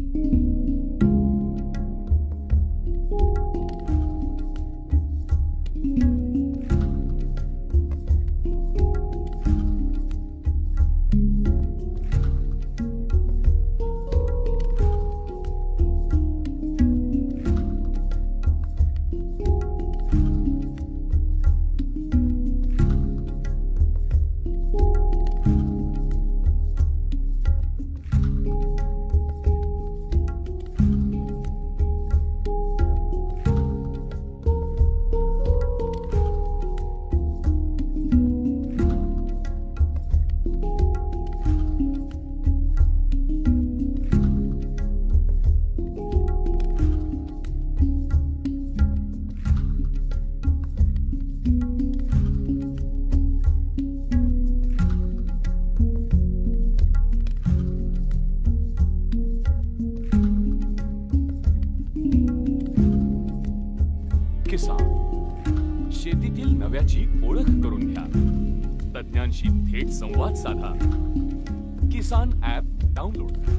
किसान शेतीतील नव्याची ओळख करून घ्या, तज्ञांशी थेट संवाद साधा. किसान ॲप डाउनलोड करा.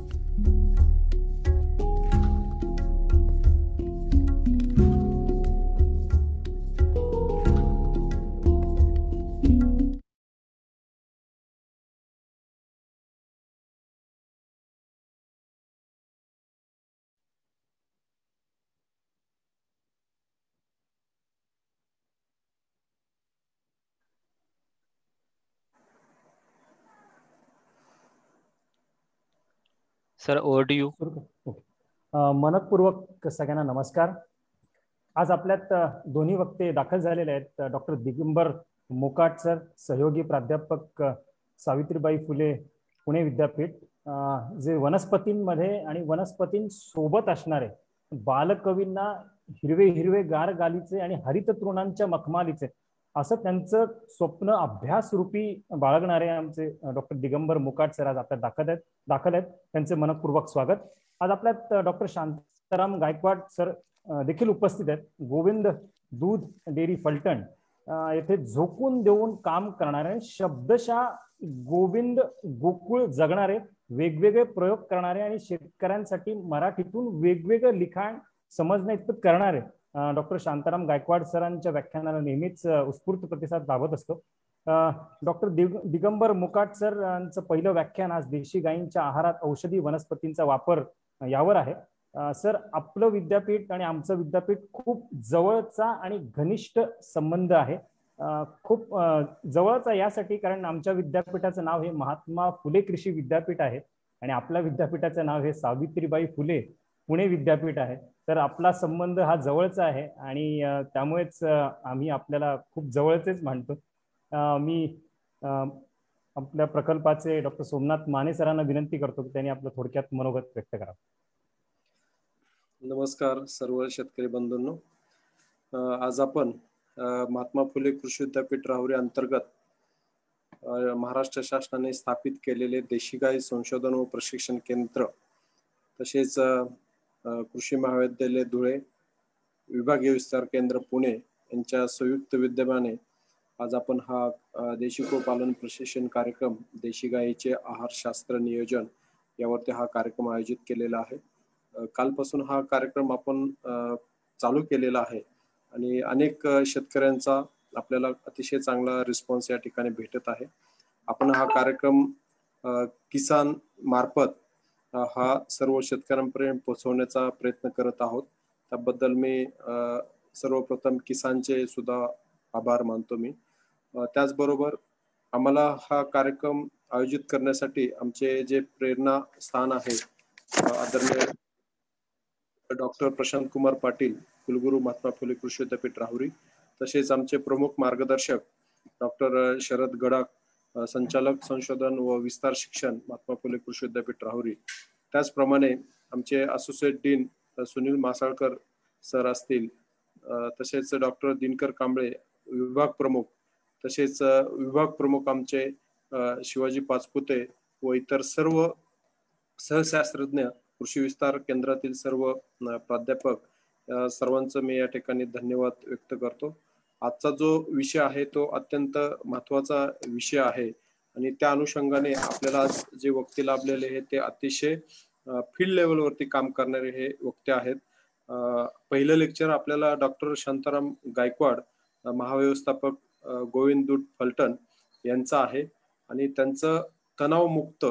Sir, over to you. मनपूर्वक सगळ्यांना नमस्कार. आज आपल्यात दोन्ही वक्ते दाखल झालेले आहेत. डॉक्टर दिगंबर मोकाट सर, सहयोगी प्राध्यापक सावित्रीबाई फुले पुणे विद्यापीठ, जे वनस्पतींमध्ये आणि वनस्पतींसोबत असणारे बालकवींना हिरवे हिरवे गार गालीचे आणि हरित तृणांच्या मखमालीचे असं त्यांचं स्वप्न अभ्यास रूपी बाळगणारे आमचे डॉक्टर दिगंबर मोकाट सर आज आपल्यात दाखल आहेत. त्यांचे मनपूर्वक स्वागत. आज आपल्यात डॉक्टर शांताराम गायकवाड सर देखील उपस्थित आहेत. गोविंद दूध डेअरी फलटण येथे झोकून देऊन काम करणारे, शब्दशः गोविंद गोकुळ जगणारे, वेगवेगळे प्रयोग करणारे आणि शेतकऱ्यांसाठी मराठीतून वेगवेगळे लिखाण समजण्या इतपत करणारे डॉक्टर शांताराम गायकवाड सरांच्या व्याख्यानाला नेहमीच उत्स्फूर्त प्रतिसाद लाभत असतो. डॉक्टर दिगंबर मोकाट सरांचं पहिलं व्याख्यान आज देशी गायींच्या आहारात औषधी वनस्पतींचा वापर यावर आहे. सर, आपलं विद्यापीठ आणि आमचं विद्यापीठ खूप जवळचा आणि घनिष्ठ संबंध आहे. खूप जवळचा यासाठी कारण आमच्या विद्यापीठाचं नाव हे महात्मा फुले कृषी विद्यापीठ आहे आणि आपल्या विद्यापीठाचं नाव हे सावित्रीबाई फुले पुणे विद्यापीठ आहे. तर आपला संबंध हा जवळचा आहे आणि त्यामुळेच आम्ही आपल्याला खूप जवळचेच मानतो. मी आपल्या प्रकल्पाचे डॉक्टर सोमनाथ माने सरांना विनंती करतो की त्यांनी आपलं थोडक्यात मनोगत व्यक्त करावं. नमस्कार सर्व शेतकरी बंधूंनो. आज आपण महात्मा फुले कृषी विद्यापीठ राहुरी अंतर्गत महाराष्ट्र शासनाने स्थापित केलेले देशी गाई संशोधन व प्रशिक्षण केंद्र तसेच कृषी महाविद्यालय धुळे, विभागीय विस्तार केंद्र पुणे यांच्या संयुक्त विद्यमाने आज आपण हा देशी गोपालन प्रशिक्षण कार्यक्रम देशी गायीचे आहारशास्त्र नियोजन यावरती हा कार्यक्रम आयोजित केलेला आहे. कालपासून हा कार्यक्रम आपण चालू केलेला आहे आणि अनेक शेतकऱ्यांचा आपल्याला अतिशय चांगला रिस्पॉन्स या ठिकाणी भेटत आहे. आपण हा कार्यक्रम किसान मार्फत हा सर्व शेतकऱ्यांपर्यंत पोहोचवण्याचा प्रयत्न करत आहोत. त्याबद्दल मी सर्वप्रथम किसानचे सुद्धा आभार मानतो मी. त्याचबरोबर आम्हाला हा कार्यक्रम आयोजित करण्यासाठी आमचे जे प्रेरणा स्थान आहे आदरणीय डॉक्टर प्रशांत कुमार पाटील, कुलगुरू महात्मा फुले कृषी विद्यापीठ राहुरी, तसेच आमचे प्रमुख मार्गदर्शक डॉक्टर शरद गडाख, संचालक संशोधन व विस्तार शिक्षण महात्मा फुले कृषी विद्यापीठ राहुरी, त्याचप्रमाणे आमचे associate dean Sunil Masalkar sir असतील, तसेच डॉक्टर दिनकर कांबळे विभाग प्रमुख, तसेच विभाग प्रमुख आमचे शिवाजी पाचपुते व इतर सर्व सहशास्त्रज्ञ, कृषी विस्तार केंद्रातील सर्व प्राध्यापक, सर्वांचं मी या ठिकाणी धन्यवाद व्यक्त करतो. आजचा जो विषय आहे तो अत्यंत महत्त्वाचा विषय आहे आणि त्या अनुषंगाने आपल्याला आज जे वक्ते लाभलेले आहेत ते अतिशय फील्ड लेवलवरती काम करणारे हे वक्ते आहेत. पहिलं लेक्चर आपल्याला डॉक्टर शांताराम गायकवाड, महाव्यवस्थापक गोविंद दूध फलटण यांचं आहे आणि त्यांचं तणावमुक्त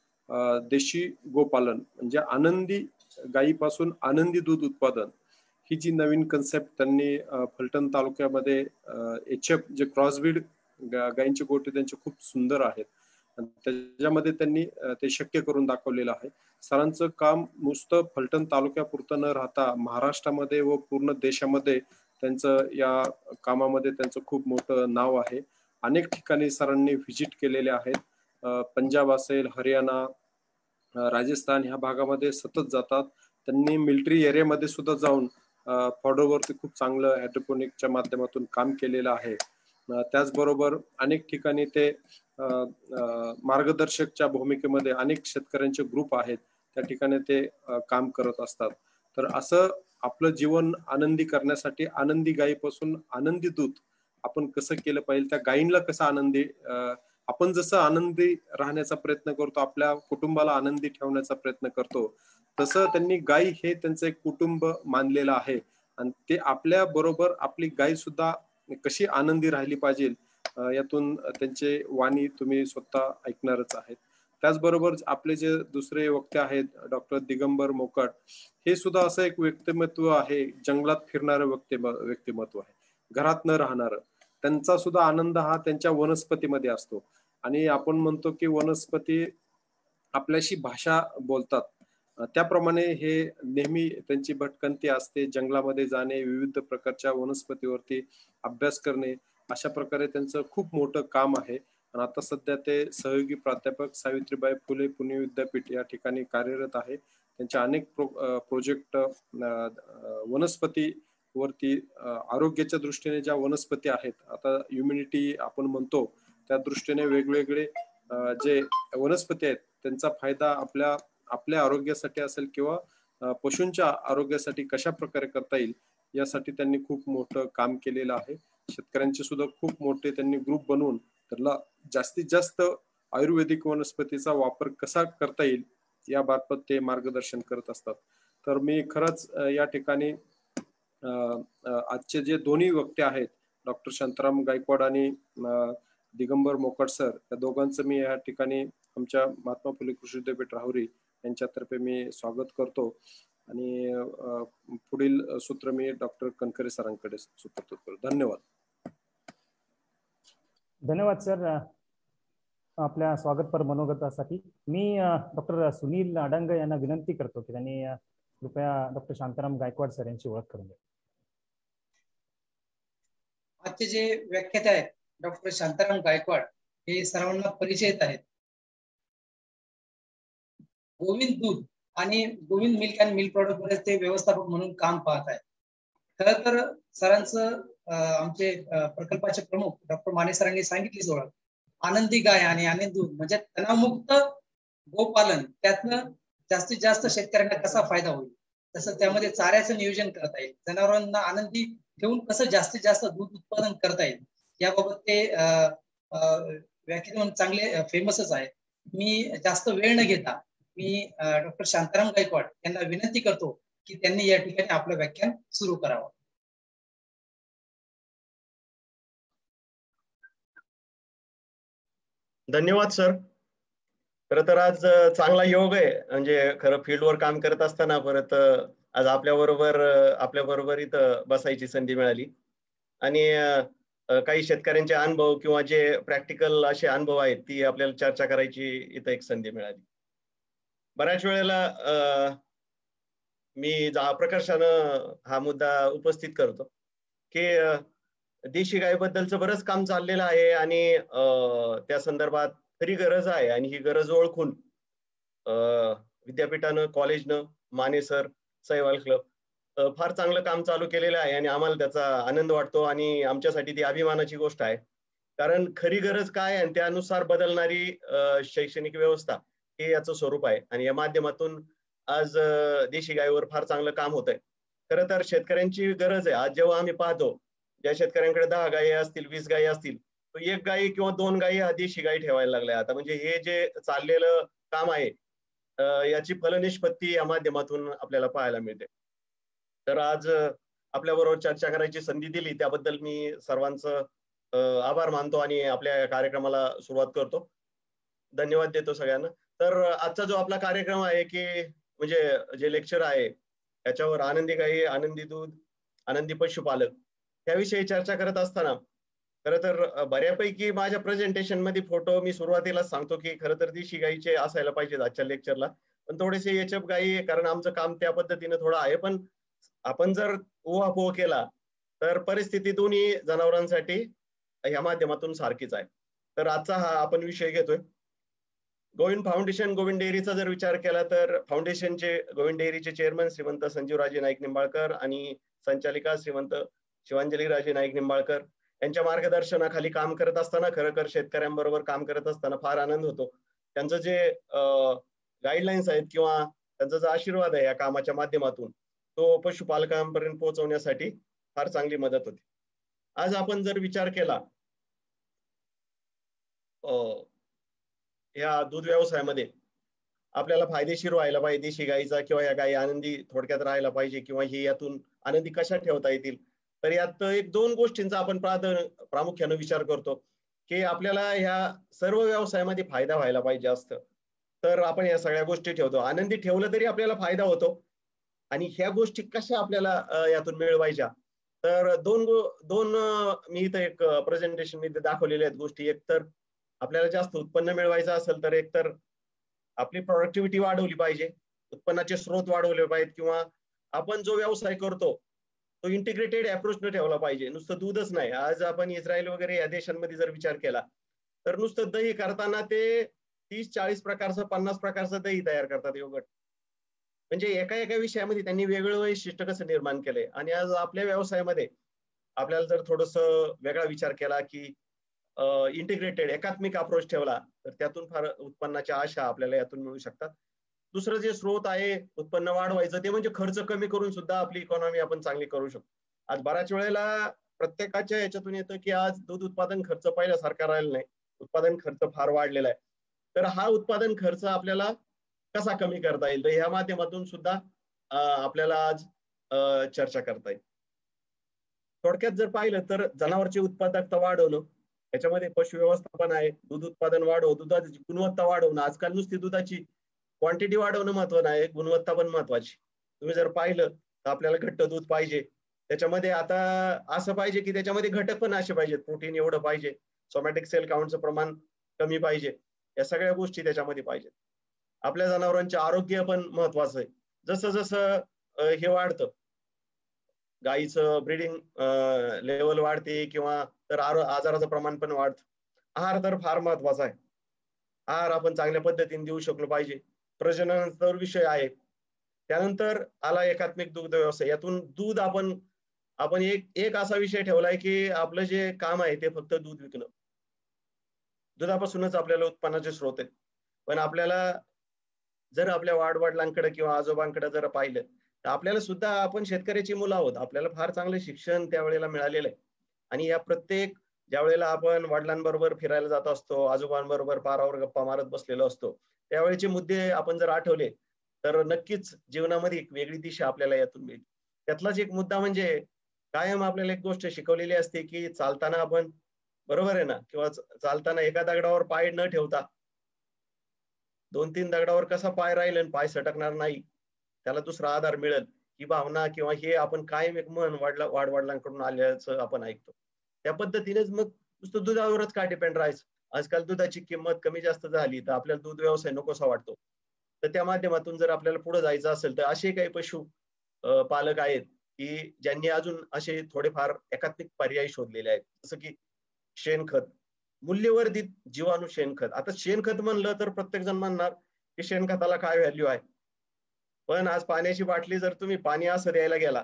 देशी गोपालन म्हणजे आनंदी गायीपासून आनंदी दूध उत्पादन ही जी नवीन कन्सेप्ट त्यांनी फलटण तालुक्यामध्ये HF जे क्रॉसब्रीड गायींचे गोटे त्यांचे खूप सुंदर आहेत आणि त्याच्यामध्ये त्यांनी ते शक्य करून दाखवलेलं आहे. सरांचं काम नुसतं फलटण तालुक्यापुरतं न राहता महाराष्ट्रामध्ये व पूर्ण देशामध्ये त्यांचं या कामामध्ये त्यांचं खूप मोठं नाव आहे. अनेक ठिकाणी सरांनी व्हिजिट केलेले आहेत. पंजाब असेल, हरियाणा, राजस्थान ह्या भागामध्ये सतत जातात. त्यांनी मिलिटरी एरियामध्ये सुद्धा जाऊन फॉडरवरती खूप चांगलं हायड्रोपोनिकच्या माध्यमातून काम केलेलं आहे. त्याचबरोबर अनेक ठिकाणी ते मार्गदर्शकच्या भूमिकेमध्ये अनेक शेतकऱ्यांचे ग्रुप आहेत त्या ठिकाणी ते काम करत असतात. तर असं आपलं जीवन आनंदी करण्यासाठी आनंदी गायीपासून आनंदी दूध आपण कसं केलं पाहिजे, त्या गायींना कसं आनंदी आपण जसं आनंदी राहण्याचा प्रयत्न करतो, आपल्या कुटुंबाला आनंदी ठेवण्याचा प्रयत्न करतो, तसं त्यांनी गाय हे त्यांचं एक कुटुंब मानलेलं आहे आणि ते आपल्या बरोबर आपली गाय सुद्धा कशी आनंदी राहिली पाहिजे यातून त्यांचे वाणी तुम्ही स्वतः ऐकणारच आहेत. त्याचबरोबर आपले जे दुसरे वक्ते आहेत डॉक्टर दिगंबर मोकाट, हे सुद्धा असं एक व्यक्तिमत्व आहे, जंगलात फिरणारं व्यक्तिमत्व आहे, घरात न राहणारं. त्यांचा सुद्धा आनंद हा त्यांच्या वनस्पतीमध्ये असतो आणि आपण म्हणतो की वनस्पती आपल्याशी भाषा बोलतात, त्याप्रमाणे हे नेहमी त्यांची भटकंती असते, जंगलामध्ये जाणे, विविध प्रकारच्या वनस्पतीवरती अभ्यास करणे, अशा प्रकारे त्यांचं खूप मोठं काम आहे. आणि आता सध्या ते सहयोगी प्राध्यापक सावित्रीबाई फुले पुणे विद्यापीठ या ठिकाणी कार्यरत आहे. त्यांचे अनेक प्रोजेक्ट वनस्पतीवरती, आरोग्याच्या दृष्टीने ज्या वनस्पती आहेत, आता इम्युनिटी आपण म्हणतो त्या दृष्टीने वेगवेगळे जे वनस्पती आहेत त्यांचा फायदा आपल्या आरोग्यासाठी असेल किंवा पशूंच्या आरोग्यासाठी कशा प्रकारे करता येईल यासाठी त्यांनी खूप मोठं काम केलेलं आहे. शेतकऱ्यांचे सुद्धा खूप मोठे त्यांनी ग्रुप बनवून त्याला जास्तीत जास्त आयुर्वेदिक वनस्पतीचा वापर कसा करता येईल याबाबत ते मार्गदर्शन करत असतात. तर मी खरंच या ठिकाणी आजचे जे दोन्ही वक्ते आहेत डॉक्टर शांताराम गायकवाड आणि दिगंबर मोकाट सर, या दोघांचं मी या ठिकाणी आमच्या महात्मा फुले कृषी विद्यापीठ राहुरी यांच्यातर्फे मी स्वागत करतो आणि पुढील सूत्र मी डॉक्टर कनकरे सरांकडे सुपूर्द करतो. धन्यवाद. धन्यवाद सर आपल्या स्वागतपर मनोगतासाठी. मी डॉक्टर सुनील अडांग यांना विनंती करतो की त्यांनी कृपया डॉक्टर शांताराम गायकवाड सर यांची ओळख करून द्या. आजचे जे व्याख्याते आहेत डॉक्टर शांताराम गायकवाड हे सर्वांना परिचित आहेत. गोविंद दूध आणि Govind milk and milk product मध्ये ते व्यवस्थापक म्हणून काम पाहत आहेत. खरं तर सरांचं आमचे प्रकल्पाचे प्रमुख डॉक्टर माने सरांनी सांगितलीच ओळख, आनंदी गाय आणि आनंदी दूध म्हणजे तणावमुक्त गोपालन, त्यातनं जास्तीत जास्त शेतकऱ्यांना कसा फायदा होईल, तसं त्यामध्ये चाऱ्याचं नियोजन करता येईल, जनावरांना आनंदी ठेवून कसं जास्तीत जास्त दूध उत्पादन करता येईल याबाबत ते व्याख्यान चांगले फेमसच आहे. मी जास्त वेळ न घेता मी डॉक्टर शांताराम गायकवाड यांना विनंती करतो की त्यांनी या ठिकाणी आपलं व्याख्यान सुरू करावं. धन्यवाद सर. खरं तर आज चांगला योग आहे, म्हणजे खरं फील्डवर काम करत असताना परत आज आपल्याबरोबर इथं बसायची संधी मिळाली आणि काही शेतकऱ्यांचे अनुभव किंवा जे प्रॅक्टिकल असे अनुभव आहेत ती आपल्याला चर्चा करायची इथं एक संधी मिळाली. बऱ्याच वेळेला मी प्रकर्षानं हा मुद्दा उपस्थित करतो की देशी गायबद्दलचं बरंच काम चाललेलं आहे आणि त्या संदर्भात खरी गरज आहे आणि ही गरज ओळखून विद्यापीठानं, कॉलेजनं, माने सर, सहवाल क्लब फार चांगलं काम चालू केलेलं आहे आणि आम्हाला त्याचा आनंद वाटतो आणि आमच्यासाठी ती अभिमानाची गोष्ट आहे. कारण खरी गरज काय आणि त्यानुसार बदलणारी शैक्षणिक व्यवस्था हे याचं स्वरूप आहे आणि या माध्यमातून आज देशी गायीवर फार चांगलं काम होत आहे. खरं तर शेतकऱ्यांची गरज आहे. आज जेव्हा आम्ही पाहतो ज्या शेतकऱ्यांकडे 10 गायी असतील, 20 गायी असतील, तो 1 गायी किंवा 2 गायी हा देशी गायी ठेवायला लागलाय आता. म्हणजे हे जे चाललेलं काम आहे याची फलनिष्पत्ती या माध्यमातून आपल्याला पाहायला मिळते. तर आज आपल्याबरोबर चर्चा करायची संधी दिली त्याबद्दल मी सर्वांचं आभार मानतो आणि आपल्या कार्यक्रमाला सुरुवात करतो. धन्यवाद देतो सगळ्यांना. तर आजचा जो आपला कार्यक्रम आहे की म्हणजे जे लेक्चर आहे याच्यावर आनंदी गाई, आनंदी दूध, आनंदी पशुपालक याविषयी चर्चा करत असताना खरं तर बऱ्यापैकी माझ्या प्रेझेंटेशन मध्ये फोटो मी सुरुवातीला सांगतो की खरं तर देशी गाईचे असायला पाहिजेत आजच्या लेक्चरला, पण थोडेसे एचएफ गाई कारण आमचं काम त्या पद्धतीने थोडं आहे. पण आपण जर उहापोह केला तर परिस्थिती दोन्ही जनावरांसाठी या माध्यमातून सारखीच आहे. तर आजचा हा आपण विषय घेतोय गोविंद फाउंडेशन, गोविंद डेअरीचा जर विचार केला तर फाउंडेशनचे गोविंद डेअरीचे चेअरमन श्रीमंत संजीवराजे नाईक निंबाळकर आणि संचालिका श्रीमंत शिवांजली राजे नाईक निंबाळकर यांच्या मार्गदर्शनाखाली काम करत असताना खरोखर शेतकऱ्यांबरोबर काम करत असताना फार आनंद होतो. त्यांचं जे गाईडलाईन्स आहेत किंवा त्यांचा जो आशीर्वाद आहे या कामाच्या माध्यमातून तो पशुपालकांपर्यंत पोहोचवण्यासाठी फार चांगली मदत होती. आज आपण जर विचार केला या दूध व्यवसायामध्ये आपल्याला फायदेशीर व्हायला पाहिजे देशी गाईचा किंवा या गायी आनंदी थोडक्यात राहायला पाहिजे किंवा ही यातून आनंदी कशा ठेवता येतील, तर यात एक दोन गोष्टींचा आपण प्रामुख्याने विचार करतो की आपल्याला ह्या सर्व व्यवसायामध्ये फायदा व्हायला पाहिजे असतं तर आपण या सगळ्या गोष्टी ठेवतो. आनंदी ठेवलं तरी आपल्याला फायदा होतो आणि ह्या गोष्टी कशा आपल्याला यातून मिळवायच्या, तर दोन मी इथं एक प्रेझेंटेशन मध्ये दाखवलेल्या आहेत गोष्टी. एक तर आपल्याला जास्त उत्पन्न मिळवायचं असेल तर एकतर आपली प्रोडक्टिव्हिटी वाढवली पाहिजे, उत्पन्नाचे स्रोत वाढवले पाहिजेत किंवा आपण जो व्यवसाय करतो तो इंटिग्रेटेड अप्रोचने ठेवला पाहिजे. नुसतं दूधच नाही, आज आपण इस्रायल वगैरे या देशांमध्ये जर विचार केला तर नुसतं दही करताना ते 30-40 प्रकारचं 50 प्रकारचं दही तयार करतात योगर्ट. म्हणजे एका विषयामध्ये त्यांनी वेगळं वैशिष्ट्य कसं निर्माण केलंय. आणि आज आपल्या व्यवसायामध्ये आपल्याला जर थोडस वेगळा विचार केला की इंटिग्रेटेड एकात्मिक अप्रोच ठेवला तर त्यातून फार उत्पन्नाच्या आशा आपल्याला यातून मिळू शकतात. दुसरं जे स्रोत आहे उत्पन्न वाढवायचं ते म्हणजे खर्च कमी करून सुद्धा आपली इकॉनॉमी आपण चांगली करू शकतो. आज बऱ्याच वेळेला प्रत्येकाच्या याच्यातून येतं की आज दूध उत्पादन खर्च पहिल्यासारखा राहिला नाही, उत्पादन खर्च फार वाढलेला आहे. तर हा उत्पादन खर्च आपल्याला कसा कमी करता येईल तर ह्या माध्यमातून सुद्धा आपल्याला आज चर्चा करता येईल. थोडक्यात जर पाहिलं तर जनावरची उत्पादकता वाढवणं याच्यामध्ये पशु व्यवस्थापन आहे, दूध उत्पादन वाढव, दुधाची गुणवत्ता वाढवणं. आजकाल नुसती दुधाची क्वांटिटी वाढवणं महत्वाचं आहे, गुणवत्ता पण महत्वाची. तुम्ही जर पाहिलं तर आपल्याला घट्ट दूध पाहिजे, त्याच्यामध्ये आता असं पाहिजे की त्याच्यामध्ये घटक पण असे पाहिजेत, प्रोटीन एवढं पाहिजे, सोमॅटिक सेल काउंटचं प्रमाण कमी पाहिजे, या सगळ्या गोष्टी त्याच्यामध्ये पाहिजेत. आपल्या जनावरांचे आरोग्य पण महत्वाचं आहे. जसं जसं हे वाढतं गाईचं ब्रीडिंग लेवल वाढते किंवा तर आजाराचं प्रमाण पण वाढतं. आहार तर फार महत्वाचा आहे, आहार आपण चांगल्या पद्धतीने देऊ शकलो पाहिजे. प्रजननाचा विषय आहे. त्यानंतर आला एकात्मिक दुग्ध व्यवसाय. यातून दूध आपण एक असा विषय ठेवलाय की आपलं जे काम आहे ते फक्त दूध विकणं, दुधापासूनच आपल्याला उत्पन्नाचे स्रोत आहेत. पण आपल्याला जर आपल्या वाडवडिलांकडे किंवा आजोबांकडे जर पाहिलं तर आपल्याला सुद्धा आपण शेतकऱ्याची मुलं आहोत, आपल्याला फार चांगलं शिक्षण त्यावेळेला मिळालेलं आहे. आणि या प्रत्येक ज्या वेळेला आपण वडिलांबरोबर फिरायला जात असतो, आजोबांबरोबर पारावर गप्पा मारत बसलेलो असतो, त्यावेळेचे मुद्दे आपण जर आठवले तर नक्कीच जीवनामध्ये एक वेगळी दिशा आपल्याला यातून मिळते. त्यातलाच एक मुद्दा म्हणजे कायम आपल्याला एक गोष्ट शिकवलेली असते की चालताना आपण, बरोबर आहे ना, किंवा चालताना एका दगडावर पाय न ठेवता 2-3 दगडावर कसा पाय राहील आणि पाय सटकणार नाही, त्याला दुसरा आधार मिळेल, ही भावना किंवा हे आपण कायम एक मन वाडवडिलांकडून आल्याचं आपण ऐकतो. त्या पद्धतीनेच मग नुसतं दुधावरच का डिपेंड राहायचं. आजकाल दुधाची किंमत कमी जास्त झाली तर आपल्याला दूध व्यवसाय नकोसा वाटतो. तर त्या माध्यमातून जर आपल्याला पुढे जायचं असेल तर असे काही पशु पालक आहेत की ज्यांनी अजून असे थोडेफार एकात्मिक पर्याय शोधलेले आहेत. जसं की शेणखत, मूल्यवर्धित जीवाणू शेणखत. आता शेणखत म्हणलं तर प्रत्येक जण म्हणणार की शेणखताला काय व्हॅल्यू आहे, पण आज पाण्याची बाटली जर तुम्ही पाणी असं द्यायला गेला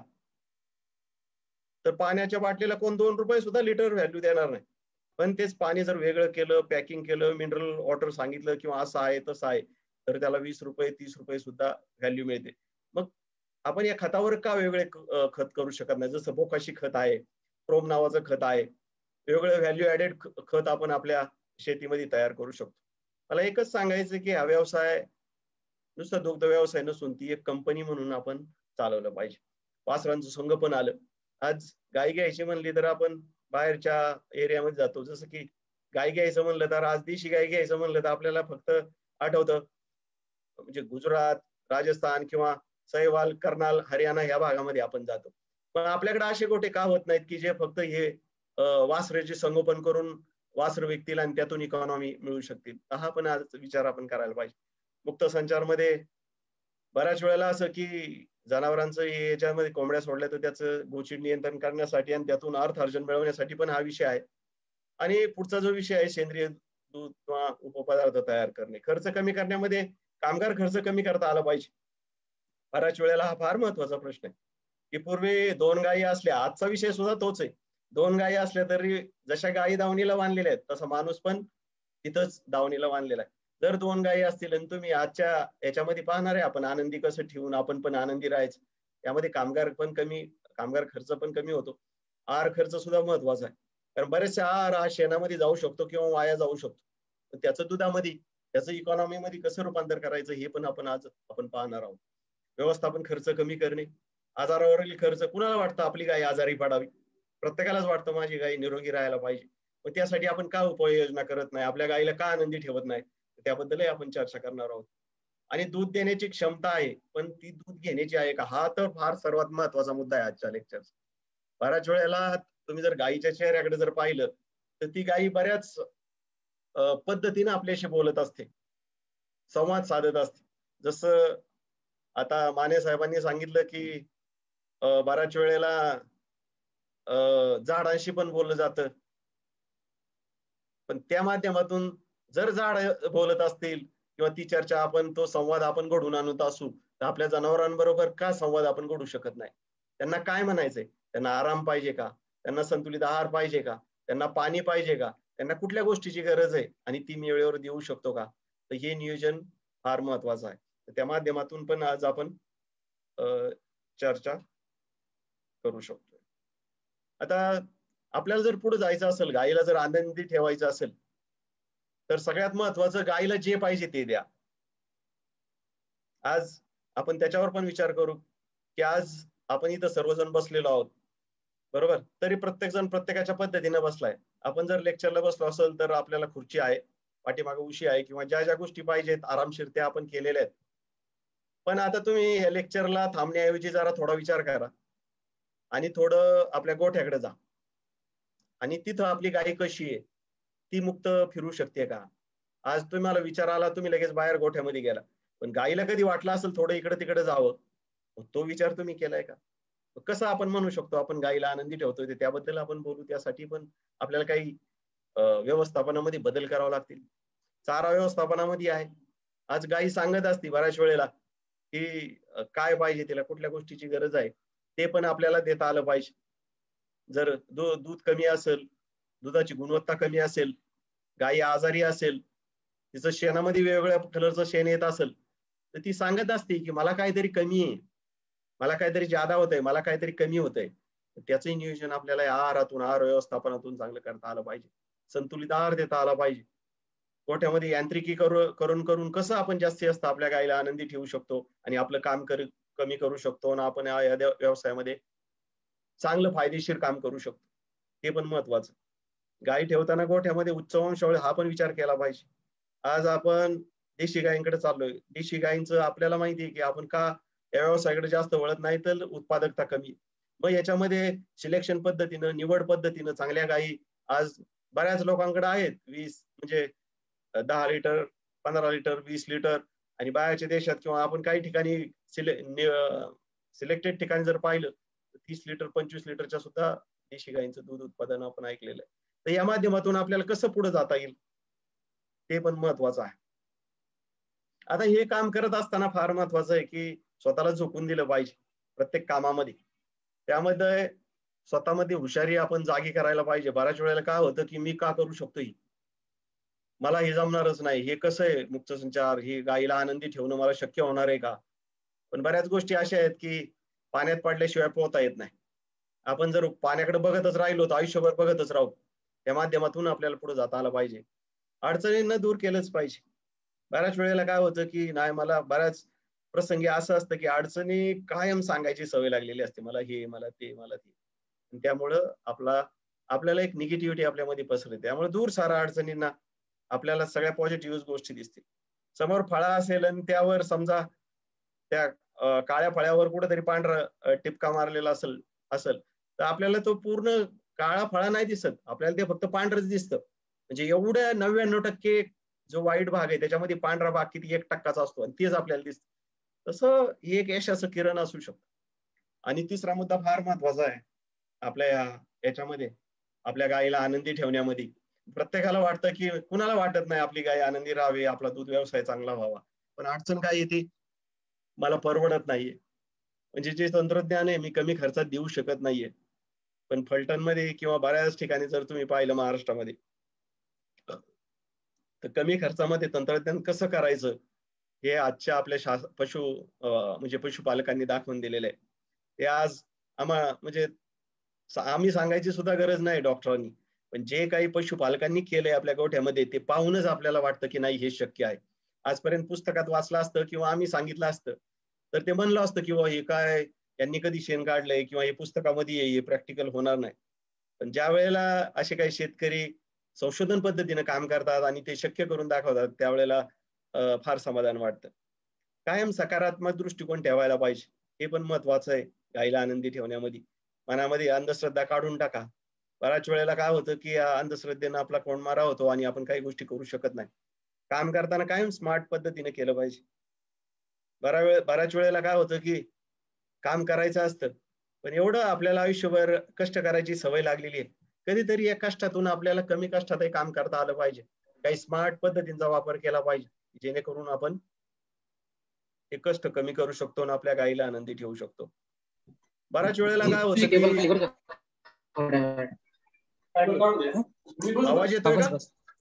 तर पाण्याच्या बाटलीला कोण 2 रुपये सुद्धा लिटर व्हॅल्यू देणार नाही. पण तेच पाणी जर वेगळं केलं, पॅकिंग केलं, मिनरल वॉटर सांगितलं किंवा असं आहे तसं आहे तर त्याला 20 रुपये 30 रुपये सुद्धा व्हॅल्यू मिळते. मग आपण या खतावर का वेगळे खत करू शकत नाही. जसं बोकाशी खत आहे, प्रोम नावाचं खत आहे, वेगळं व्हॅल्यू ऍडेड खत आपण आपल्या शेतीमध्ये तयार करू शकतो. मला एकच सांगायचं की हा व्यवसाय नुसतं दुग्ध व्यवसाय नसून ती एक कंपनी म्हणून आपण चालवलं पाहिजे. वासरांचं संगोपन आलं. आज गाय घ्यायची म्हणली तर आपण बाहेरच्या एरियामध्ये जातो. जसं की गाय घ्यायचं म्हणलं तर आज देशी गाय घ्यायचं म्हणलं तर आपल्याला फक्त आठवतं म्हणजे गुजरात, राजस्थान किंवा सहवाल, कर्नाल, हरियाणा या भागामध्ये आपण जातो. पण आपल्याकडे असे गोटे का होत नाहीत की जे फक्त हे वासरेचे संगोपन करून वासर विकतील आणि त्यातून इकॉनॉमी मिळू शकतील. हा पण आज विचार आपण करायला पाहिजे. मुक्त संचारमध्ये बऱ्याच वेळेला असं की जनावरांचं याच्यामध्ये कोंबड्या सोडल्या तर त्याचं गोचीड नियंत्रण करण्यासाठी आणि त्यातून अर्थार्जन मिळवण्यासाठी पण हा विषय आहे. आणि पुढचा जो विषय आहे सेंद्रिय दूध किंवा उपपदार्थ तयार करणे, खर्च कमी करण्यामध्ये कामगार खर्च कमी करता आला पाहिजे. बऱ्याच वेळेला हा फार महत्वाचा प्रश्न आहे की पूर्वी 2 गायी असल्या, आजचा विषय सुद्धा तोच आहे. 2 गायी असल्या तरी जशा गायी दावणीला बांधलेल्या आहेत तसा माणूस पण तिथंच दावणीला बांधलेला आहे. जर 2 गायी असतील आणि तुम्ही आजच्या याच्यामध्ये पाहणार आहे आपण आनंदी कसं ठेवून आपण पण आनंदी राहायचं, यामध्ये कामगार खर्च पण कमी होतो. आहार खर्च सुद्धा महत्वाचा आहे. कारण बरेचसे आहार हा शेणामध्ये जाऊ शकतो किंवा वाया जाऊ शकतो. त्याचं दुधामध्ये, त्याचं इकॉनॉमीमध्ये कसं रूपांतर करायचं हे पण आपण पाहणार आहोत. व्यवस्थापन खर्च कमी करणे, आजारावरील खर्च. कुणाला वाटतं आपली गाय आजारी पडावी? प्रत्येकालाच वाटतं माझी गाय निरोगी राहायला पाहिजे. मग त्यासाठी आपण का उपाययोजना करत नाही, आपल्या गायीला का आनंदी ठेवत नाही, त्याबद्दलही आपण चर्चा करणार आहोत. आणि दूध देण्याची क्षमता आहे पण ती दूध घेण्याची आहे का, हा तर फार सर्वात महत्वाचा मुद्दा आहे आजच्या लेक्चरचा. बऱ्याच वेळेला तुम्ही जर गायीच्या चेहऱ्याकडे जर पाहिलं तर ती गायी बऱ्याच पद्धतीने आपल्याशी बोलत असते, संवाद साधत असते. जसं आता माने साहेबांनी सांगितलं की बऱ्याच वेळेला झाडांशी पण बोललं जातं. पण त्या माध्यमातून जर झाड बोलत असतील किंवा ती चर्चा आपण तो संवाद आपण घडवून आणत असू तर आपल्या जनावरांबरोबर का संवाद आपण घडू शकत नाही? त्यांना काय म्हणायचंय? त्यांना आराम पाहिजे का? त्यांना संतुलित आहार पाहिजे का? त्यांना पाणी पाहिजे का? त्यांना कुठल्या गोष्टीची गरज आहे आणि ती मी वेळेवर देऊ शकतो का? तर हे नियोजन फार महत्वाचं आहे. त्या माध्यमातून पण आज आपण चर्चा करू शकतो. आता आपल्याला जर पुढे जायचं असेल, गायीला जर आनंदी ठेवायचं असेल तर सगळ्यात महत्वाचं गायीला जे पाहिजे ते द्या. आज आपण त्याच्यावर पण विचार करू की आज आपण इथं सर्वजण बसलेलो आहोत, बरोबर? तरी प्रत्येक जण प्रत्येकाच्या पद्धतीने बसलाय. आपण जर लेक्चरला बसलो असेल तर आपल्याला खुर्ची आहे, पाठीमागे उशी आहे किंवा ज्या ज्या गोष्टी पाहिजेत आरामशीर त्या आपण केलेल्या आहेत. पण आता तुम्ही या लेक्चरला थांबण्याऐवजी जरा थोडा विचार करा आणि थोडं आपल्या गोठ्याकडे जा आणि तिथं आपली गाय कशी आहे, ती मुक्त फिरू शकते का? आज तुम्हाला विचार आला, तुम्ही लगेच बाहेर गोठ्यामध्ये गेला, पण गायीला कधी वाटलं असेल थोडं इकडे तिकडे जावं, तो विचार तुम्ही केलाय का? कसं आपण म्हणू शकतो आपण गायीला आनंदी ठेवतोय? त्याबद्दल आपण बोलू. त्यासाठी पण आपल्याला काही व्यवस्थापनामध्ये बदल करावे लागतील. चारा व्यवस्थापनामध्ये आहे. आज गायी सांगत असते बऱ्याच वेळेला की काय पाहिजे तिला, कुठल्या गोष्टीची गरज आहे, ते पण आपल्याला देता आलं पाहिजे. जर दूध कमी असेल, दुधाची गुणवत्ता कमी असेल, गायी आजारी असेल, तिचं शेणामध्ये वेगवेगळ्या कलरचं शेण येत असेल तर ती सांगत असते की मला काहीतरी कमी आहे, मला काहीतरी जादा होतंय, मला काहीतरी कमी होतंय. त्याचंही नियोजन आपल्याला आहारातून, आहार व्यवस्थापनातून चांगलं करता आलं पाहिजे. संतुलित आहार देता आला पाहिजे. गोठ्यामध्ये यांत्रिकी करून कसं आपण जास्तीत जास्त आपल्या गायीला आनंदी ठेवू शकतो आणि आपलं काम कमी करू शकतो आणि आपण या व्यवसायामध्ये चांगलं फायदेशीर काम करू शकतो, हे पण महत्वाचं. गायी ठेवताना गोठ्यामध्ये उच्च वंशावळ हा पण विचार केला पाहिजे. आज आपण देशी गायींकडे चाललोय. देशी गायींचं आपल्याला माहिती आहे की आपण का या व्यवसायाकडे जास्त वळत नाही, तर उत्पादकता कमी. मग याच्यामध्ये सिलेक्शन पद्धतीनं, निवड पद्धतीनं चांगल्या गायी आज बऱ्याच लोकांकडे आहेत. 20 म्हणजे 10 लिटर, 15 लिटर, 20 लिटर आणि बाहेरच्या देशात किंवा आपण काही ठिकाणी सिलेक्टेड ठिकाणी जर पाहिलं 30 लिटर 25 लिटरच्या सुद्धा देशी गायींचं दूध उत्पादन आपण ऐकलेलं आहे. तर या माध्यमातून आपल्याला कसं पुढे जाता येईल ते पण महत्वाचं आहे. आता हे काम करत असताना फार महत्वाचं आहे की स्वतःला झोकून दिलं पाहिजे प्रत्येक कामामध्ये. त्यामध्ये स्वतःमध्ये हुशारी आपण जागी करायला पाहिजे. बऱ्याच वेळेला काय होतं की मी का करू शकतो, मला हे जमणारच नाही, हे कसं आहे मुक्त संचार, ही गायीला आनंदी ठेवणं मला शक्य होणार आहे का? पण बऱ्याच गोष्टी अशा आहेत की पाण्यात पडल्याशिवाय पोहता येत नाही. आपण जर पाण्याकडे बघतच राहिलो तर आयुष्यभर बघतच राहू. त्या माध्यमातून आपल्याला पुढे जाता आलं पाहिजे. अडचणींना दूर केलंच पाहिजे. बऱ्याच वेळेला काय होतं की नाही, मला बऱ्याच प्रसंगी असं असतं की अडचणी कायम सांगायची सवय लागलेली असते, मला हे, मला ते, मला ते. आणि त्यामुळं आपल्याला एक निगेटिव्हिटी आपल्यामध्ये पसरते. त्यामुळे दूर सारा अडचणींना आपल्याला सगळ्या पॉझिटिव्ह गोष्टी दिसतील. समोर फळा असेल आणि त्यावर समजा त्या काळ्या फळ्यावर कुठेतरी पांढरा टिपका मारलेला असेल तर आपल्याला तो पूर्ण काळा फळा नाही दिसत, आपल्याला ते फक्त पांढरच दिसतं. म्हणजे एवढ्या 99% जो वाईट भाग आहे त्याच्यामध्ये पांढरा भाग किती 1% असतो आणि तेच आपल्याला दिसतं. तसं हे एक यशाचं किरण असू शकतं. आणि तिसरा मुद्दा फार महत्वाचा आहे आपल्या याच्यामध्ये, आपल्या गायीला आनंदी ठेवण्यामध्ये. प्रत्येकाला वाटतं की, कुणाला वाटत नाही आपली गाय आनंदी राहावी, आपला दूध व्यवसाय चांगला व्हावा. पण अडचण काय येते, मला परवडत नाहीये. म्हणजे जे तंत्रज्ञान आहे मी कमी खर्चात देऊ शकत नाहीये. पण फलटणमध्ये किंवा बऱ्याच ठिकाणी जर तुम्ही पाहिलं महाराष्ट्रामध्ये, तर कमी खर्चामध्ये तंत्रज्ञान कसं करायचं हे आजच्या आपल्या म्हणजे पशुपालकांनी दाखवून दिलेलं आहे. ते आज म्हणजे आम्ही सांगायची सुद्धा गरज नाही डॉक्टरांनी, पण जे काही पशुपालकांनी केलंय आपल्या गोठ्यामध्ये ते पाहूनच आपल्याला वाटतं की नाही हे शक्य आहे. आजपर्यंत पुस्तकात वाचलं असतं किंवा आम्ही सांगितलं असतं तर ते म्हणलं असतं किंवा हे काय, यांनी कधी शेण काढलंय किंवा हे पुस्तकामध्ये हे प्रॅक्टिकल होणार नाही. पण ज्या वेळेला असे काही शेतकरी संशोधन पद्धतीने काम करतात आणि ते शक्य करून दाखवतात त्यावेळेला फार समाधान वाटतं. कायम सकारात्मक दृष्टिकोन ठेवायला पाहिजे, हे पण महत्वाचं आहे गायीला आनंदी ठेवण्यामध्ये. मनामध्ये अंधश्रद्धा काढून टाका. बऱ्याच वेळेला काय होतं की अंधश्रद्धेनं आपला कोंडमारा होतो आणि आपण काही गोष्टी करू शकत नाही. काम करताना कायम स्मार्ट पद्धतीने केलं पाहिजे. बऱ्याच वेळेला काय होतं की काम करायचं असतं पण एवढं आपल्याला आयुष्यभर कष्ट करायची सवय लागलेली आहे, कधीतरी या कष्टातून आपल्याला कमी कष्टातही काम करता आलं पाहिजे. काही स्मार्ट पद्धतींचा वापर केला पाहिजे जेणेकरून आपण हे कष्ट कमी करू शकतो आणि आपल्या गायीला आनंदी ठेवू शकतो. बऱ्याच वेळेला काय होतं की आवाज येतोय का?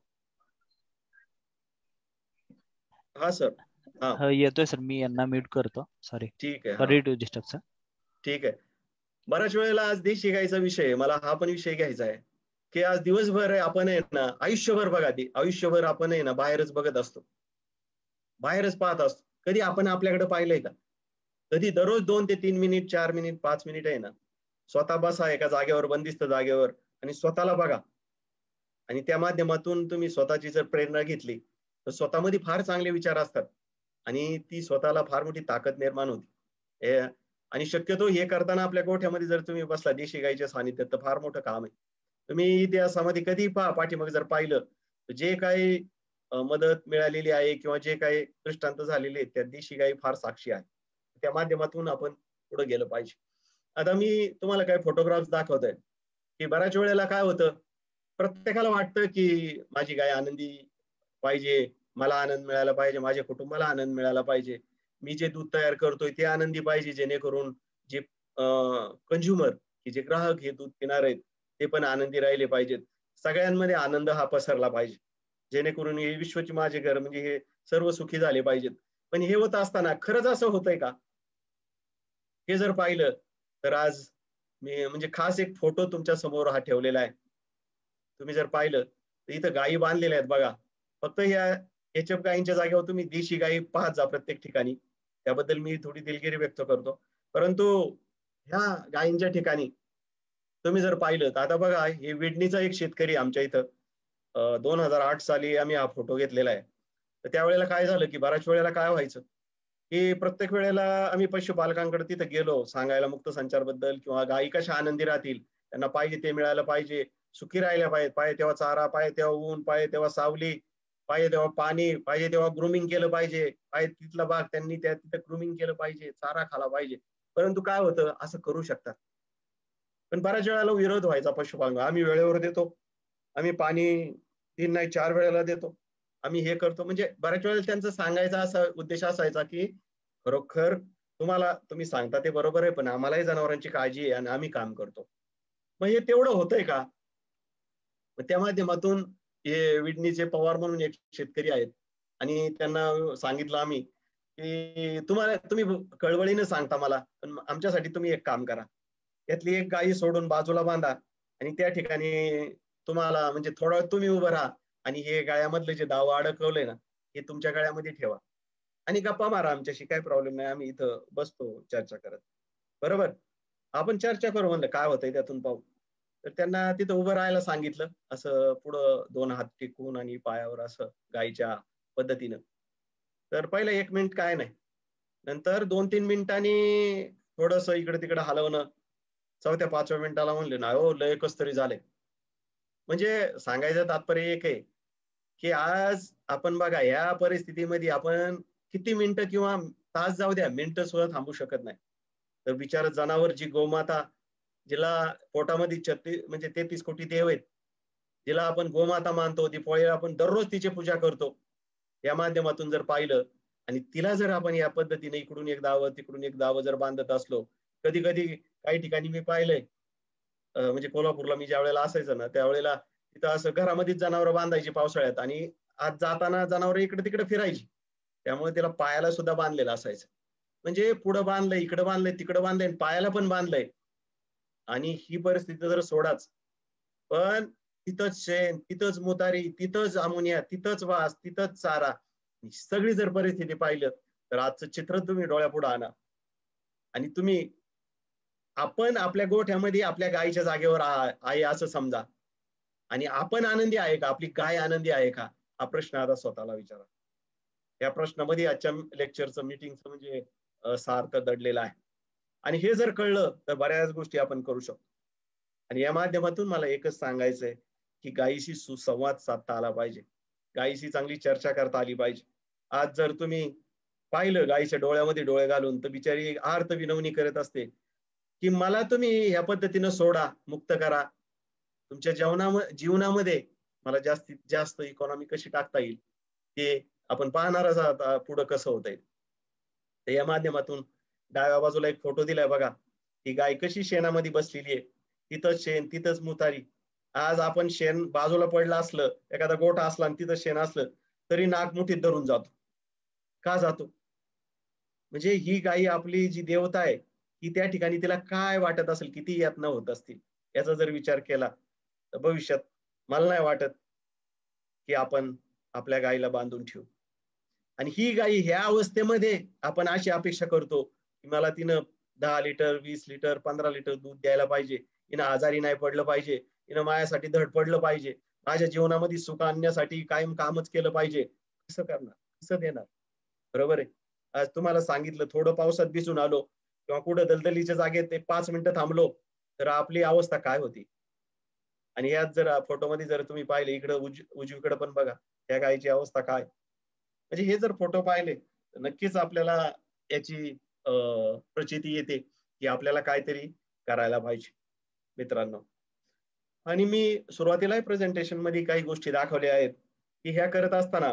हा सर. हा येतोय सर, मी यांना म्यूट करतो. सॉरी. ठीक आहे. Sorry to disturb sir. ठीक आहे. बऱ्याच वेळेला आज देशी गायीचा विषय, मला हा पण विषय घ्यायचा आहे की आज दिवसभर आपण आहे ना, आयुष्यभर बघा, आयुष्यभर आपण आहे ना बाहेरच बघत असतो, बाहेरच पाहत असतो. कधी आपण आपल्याकडे पाहिलंय का? कधी दररोज 2 ते 3 मिनिट, 4 मिनिट, 5 मिनिट आहे ना, स्वतः बसा एका जागेवर, बंदिस्त जागेवर आणि स्वतःला बघा. आणि त्या माध्यमातून तुम्ही स्वतःची जर प्रेरणा घेतली तर स्वतःमध्ये फार चांगले विचार असतात आणि ती स्वतःला फार मोठी ताकद निर्माण होती. आणि शक्यतो हे करताना आपल्या गोठ्यामध्ये जर तुम्ही बसला देशी गाईच्या सानिध्यात तर फार मोठं काम आहे. तुम्ही इतिहासामध्ये कधी पाठीमागे जर पाहिलं तर जे काही मदत मिळालेली आहे किंवा जे काही दृष्टांत झालेले आहेत त्या देशी गाई फार साक्षी आहे. त्या माध्यमातून आपण पुढे गेलं पाहिजे. आता मी तुम्हाला काही फोटोग्राफ्स दाखवतोय की बऱ्याच वेळेला काय होतं, प्रत्येकाला वाटतं की माझी गाय आनंदी पाहिजे, मला आनंद मिळाला पाहिजे, माझ्या कुटुंबाला आनंद मिळाला पाहिजे, मी जे दूध तयार करतोय ते आनंदी पाहिजे, जेणेकरून जे कंझ्युमर की जे ग्राहक हे दूध पिणार आहेत ते पण आनंदी राहिले पाहिजेत. सगळ्यांमध्ये आनंद हा पसरला पाहिजे, जेणेकरून हे विश्वची माझे घर म्हणजे हे सर्व सुखी झाले पाहिजेत. पण हे होत असताना खरंच असं होतंय का? हे जर पाहिलं तर आज मी म्हणजे खास एक फोटो तुमच्या समोर हा ठेवलेला आहे. तुम्ही जर पाहिलं तर इथं गायी बांधलेल्या आहेत बघा. फक्त ह्या एचएफ गायींच्या जागेवर तुम्ही देशी गायी पाहत जा प्रत्येक ठिकाणी. त्याबद्दल मी थोडी दिलगिरी व्यक्त करतो. परंतु ह्या गायींच्या ठिकाणी तुम्ही जर पाहिलं तर आता बघा, हे विडणीचा एक शेतकरी आमच्या इथं 2008 साली आम्ही हा फोटो घेतलेला आहे. तर त्यावेळेला काय झालं की बऱ्याच वेळेला काय व्हायचं की प्रत्येक वेळेला आम्ही पशुपालकांकडे तिथे गेलो सांगायला मुक्त संचारबद्दल किंवा गायी कशा आनंदी राहतील, त्यांना पाहिजे ते मिळालं पाहिजे, सुखी राहिल्या पाहिजे, पाहिजे तेव्हा चारा, पाहिजे तेव्हा ऊन, पाहिजे तेव्हा सावली, पाहिजे तेव्हा पाणी, पाहिजे तेव्हा ग्रुमिंग केलं पाहिजे, पाहिजे तिथला भाग त्यांनी तिथं ग्रुमिंग केलं पाहिजे, चारा खाला पाहिजे. परंतु काय होतं, असं करू शकतात पण बऱ्याच वेळेला विरोध व्हायचा पशुपालन. आम्ही वेळेवर देतो, आम्ही पाणी 3 नाही 4 वेळेला देतो, आम्ही हे करतो. म्हणजे बऱ्याच वेळेला त्यांचा सांगायचा असा उद्देश असायचा की खरोखर तुम्ही सांगता ते बरोबर आहे पण आम्हालाही जनावरांची काळजी आहे आणि आम्ही काम करतो. मग हे तेवढं होतंय का? त्या माध्यमातून हे विडणीचे पवार म्हणून एक शेतकरी आहेत आणि त्यांना सांगितलं आम्ही की तुम्ही कळवळीनं सांगता मला, पण आमच्यासाठी तुम्ही एक काम करा, यातली एक गायी सोडून बाजूला बांधा आणि त्या ठिकाणी तुम्हाला म्हणजे थोडा वेळ तुम्ही उभं राहा आणि हे गायामधले जे दावा अडकवलंय ना हे तुमच्या गळ्यामध्ये ठेवा आणि गप्पा मारा आमच्याशी, काही प्रॉब्लेम नाही, आम्ही इथं बसतो चर्चा करत. बरोबर, आपण चर्चा करू म्हणलं, काय होतंय त्यातून पाहू. तर त्यांना तिथं उभं राहायला सांगितलं, असं पुढं 2 हात टेकून आणि पायावर असं गायच्या पद्धतीनं. तर पहिलं 1 मिनिट काय नाही, नंतर 2-3 मिनिटांनी थोडस इकडे तिकडे हलवणं, 4थ्या-5व्या मिनिटाला म्हणले ना हो लय कस तरी झाले. म्हणजे सांगायचं तात्पर्य एक आहे की आज आपण बघा या परिस्थितीमध्ये आपण किती मिनिटं किंवा तास जाऊ द्या, मिनिटं सुद्धा थांबू शकत नाही. तर बिचार जनावर, जी गोमाता, जिला पोटामध्ये 33 कोटी देव आहेत, जिला आपण गोमाता मानतो, दिपावळीला आपण दररोज तिची पूजा करतो, या माध्यमातून जर पाहिलं आणि तिला जर आपण या पद्धतीने इकडून एक दावं तिकडून एक दावं जर बांधत असलो, कधी कधी काही ठिकाणी मी पाहिलंय, म्हणजे कोल्हापूरला मी ज्या वेळेला असायचं ना त्यावेळेला तिथं असं घरामध्येच जनावर बांधायची पावसाळ्यात आणि आज जाताना जनावर इकडे तिकडे फिरायची, त्यामुळे त्याला पायाला सुद्धा बांधलेलं असायचं. म्हणजे पुढं बांधलंय, इकडं बांधलंय, तिकडं बांधलंय, पायाला पण बांधलंय. आणि ही परिस्थिती जर सोडाच, पण तिथंच शेण, तिथंच मुतारी, तिथंच अमोनिया, तिथंच वास, तिथंच चारा, सगळी जर परिस्थिती पाहिलं तर आजचं चित्र तुम्ही डोळ्यापुढे आणा आणि तुम्ही आपण आपल्या गोठ्यामध्ये आपल्या गायीच्या जागेवर आहे असं समजा आणि आपण आनंदी आहे का, आपली गाय आनंदी आहे का, हा प्रश्न आता स्वतःला विचारा. या प्रश्नामध्ये आजच्या लेक्चरचं मीटिंगचं म्हणजे सार्थ दडलेला आहे. आणि हे जर कळलं तर बऱ्याच गोष्टी आपण करू शकतो. आणि या माध्यमातून मला एकच सांगायचंय की गायीशी सुसंवाद साधता आला पाहिजे, गायीशी चांगली चर्चा करता आली पाहिजे. आज जर तुम्ही पाहिलं गायीच्या डोळ्यामध्ये डोळे घालून तर बिचारी आर्त विनवणी करत असते की मला तुम्ही ह्या पद्धतीनं सोडा, मुक्त करा, तुमच्या जीवनामध्ये मला जास्तीत जास्त इकॉनॉमी कशी टाकता येईल ते आपण पाहणारच आहात पुढं कसं होत आहे. तर या माध्यमातून डाव्या बाजूला एक फोटो दिलाय बघा, ही गाय कशी शेणामध्ये बसलेली आहे, तिथंच शेण, तिथंच मुतारी. आज आपण शेण बाजूला पडलं असलं, एखादा गोठा असला आणि तिथं शेण असलं तरी नाक मुठीत धरून जातो. का जातो? म्हणजे ही गाय आपली जी देवता आहे की त्या ठिकाणी तिला काय वाटत असेल, किती यातना होत असतील, याचा जर विचार केला तर भविष्यात मला नाही वाटत की आपण आपल्या गायीला बांधून ठेवू. आणि ही गायी ह्या अवस्थेमध्ये आपण अशी अपेक्षा करतो की मला तिनं 10 लिटर 20 लिटर 15 लिटर दूध द्यायला पाहिजे, हिनं आजारी नाही पडलं पाहिजे, हिनं माझ्यासाठी धडपडलं पाहिजे, माझ्या जीवनामध्ये सुख आणण्यासाठी कायम कामच केलं पाहिजे. कसं करणार, कसं देणार? बरोबर आहे. आज तुम्हाला सांगितलं थोडं पावसात भिजून आलो किंवा कुठं दलदलीच्या जागेत 5 मिनिटं थांबलो तर आपली अवस्था काय होती. आणि यात जर फोटोमध्ये जर तुम्ही पाहिले इकडं उजवीकडे पण बघा त्या गायीची अवस्था काय. म्हणजे हे जर फोटो पाहिले तर नक्कीच आपल्याला याची प्रचिती येते की आपल्याला काहीतरी करायला पाहिजे मित्रांनो. आणि मी सुरुवातीला प्रेझेंटेशन मध्ये काही गोष्टी दाखवल्या आहेत की ह्या करत असताना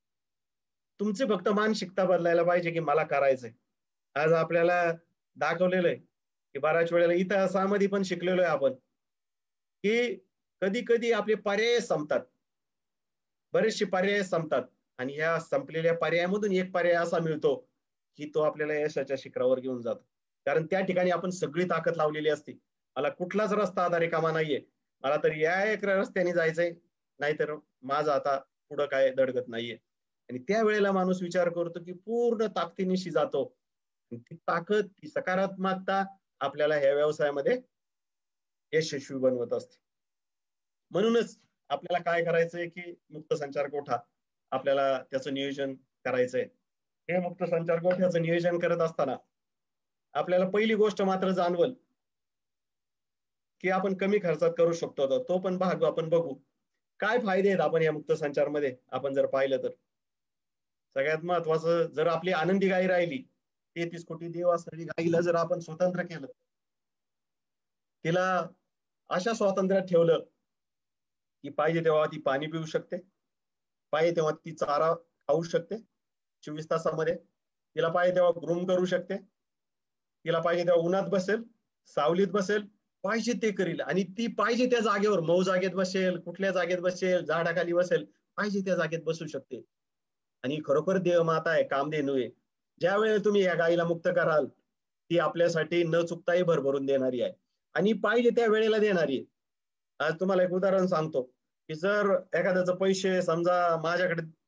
तुमचे फक्त मानसिकता बदलायला पाहिजे की मला करायचंय. आज आपल्याला दाखवलेलं आहे की बऱ्याच वेळेला इतिहासामध्ये पण शिकलेलो आहे आपण की कधी कधी आपले पर्याय संपतात, बरेचसे पर्याय संपतात आणि ह्या संपलेल्या पर्यायामधून एक पर्याय असा मिळतो की तो आपल्याला यशाच्या शिखरावर घेऊन जातो. कारण त्या ठिकाणी आपण सगळी ताकद लावलेली असते, मला कुठलाच रस्ता आता रिकामा नाहीये, मला तर या एक रस्त्याने जायचंय, नाहीतर माझं आता पुढं काय दडगत नाहीये. आणि त्या वेळेला माणूस विचार करतो की पूर्ण ताकदीनिशी जातो. ती ताकद, ती सकारात्मकता आपल्याला ह्या व्यवसायामध्ये यशस्वी बनवत असते. म्हणूनच आपल्याला काय करायचंय की मुक्त संचार गोठा आपल्याला त्याचं नियोजन करायचंय. हे मुक्त संचार गोठ्याचं नियोजन करत असताना आपल्याला पहिली गोष्ट मात्र जाणवल की आपण कमी खर्चात करू शकतो. तो पण भाग आपण बघू. काय फायदे आहेत आपण या मुक्त संचारमध्ये आपण जर पाहिलं तर सगळ्यात महत्वाचं, जर आपली आनंदी गाय राहिली, 33 कोटी देव असलेली गायीला जर आपण स्वतंत्र केलं, तिला अशा स्वातंत्र्यात ठेवलं की पाहिजे तेव्हा ती पाणी पिऊ शकते, पाहिजे तेव्हा ती चारा खाऊ शकते 24 तासामध्ये, तिला पाहिजे तेव्हा ग्रूम करू शकते, तिला पाहिजे तेव्हा उन्हात बसेल, सावलीत बसेल, पाहिजे ते करील. आणि ती पाहिजे त्या जागेवर मऊ जागेत बसेल, कुठल्या जागेत बसेल, झाडाखाली बसेल, पाहिजे त्या जागेत बसू शकते. आणि खरोखर देव माता आहे, कामधेनू आहे. ज्या वेळेला तुम्ही या गायीला मुक्त कराल ती आपल्यासाठी न चुकताही भरभरून देणारी आहे आणि पाहिजे त्या वेळेला देणारी आहे. आज तुम्हाला एक उदाहरण सांगतो की जर एखाद्याचं पैसे समजा माझ्याकडे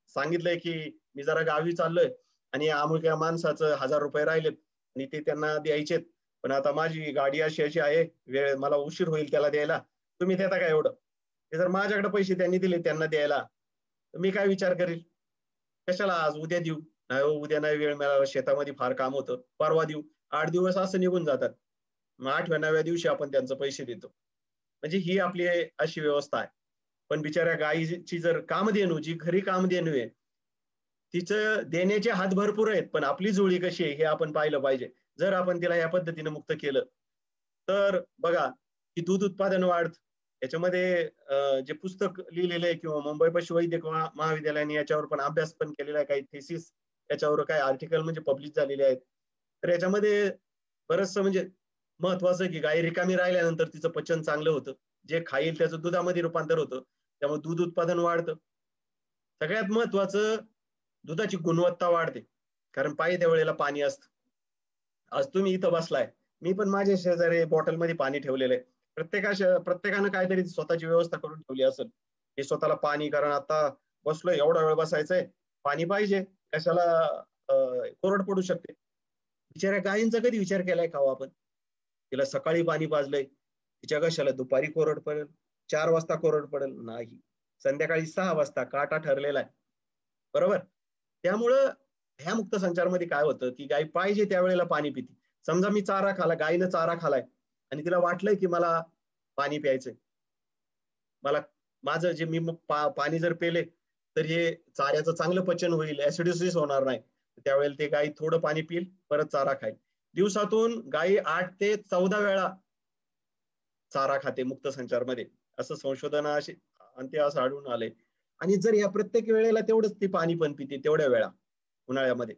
सांगितलंय की मी जरा गावी चाललोय आणि अमुक्या माणसाचं 1000 रुपये राहिलेत आणि ते त्यांना द्यायचेत, पण आता माझी गाडी अशी आहे, वेळ मला उशीर होईल त्याला द्यायला, तुम्ही देता का एवढं? ते जर माझ्याकडे पैसे त्यांनी दिले त्यांना द्यायला, तर मी काय विचार करेल, कशाला आज उद्या देऊ, नाही उद्या नाही वेळ मिळाला, शेतामध्ये फार काम होतं, परवा देऊ. 8 दिवस असं निघून जातात. मग 8व्या 9व्या दिवशी आपण त्यांचे पैसे देतो. म्हणजे ही आपली अशी व्यवस्था आहे. पण बिचाऱ्या गायीची जर कामधेनू, जी खरी कामधेनू आहे, तिचं देण्याचे हात भरपूर आहेत, पण आपली जुळी कशी आहे हे आपण पाहिलं पाहिजे. जर आपण तिला या पद्धतीने मुक्त केलं तर बघा की दूध उत्पादन वाढत. याच्यामध्ये जे पुस्तक लिहिलेलं आहे किंवा मुंबई पशुवैद्यक महाविद्यालयाने याच्यावर पण अभ्यास पण केलेला आहे, काही थेसिस याच्यावर काही आर्टिकल म्हणजे पब्लिश झालेले आहेत. तर याच्यामध्ये बरंचसं म्हणजे महत्वाचं की गाय रिकामी राहिल्यानंतर तिचं पचन चांगलं होतं, जे खाईल त्याचं दुधामध्ये रूपांतर होतं, त्यामुळे दूध उत्पादन वाढतं. सगळ्यात महत्वाचं दुधाची गुणवत्ता वाढते, कारण पाहिजे त्या वेळेला पाणी असतं. आज तुम्ही इथं बसलाय, मी पण माझ्या शेजारी बॉटलमध्ये पाणी ठेवलेलं आहे. प्रत्येकानं काहीतरी स्वतःची व्यवस्था करून ठेवली असेल, हे स्वतःला पाणी, कारण आता बसलोय एवढा वेळ बसायचंय, पाणी पाहिजे, कशाला कोरड पडू शकते. बिचाऱ्या गायींचा कधी विचार केलाय का आपण? तिला सकाळी पाणी पाजलंय, तिच्या कशाला दुपारी कोरड पडेल, 4 वाजता कोरड पडेल? नाही, संध्याकाळी 6 वाजता काटा ठरलेला आहे, बरोबर. त्यामुळं ह्या मुक्त संचारमध्ये काय होतं की गाय पाहिजे त्यावेळेला पाणी पिते. समजा मी चारा खाला, गायीनं चारा खालाय आणि तिला वाटलंय की मला पाणी प्यायचंय, मला माझं जे मी पाणी जर पेले तर हे चाऱ्याचं चांगलं पचन होईल, ऍसिडिसिस होणार नाही, त्यावेळेला ते गाय थोडं पाणी पिईल, परत चारा खाईल. दिवसातून गायी 8 ते 14 वेळा चारा खाते मुक्त संचारमध्ये, असं संशोधन अंती असं आढळून आलंय. आणि जर या प्रत्येक वेळेला तेवढंच ती पाणी पण पिते तेवढ्या वेळा उन्हाळ्यामध्ये,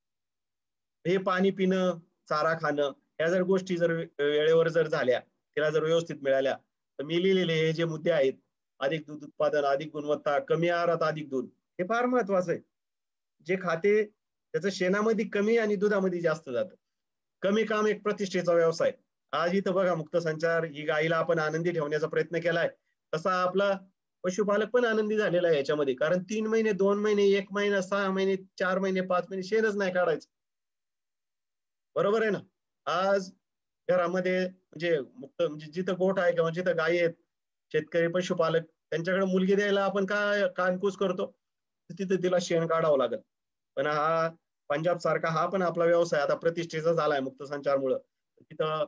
हे पाणी पिणं, चारा खाणं, ह्या जर गोष्टी जर वेळेवर जर झाल्या, तिला जर व्यवस्थित मिळाल्या, तर मी लिहिलेले हे जे मुद्दे आहेत, अधिक दूध उत्पादन, अधिक गुणवत्ता, कमी आहारात अधिक दूध, हे फार महत्वाचं आहे. जे खाते त्याचं शेणामध्ये कमी आणि दुधामध्ये जास्त जातं. कमी काम एक प्रतिष्ठेचा व्यवसाय. आज इथं बघा मुक्त संचार, ही गायीला आपण आनंदी ठेवण्याचा प्रयत्न केलाय, तसा आपला पशुपालक पण आनंदी झालेला आहे याच्यामध्ये. कारण 3 महिने, 2 महिने, 1 महिना, 6 महिने, 4 महिने, 5 महिने शेणच नाही काढायचं, बरोबर आहे ना. आज घरामध्ये म्हणजे मुक्त म्हणजे जिथं गोठ आहे किंवा जिथं गायी आहेत, शेतकरी पशुपालक, त्यांच्याकडे मुलगी द्यायला आपण काय कानकूस करतो, तिथं तिला शेण काढावं लागेल. पण हा पंजाब सारखा हा पण आपला व्यवसाय आता प्रतिष्ठेचा झालाय मुक्त संचारमुळं. तिथं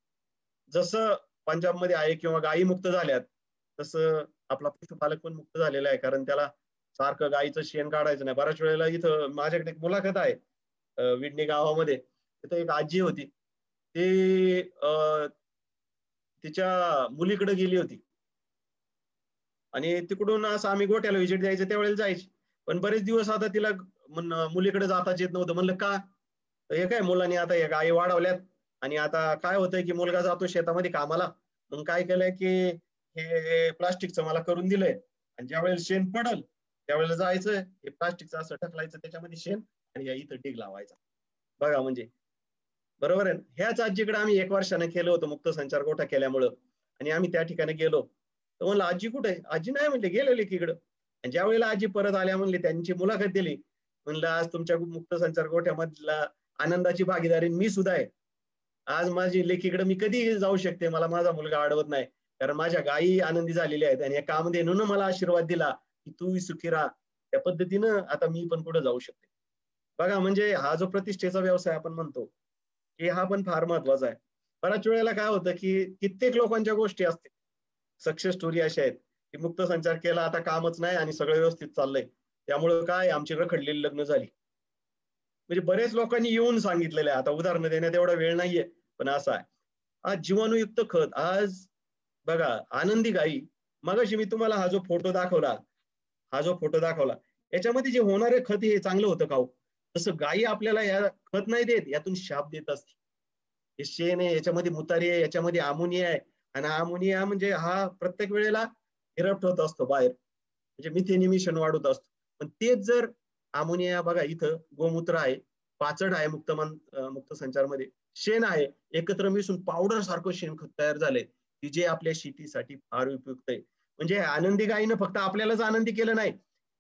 जसं पंजाबमध्ये आहे किंवा गायी मुक्त झाल्यात, तसं आपला पशुपालक पण मुक्त झालेला आहे, कारण त्याला सारखं गायीचं शेण काढायचं नाही. बऱ्याच वेळेला इथं माझ्याकडे एक मुलाखत आहे विडणी गावामध्ये, तिथं एक आजी होती, ती तिच्या मुलीकडे गेली होती आणि तिकडून असं आम्ही गोट्याला व्हिजिट द्यायचं त्यावेळेला जायची, पण बरेच दिवस आता तिला मुलीकडे जाताच येत नव्हतं. म्हणलं का? हे काय मुलांनी आता या गायी वाढवल्यात आणि आता काय होतंय की मुलगा जातो शेतामध्ये कामाला, मग काय केलंय की हे प्लास्टिकचं मला करून दिलंय, आणि ज्या वेळेला शेण पडल त्यावेळेला जायचं, हे प्लास्टिकचं असं ढकलायचं त्याच्यामध्ये शेण आणि या इथं ढीग लावायचा. बघा म्हणजे बरोबर आहे. ह्याच आजीकडे आम्ही 1 वर्षाने केलं होतं मुक्त संचार गोठा केल्यामुळं, आणि आम्ही त्या ठिकाणी गेलो तर म्हणलं आजी कुठे? आजी नाही म्हणले, गेलेली इकडं. आणि ज्या वेळेला आजी परत आल्या म्हणले, त्यांची मुलाखत दिली, म्हणलं आज तुमच्या मुक्त संचार गोठ्यामधला आनंदाची भागीदारी मी सुद्धा आहे. आज माझी लेकीकडे मी कधी जाऊ शकते, मला माझा मुलगा अडवत नाही, कारण माझ्या गायी आनंदी झालेल्या आहेत आणि या कामधेनूनं मला आशीर्वाद दिला की तू सुखी राहा. त्या पद्धतीनं आता मी पण पुढे जाऊ शकते. बघा म्हणजे हा जो प्रतिष्ठेचा व्यवसाय आपण म्हणतो की हा पण फार महत्वाचा आहे. बऱ्याच वेळेला काय होतं की कित्येक लोकांच्या गोष्टी असते, सक्सेस स्टोरी अशा आहेत की मुक्त संचार केला, आता कामच नाही आणि सगळं व्यवस्थित चाललंय, त्यामुळं काय आमची रखडलेली लग्न झाली. म्हणजे बरेच लोकांनी येऊन सांगितलेलं आहे, आता उदाहरणं देण्यात एवढा वेळ नाहीये, पण असं आहे. आज जीवाणुयुक्त खत, आज बघा आनंदी गायी, मगाशी मी तुम्हाला हा जो फोटो दाखवला, याच्यामध्ये जे होणारे खत हे चांगलं होतं का हो? तसं गायी आपल्याला या खत नाही देत, यातून शाप देत असते. हे शेण आहे, याच्यामध्ये मुतारी आहे, याच्यामध्ये अमोनिया आहे, आणि अमोनिया म्हणजे हा प्रत्येक वेळेला इरप्ट होत असतो बाहेर, म्हणजे मिथेन इमिशन वाढत असतो. पण तेच जर अमोनिया, बघा इथं गोमूत्र आहे, पाचड आहे मुक्त संचारमध्ये, शेण आहे, एकत्र मिसळून पावडर सारखं शेणखत तयार झालंय, की जे आपल्या शेतीसाठी फार उपयुक्त आहे. म्हणजे आनंदी गायीनं फक्त आपल्यालाच आनंदी केलं नाही,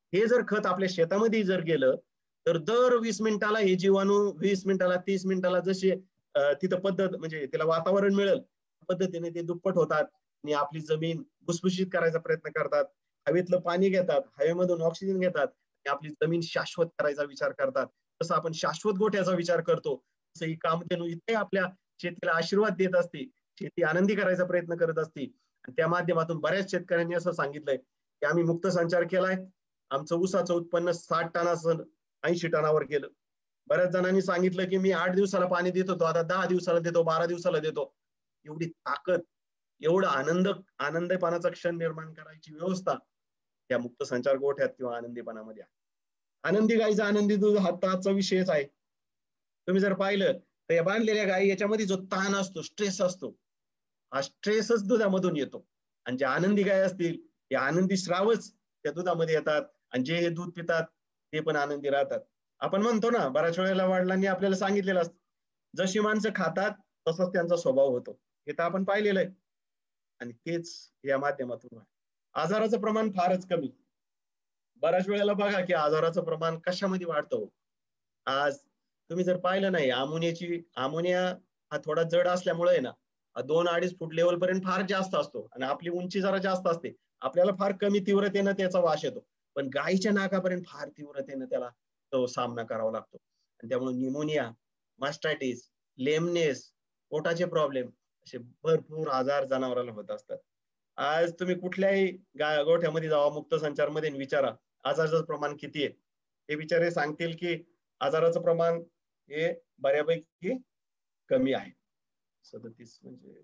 हे जर खत आपल्या शेतामध्ये जर गेलं तर दर 20 मिनिटाला हे जीवाणू 20 मिनिटाला 30 मिनिटाला जसे तिथं पद्धत म्हणजे त्याला वातावरण मिळेल पद्धतीने ते दुप्पट होतात आणि आपली जमीन भुसभुशीत करायचा प्रयत्न करतात, हवेतलं पाणी घेतात, हवेमधून ऑक्सिजन घेतात आणि आपली जमीन शाश्वत करायचा विचार करतात. तसं आपण शाश्वत गोठ्याचा विचार करतो तसं ही कामधेनू इथे आपल्या शेतीला आशीर्वाद देत असते, शेती आनंदी करायचा प्रयत्न करत असते. आणि त्या माध्यमातून बऱ्याच शेतकऱ्यांनी असं सांगितलंय की आम्ही मुक्त संचार केलाय, आमचं ऊसाचं उत्पन्न 60 टनाचं 80 टनावर गेलं. बऱ्याच जणांनी सांगितलं की मी 8 दिवसाला पाणी देत होतो, आता 10 दिवसाला देतो, 12 दिवसाला देतो. एवढी ताकद, एवढा आनंदपणाचा क्षण निर्माण करायची व्यवस्था त्या मुक्त संचार गोठ्यात किंवा आनंदीपणामध्ये आहे. आनंदी गाईचा आनंदी दूध हा आजचा विषयच आहे. तुम्ही जर पाहिलं तर या बांधलेल्या गायी याच्यामध्ये जो ताण असतो, स्ट्रेस असतो, हा स्ट्रेसच दुधामधून येतो. आणि ज्या आनंदी गाय असतील या आनंदी श्रावच त्या दुधामध्ये येतात आणि जे हे दूध पितात ते पण आनंदी राहतात. आपण म्हणतो ना, बऱ्याच वेळेला वडिलांनी आपल्याला सांगितलेलं असतं जशी माणसं खातात तसंच त्यांचा स्वभाव होतो. हे तर आपण पाहिलेलं आहे. आणि तेच या माध्यमातून आजाराचं प्रमाण फारच कमी. बऱ्याच वेळेला बघा की आजाराचं प्रमाण कशामध्ये वाढतं. आज तुम्ही जर पाहिलं नाही, अमोनिया हा थोडा जड असल्यामुळे ना 2-2.5 फूट लेवल पर्यंत फार जास्त असतो आणि आपली उंची जरा जास्त असते, आपल्याला फार कमी तीव्रतेनं त्याचा वास येतो. पण गायीच्या नाकापर्यंत फार तीव्रतेनं त्याला तो सामना करावा लागतो. आणि त्यामुळे न्यूमोनिया, मास्टायटिस, लेमनेस, पोटाचे प्रॉब्लेम असे भरपूर आजार जनावराला होत असतात. आज तुम्ही कुठल्याही गोठ्यामध्ये जावा मुक्त संचारमध्ये विचारा आजाराचं प्रमाण किती आहे, हे बिचारे सांगतील की आजाराचं प्रमाण हे बऱ्यापैकी कमी आहे. 37 म्हणजे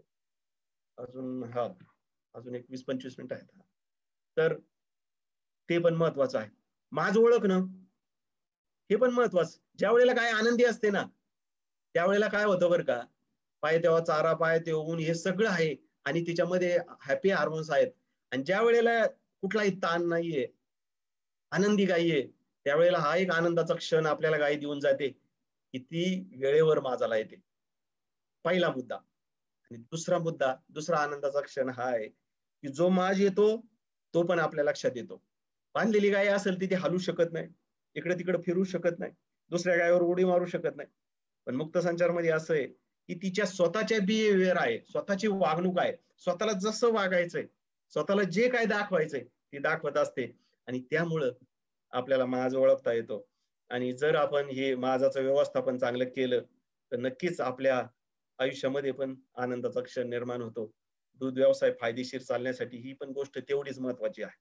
अजून 20-25 मिनिटं आहेत. तर ते पण महत्वाचं आहे. माझं ओळखणं हे पण महत्वाचं. ज्या वेळेला काय आनंदी असते ना त्यावेळेला काय होतं बरं का, पाय तेव्हा चारा, पाय ते ऊन, हे सगळं आहे आणि तिच्यामध्ये हॅपी हार्मोन्स आहेत. आणि ज्या वेळेला कुठलाही ताण नाहीये, आनंदी गायी आहे, त्यावेळेला हा एक आनंदाचा क्षण आपल्याला गायी देऊन जाते की ती वेळेवर माझाला येते. पहिला मुद्दा. आणि दुसरा आनंदाचा क्षण हा आहे की जो माज येतो तो पण आपल्या लक्षात येतो. बांधलेली गाय असेल ती हलू शकत नाही, इकडे तिकडे फिरू शकत नाही, दुसऱ्या गायीवर उडी मारू शकत नाही. पण मुक्त संचारमध्ये असं आहे की तिच्या स्वतःच्या बिहेवियर आहे, स्वतःची वागणूक आहे, स्वतःला जसं वागायचंय, स्वतःला जे काय दाखवायचंय ती दाखवत असते. आणि त्यामुळं आपल्याला माज ओळखता येतो. आणि जर आपण हे माजाचं व्यवस्थापन चांगलं केलं तर नक्कीच आपल्या आयुष्यामध्ये पण आनंदाचा क्षण निर्माण होतो. दूध व्यवसाय फायदेशीर चालण्यासाठी ही पण गोष्ट तेवढीच महत्वाची आहे.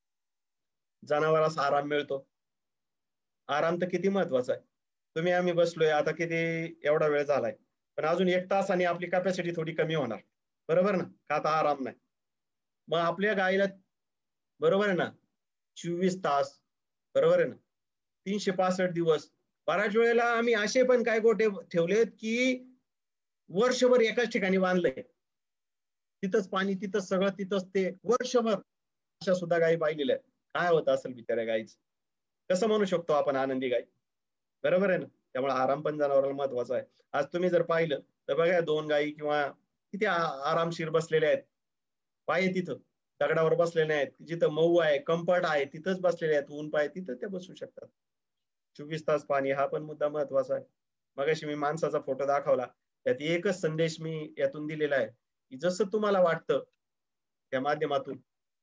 जनावरास आराम मिळतो. आराम तर किती महत्वाचा आहे. तुम्ही आम्ही बसलोय आता किती एवढा वेळ झालाय, पण अजून 1 तासाने आपली कॅपॅसिटी थोडी कमी होणार, बरोबर ना, का आता आराम नाही. मग आपल्या गायीला बरोबर आहे ना 24 तास, बरोबर आहे ना 365 दिवस. बऱ्याच वेळेला आम्ही असे पण काय गोठे ठेवलेत की वर्षभर एकाच ठिकाणी बांधलंय, तिथंच पाणी, तिथंच सगळं, तिथंच ते वर्षभर. अशा सुद्धा गायी पाहिलेल्या आहेत. काय होत असेल बिचाऱ्या गायीच. कसं म्हणू शकतो आपण आनंदी गाय, बरोबर आहे ना. त्यामुळे आराम पण जनावराला महत्वाचा आहे. आज तुम्ही जर पाहिलं तर बघा 2 गायी किंवा किती आरामशीर बसलेल्या आहेत, पाय तिथं दगडावर बसलेले आहेत, जिथं मऊ आहे, कम्फर्ट आहे तिथंच बसलेले आहेत, ऊन पाय तिथं ते बसू शकतात. 24 तास पाणी हा पण मुद्दा महत्वाचा आहे. मगाशी मी माणसाचा फोटो दाखवला, त्यात एकच संदेश मी यातून दिलेला आहे की जसं तुम्हाला वाटतं त्या माध्यमातून,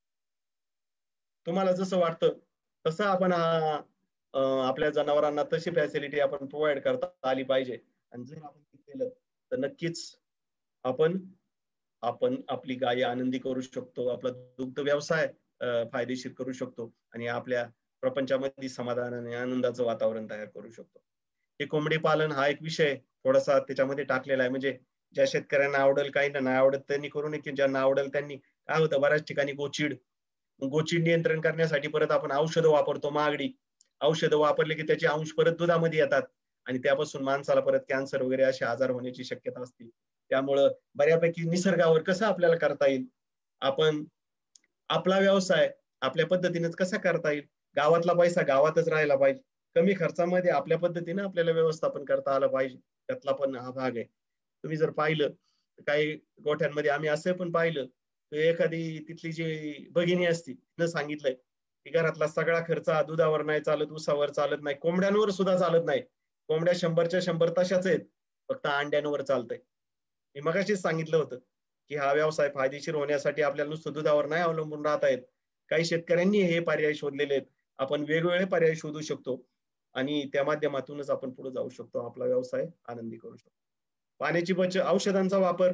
तुम्हाला जसं वाटतं तसं आपण आपल्या जनावरांना तशी फॅसिलिटी आपण प्रोव्हाइड करता आली पाहिजे. आणि जर आपण केलं तर नक्कीच आपण आपली गायी आनंदी करू शकतो, आपला दुग्ध व्यवसाय फायदेशीर करू शकतो आणि आपल्या प्रपंचामध्ये समाधान आणि आनंदाचं वातावरण तयार करू शकतो. हे कोंबडी पालन हा एक विषय थोडासा त्याच्यामध्ये टाकलेला आहे. म्हणजे ज्या शेतकऱ्यांना आवडेल, काही नाही आवडत त्यांनी करू नये, की ज्यांना आवडेल त्यांनी. काय होतं बऱ्याच ठिकाणी गोचीड नियंत्रण करण्यासाठी परत आपण औषधं वापरतो, महागडी औषधं वापरले की त्याचे अंश परत दुधामध्ये येतात आणि त्यापासून माणसाला परत कॅन्सर वगैरे असे आजार होण्याची शक्यता असते. त्यामुळं बऱ्यापैकी निसर्गावर कसं आपल्याला करता येईल, आपण आपला व्यवसाय आपल्या पद्धतीनेच कसा करता येईल, गावातला पैसा गावातच राहायला पाहिजे, कमी खर्चामध्ये आपल्या पद्धतीने आपल्याला व्यवस्थापन करता आलं पाहिजे, त्यातला पण हा भाग आहे. तुम्ही जर पाहिलं काही गोठ्यांमध्ये आम्ही असं पण पाहिलं एखादी तिथली जी भगिनी असती तिनं सांगितलंय की घरातला सगळा खर्च दुधावर नाही चालत, ऊसावर चालत नाही, कोंबड्यांवर सुद्धा चालत नाही. कोंबड्या 100च्या 100 तशाच आहेत, फक्त अंड्यांवर चालतंय. मी मगाशीच सांगितलं होतं की हा व्यवसाय फायदेशीर होण्यासाठी आपल्याला नुसतं दुधावर नाही अवलंबून राहता येत. काही शेतकऱ्यांनी हे पर्याय शोधलेले आहेत. आपण वेगवेगळे पर्याय शोधू शकतो आणि त्या माध्यमातूनच आपण पुढे जाऊ शकतो, आपला व्यवसाय आनंदी करू शकतो. पाण्याची बचत, औषधांचा वापर,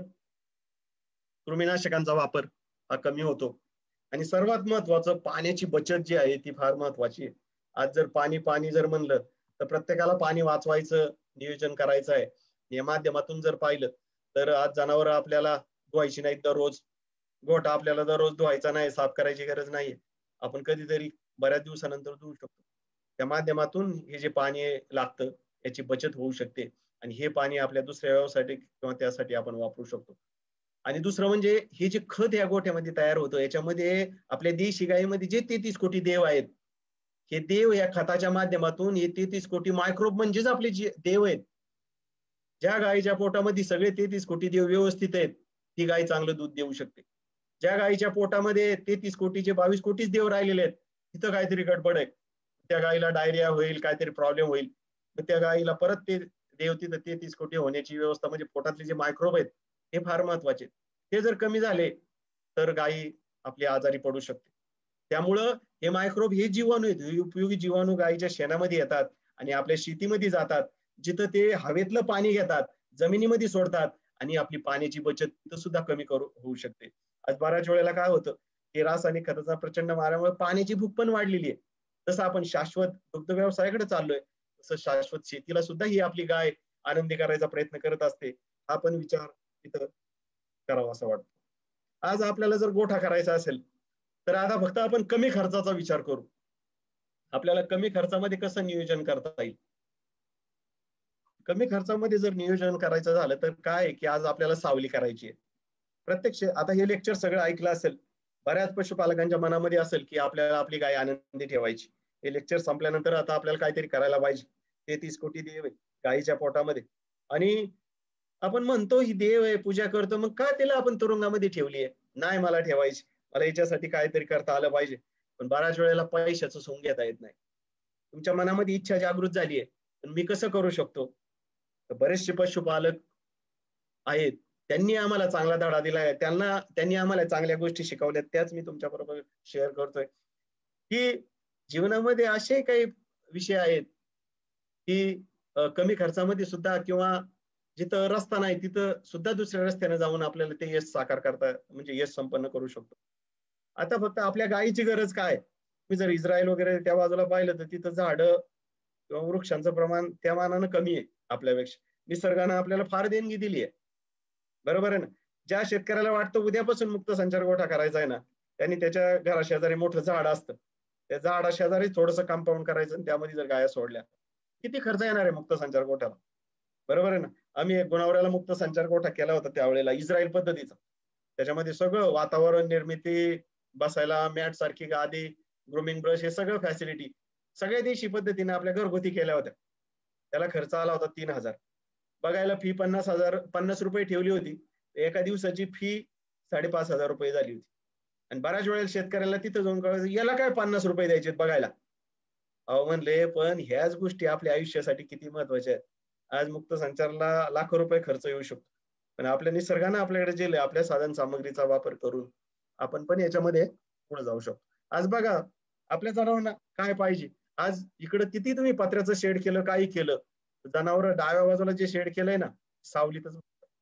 कृमीनाशकांचा वापर हा कमी होतो. आणि सर्वात महत्वाचं, पाण्याची बचत जी आहे ती फार महत्वाची आहे. आज जर पाणी जर म्हणलं तर प्रत्येकाला पाणी वाचवायचं नियोजन करायचं आहे. या माध्यमातून जर पाहिलं तर आज जनावर आपल्याला धुवायची नाहीत दररोज, गोठा आपल्याला दररोज धुवायचा नाही, साफ करायची गरज नाहीये. आपण कधीतरी बऱ्याच दिवसानंतर धुवू शकतो. त्या माध्यमातून हे जे पाणी लागतं याची बचत होऊ शकते आणि हे पाणी आपल्या दुसऱ्या व्यवसायासाठी किंवा त्यासाठी आपण वापरू शकतो. आणि दुसरं म्हणजे हे जे खत या गोठ्यामध्ये तयार होतं याच्यामध्ये आपल्या देशी गायीमध्ये जे 33 कोटी देव आहेत, हे देव या खताच्या माध्यमातून हे 33 कोटी मायक्रोब म्हणजेच आपले जे देव आहेत. ज्या गायीच्या पोटामध्ये सगळे 33 कोटी देव व्यवस्थित आहेत ती गाय चांगलं दूध देऊ शकते. ज्या गायीच्या पोटामध्ये 33 कोटीचे 22 कोटीच देव राहिलेले आहेत तिथं काहीतरी गडबड आहे, त्या गायीला डायरिया होईल, काहीतरी प्रॉब्लेम होईल, तर त्या गायीला परत ते देव तिथं 33 कोटी होण्याची व्यवस्था, म्हणजे पोटातले जे मायक्रोब आहेत हे फार महत्वाचे. ते जर कमी झाले तर गायी आपली आजारी पडू शकते. त्यामुळं हे मायक्रोब हे जीवाणू आहेत, हे उपयोगी जीवाणू गायीच्या शेणामध्ये येतात आणि आपल्या शेतीमध्ये जातात, जिथं ते हवेतलं पाणी घेतात, जमिनीमध्ये सोडतात आणि आपली पाण्याची बचत तिथं सुद्धा कमी होऊ शकते. आज बऱ्याच वेळेला काय होतं की रासायनिक खताचा प्रचंड मारामुळे पाण्याची भूक पण वाढलेली आहे. तसं आपण शाश्वत दुग्ध व्यवसायाकडे चाललोय, तसं शाश्वत शेतीला सुद्धा ही आपली गाय आनंदी करायचा प्रयत्न करत असते. हा पण विचार तिथं करावा असं वाटतं. आज आपल्याला जर गोठा करायचा असेल तर आता फक्त आपण कमी खर्चाचा विचार करू. आपल्याला कमी खर्चामध्ये कसं नियोजन करता येईल. कमी खर्चामध्ये जर नियोजन करायचं झालं तर काय की आज आपल्याला सावली करायची आहे. प्रत्यक्ष आता हे लेक्चर सगळं ऐकलं असेल, बऱ्याच पशुपालकांच्या मनामध्ये असेल की आपल्याला आपली गाय आनंदी ठेवायची. हे लेक्चर संपल्यानंतर आता आपल्याला काहीतरी करायला पाहिजे. 33 कोटी देव आहे गायीच्या पोटामध्ये आणि आपण म्हणतो ही देव आहे, पूजा करतो, मग का त्याला आपण तुरुंगामध्ये ठेवली आहे? नाही मला ठेवायची, मला याच्यासाठी काहीतरी करता आलं पाहिजे. पण बऱ्याच वेळेला पैशाचं सोंग घेता येत नाही. तुमच्या मनामध्ये इच्छा जागृत झाली आहे, पण मी कसं करू शकतो? तर बरेचसे पशुपालक आहेत, त्यांनी आम्हाला चांगला धडा दिलाय, त्यांनी आम्हाला चांगल्या गोष्टी शिकवल्यात, त्याच मी तुमच्या बरोबर शेअर करतोय. की जीवनामध्ये असे काही विषय आहेत की कमी खर्चामध्ये सुद्धा किंवा जिथं रस्ता नाही तिथं सुद्धा दुसऱ्या रस्त्याने जाऊन आपल्याला ते यश साकार करता, म्हणजे यश संपन्न करू शकतो. आता फक्त आपल्या गायीची गरज काय? मी जर इस्रायल वगैरे त्या बाजूला पाहिलं तर तिथं झाडं किंवा वृक्षांचं प्रमाण त्या मानानं कमी आहे आपल्यापेक्षा. निसर्गानं आपल्याला फार देणगी दिली आहे, बरोबर आहे ना. ज्या शेतकऱ्याला वाटतं उद्यापासून मुक्त संचार गोठा करायचा आहे ना, त्यांनी त्याच्या घराशेजारी मोठं झाड असतं, त्या झाडाशेजारी थोडंसं कंपाऊंड करायचं आणि त्यामध्ये जर गाया सोडल्या, किती खर्च येणार आहे मुक्त संचार गोठ्याला, बरोबर आहे ना. आम्ही एक गुणावऱ्याला मुक्त संचार गोठा केला होता त्यावेळेला इस्रायल पद्धतीचा. त्याच्यामध्ये सगळं वातावरण निर्मिती, बसायला मॅट सारखी गादी, ग्रूमिंग ब्रश, हे सगळं फॅसिलिटी सगळ्या देशी पद्धतीने आपल्या घरगुती केल्या होत्या. त्याला खर्च आला होता 3,000. बघायला फी 50 रुपये ठेवली होती, एका दिवसाची फी 5,500 रुपये झाली होती. आणि बऱ्याच वेळेला शेतकऱ्याला तिथं जाऊन कळायचं याला काय 50 रुपये द्यायचे बघायला. अहो म्हणले, पण ह्याच गोष्टी आपल्या आयुष्यासाठी किती महत्वाच्या आहेत. आज मुक्त संचारला लाखो रुपये खर्च येऊ शकतो, पण आपल्या निसर्गानं आपल्याकडे जे आपल्या साधन सामग्रीचा वापर करून आपण पण याच्यामध्ये पुढे जाऊ शकतो. आज बघा आपल्या जनावरांना काय पाहिजे. आज इकडं किती तुम्ही पत्र्याचं शेड केलं, काही केलं, जनावर डाव्या बाजूला जे शेड केलंय ना सावलीतच.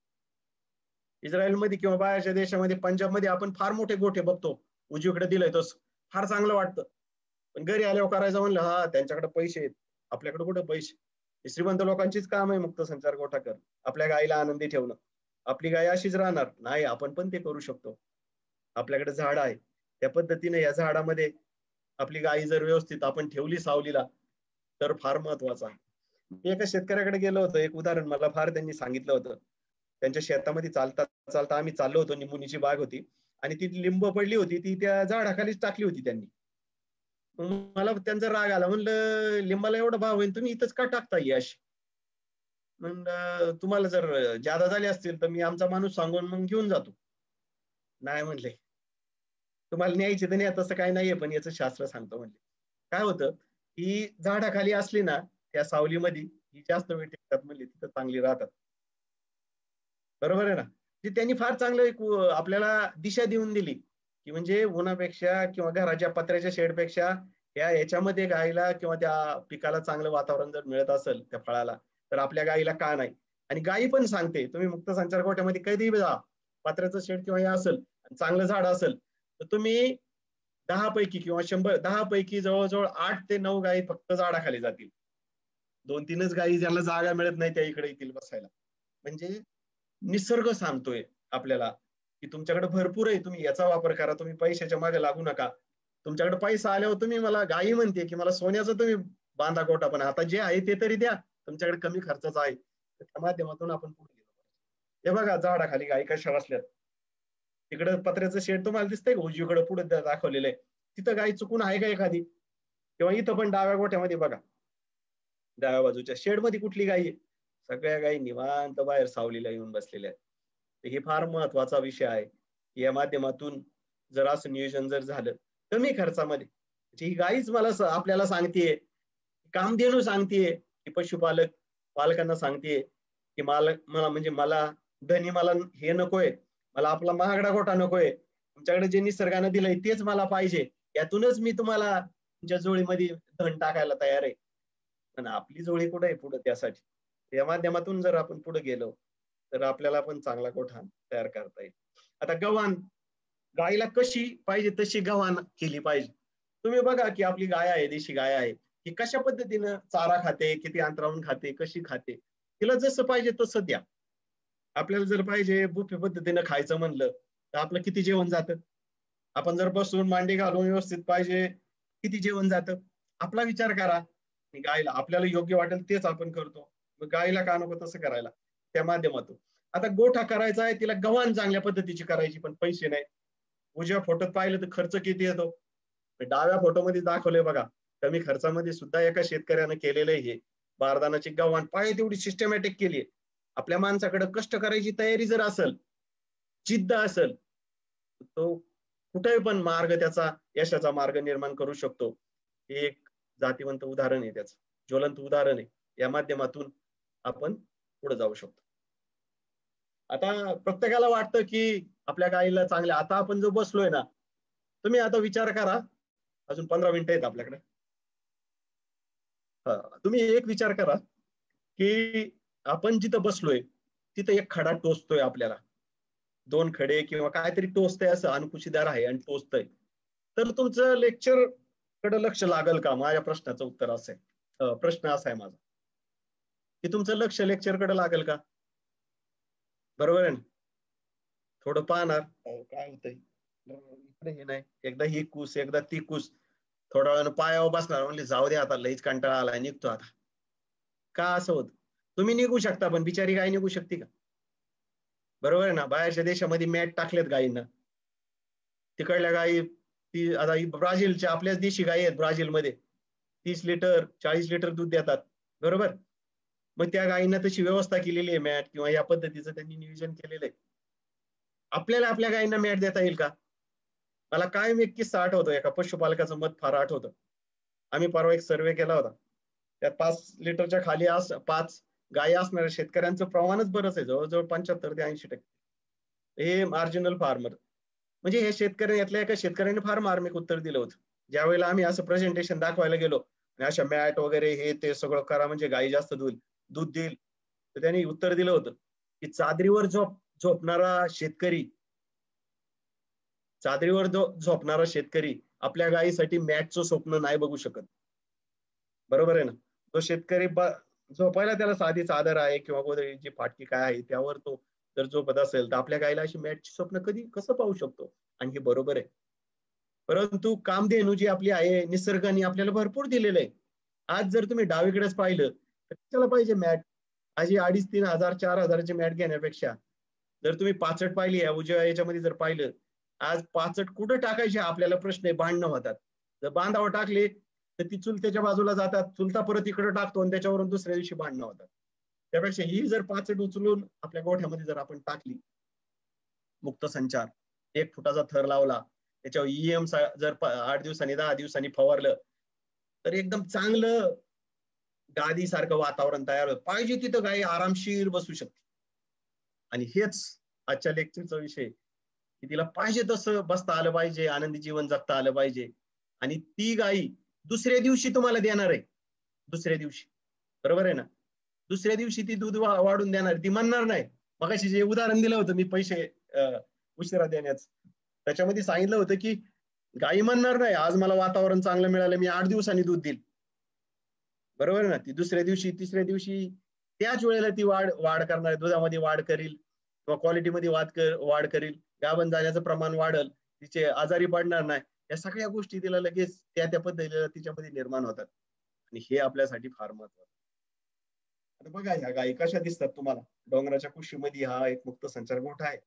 इस्रायलमध्ये किंवा बाहेरच्या देशामध्ये, पंजाबमध्ये आपण फार मोठे गोठे बघतो, उजवीकडे दिलंय तसं फार चांगलं वाटतं. पण घरी आल्यावर करायचं म्हणलं, हा त्यांच्याकडे पैसे आहेत, आपल्याकडे कुठे पैसे. श्रीमंत लोकांचीच काम आहे मुक्त संचार गोठा कर, आपल्या गायीला आनंदी ठेवणं. आपली गाय अशीच राहणार नाही, आपण पण ते करू शकतो. आपल्याकडे झाड आहे, त्या पद्धतीने या झाडामध्ये आपली गायी जर व्यवस्थित आपण ठेवली सावलीला तर फार महत्वाचं आहे. मी एका शेतकऱ्याकडे गेलो होतो, एक उदाहरण मला फार त्यांनी सांगितलं होतं. त्यांच्या शेतामध्ये चालता चालता आम्ही चाललो होतो, लिंबुनीची बाग होती आणि ती लिंब पडली होती, ती त्या झाडाखालीच टाकली होती त्यांनी. मला त्यांचा राग आला, म्हणलं लिंबाला एवढा भाव होईल तुम्ही इथंच का टाकताय अशी. म्हणलं तुम्हाला जर जादा झाले असतील तर मी आमचा माणूस सांगून मग घेऊन जातो. नाही म्हणले, तुम्हाला न्यायचे तर नाही, तसं काही नाहीये, पण याचं शास्त्र सांगतो. म्हणजे काय होतं की झाडाखाली असली ना त्या सावलीमध्ये ही जास्त वेळ टिकतात, म्हणजे तिथं चांगली राहतात. बरोबर आहे ना. त्यांनी फार चांगलं आपल्याला दिशा देऊन दिली की म्हणजे उन्हापेक्षा किंवा घराच्या पत्र्याच्या शेडपेक्षा याच्यामध्ये गायला किंवा त्या पिकाला चांगलं वातावरण जर मिळत असेल त्या फळाला, तर आपल्या गायीला का नाही. आणि गायी पण सांगते, तुम्ही मुक्त संचार गोठ्यामध्ये कधी जा, पत्र्याचं शेड किंवा हे असेल, चांगलं झाड असेल, तर तुम्ही 10 पैकी किंवा 10 पैकी जवळजवळ 8 ते 9 गायी फक्त झाडाखाली जातील. 2-3च गायी ज्यांना जागा मिळत नाही त्या इकडे येतील बसायला. म्हणजे निसर्ग सांगतोय आपल्याला की तुमच्याकडे भरपूर आहे, तुम्ही याचा वापर करा, तुम्ही पैशाच्या मागे लागू नका. तुमच्याकडे पैसा आल्यावर तुम्ही मला गायी म्हणते की मला सोन्याचं तुम्ही बांधा गोठा, पण आता जे आहे ते तरी द्या, तुमच्याकडे कमी खर्चाचं आहे. त्या माध्यमातून आपण पुढे गेलो. हे बघा झाडाखाली गायी कशा बसल्यात. तिकडे पत्र्याचं शेड तुम्हाला दिसतंय का उजवीकडे पुढे दाखवलेलं आहे, तिथं गाय चुकून आहे का एखादी? किंवा इथं पण डाव्या गोठ्यामध्ये बघा, डाव्या बाजूच्या शेडमध्ये कुठली गायी आहे? सगळ्या गायी निवांत बाहेर सावलीला येऊन बसलेल्या आहेत. हे फार महत्वाचा विषय आहे. या माध्यमातून जर असं नियोजन जर झालं कमी खर्चामध्ये, ही गायीच मला आपल्याला सांगतेय, कामधेनू सांगतेय की पालकांना सांगतेय की मला म्हणजे मला धनी मला हे नकोय, मला आपला महागडा गोठा नकोय, तुमच्याकडे जे निसर्गानं दिलंय तेच मला पाहिजे, यातूनच मी तुम्हाला तुमच्या जोळीमध्ये धन टाकायला तयार आहे. पण आपली जोळी कुठे आहे पुढे त्यासाठी? या माध्यमातून जर आपण पुढे गेलो तर आपल्याला पण चांगला गोठा तयार करता येईल. आता गव्हाण, गायीला कशी पाहिजे तशी गव्हाण केली पाहिजे. तुम्ही बघा की आपली गाय आहे, देशी गाय आहे, ही कशा पद्धतीनं चारा खाते, किती अंतरावून खाते, कशी खाते, तिला जसं पाहिजे तसं द्या. आपल्याला जर पाहिजे बुफे पद्धतीनं खायचं म्हणलं तर आपलं किती जेवण जातं? आपण जर बसून मांडी घालून व्यवस्थित पाहिजे किती जेवण जातं? आपला विचार करा. गायला आपल्याला योग्य वाटेल तेच आपण करतो, मग गायीला का नको तसं करायला? त्या माध्यमातून आता गोठा करायचा आहे, तिला गव्हाण चांगल्या पद्धतीची करायची, पण पैसे नाही. उजव्या फोटोत पाहिलं तर खर्च किती येतो, डाव्या फोटोमध्ये दाखवलंय बघा, कमी खर्चामध्ये सुद्धा एका शेतकऱ्यानं केलेलं आहे. हे बारदानाची गव्हाण पाहिजे तेवढी सिस्टमॅटिक केली आहे. आपल्या माणसाकडे कष्ट करायची तयारी जर असेल, जिद्द असेल, तो कुठेही पण मार्ग त्याचा यशाचा मार्ग निर्माण करू शकतो. हे एक जातीवंत उदाहरण आहे, त्याचं ज्वलंत उदाहरण आहे. या माध्यमातून आपण पुढे जाऊ शकतो. आता प्रत्येकाला वाटतं की आपल्या गायीला चांगल्या, आता आपण जो बसलोय ना, तुम्ही आता विचार करा, अजून 15 मिनिटं आहेत आपल्याकडे. तुम्ही एक विचार करा की आपण जिथं बसलोय तिथं एक खडा टोचतोय आपल्याला, 2 खडे किंवा काहीतरी टोचतंय, असं अणकुचीदार आहे आणि टोचतंय, तर तुमचं लेक्चर कडे लक्ष लागल का? माझ्या प्रश्नाचं उत्तर असं आहे, प्रश्न असा आहे माझा की तुमचं लक्ष लेक्चर कडे लागेल का? बरोबर आहे ना? थोडं पाहणार काय होतंय, इकडे हे नाही, एकदा ही कुस एकदा ती कुस, थोड्या वेळानं पायावर बसणार, म्हणजे जाऊ दे आता, लईच कंटाळा आलाय, निघतो आता. का असं होत? तुम्ही निघू शकता पण बिचारी गाय निघू शकते का? बरोबर आहे ना? बाहेरच्या देशामध्ये मॅट टाकलेत गायींना, तिकडल्या गायी ती आता ब्राझीलच्या आपल्याच देशी गायी आहेत, ब्राझीलमध्ये 30 लिटर 40 लिटर दूध देतात. बरोबर? मग त्या गायींना तशी व्यवस्था केलेली आहे मॅट, किंवा या पद्धतीचं त्यांनी नियोजन केलेलं आहे. आपल्याला आपल्या गायींना मॅट देता येईल का? मला कायम एक किस्सा आठवतो, एका पशुपालकाचं मत फार आठवतं. आम्ही परवा एक सर्वे केला होता, त्यात 5 लिटरच्या खाली 5 गायी असणाऱ्या शेतकऱ्यांचं प्रमाणच बरंच आहे, जवळजवळ 75 ते 80%. हे मार्जिनल फार्मर, म्हणजे हे शेतकरी, यातल्या एका शेतकऱ्याने फार मार्मिक उत्तर दिलं होतं. ज्या वेळेला आम्ही असं प्रेझेंटेशन दाखवायला गेलो आणि अशा मॅट वगैरे हे ते सगळं करा म्हणजे गायी जास्त दूध देईल, तर त्यांनी उत्तर दिलं होतं की चादरीवर झोपणारा शेतकरी आपल्या गायीसाठी मॅटचं स्वप्न नाही बघू शकत. बरोबर आहे ना? तो शेतकरी झोपायला त्याला साधी चादर आहे किंवा गोदरेजची फाटकी काय आहे त्यावर तो जर झोपत असेल, तर आपल्या गायीला अशी मॅटची स्वप्न कसं पाहू शकतो? आणि हे बरोबर आहे. परंतु कामधेनू जी आपली आहे, निसर्गाने आपल्याला भरपूर दिलेलं आहे. आज जर तुम्ही डावीकडेच पाहिलं तर त्याला पाहिजे मॅट. आज 2,500, 3,000, 4,000ची मॅट घेण्यापेक्षा जर तुम्ही पाचट पाहिली, उजव्या याच्यामध्ये जर पाहिलं, आज पाचट कुठं टाकायचे आपल्याला प्रश्न आहे, भांडणं होतात. जर बांधावर टाकले तर ती चुलत्याच्या बाजूला जातात, चुलता परत इकडे टाकतो आणि त्याच्यावरून दुसऱ्या दिवशी भांडणं होतात. त्यापेक्षा ही जर पाचट उचलून आपल्या गोठ्यामध्ये जर आपण टाकली, मुक्त संचार 1 फुटाचा थर लावला, त्याच्यावर EM जर 8 दिवसांनी 10 दिवसांनी फवारलं तर एकदम चांगलं गादी सारखं वातावरण तयार होतं. पाहिजे तिथं गाय आरामशीर बसू शकते. आणि हेच आजच्या लेक्चरचा विषय, की तिला पाहिजे तसं बसता आलं पाहिजे, आनंदी जीवन जगता आलं पाहिजे. आणि ती गाई दुसऱ्या दिवशी तुम्हाला देणार आहे, दुसऱ्या दिवशी, बरोबर आहे ना? दुसऱ्या दिवशी ती दूध वाढून देणार, ती म्हणणार नाही. मगाशी जे उदाहरण दिलं होतं मी पैसे उशिरा देण्याचं, त्याच्यामध्ये सांगितलं होतं की गाई म्हणणार नाही आज मला वातावरण चांगलं मिळालं मी 8 दिवसांनी दूध देईल, बरोबर आहे ना? ती दुसऱ्या दिवशी तिसऱ्या दिवशी त्याच वेळेला ती वाढ करणार, दुधामध्ये वाढ करील किंवा क्वालिटीमध्ये वाढ करील, गाभण जाण्याचं प्रमाण वाढल, तिचे आजारी पडणार नाही. या सगळ्या गोष्टी तिला लगेच त्या पद्धतीला तिच्यामध्ये निर्माण होतात. आणि हे आपल्यासाठी फार महत्वाचं. आता बघा ह्या गायी कशा दिसतात तुम्हाला. डोंगराच्या कुशीमध्ये हा एक मुक्त संचार गोठा आहे.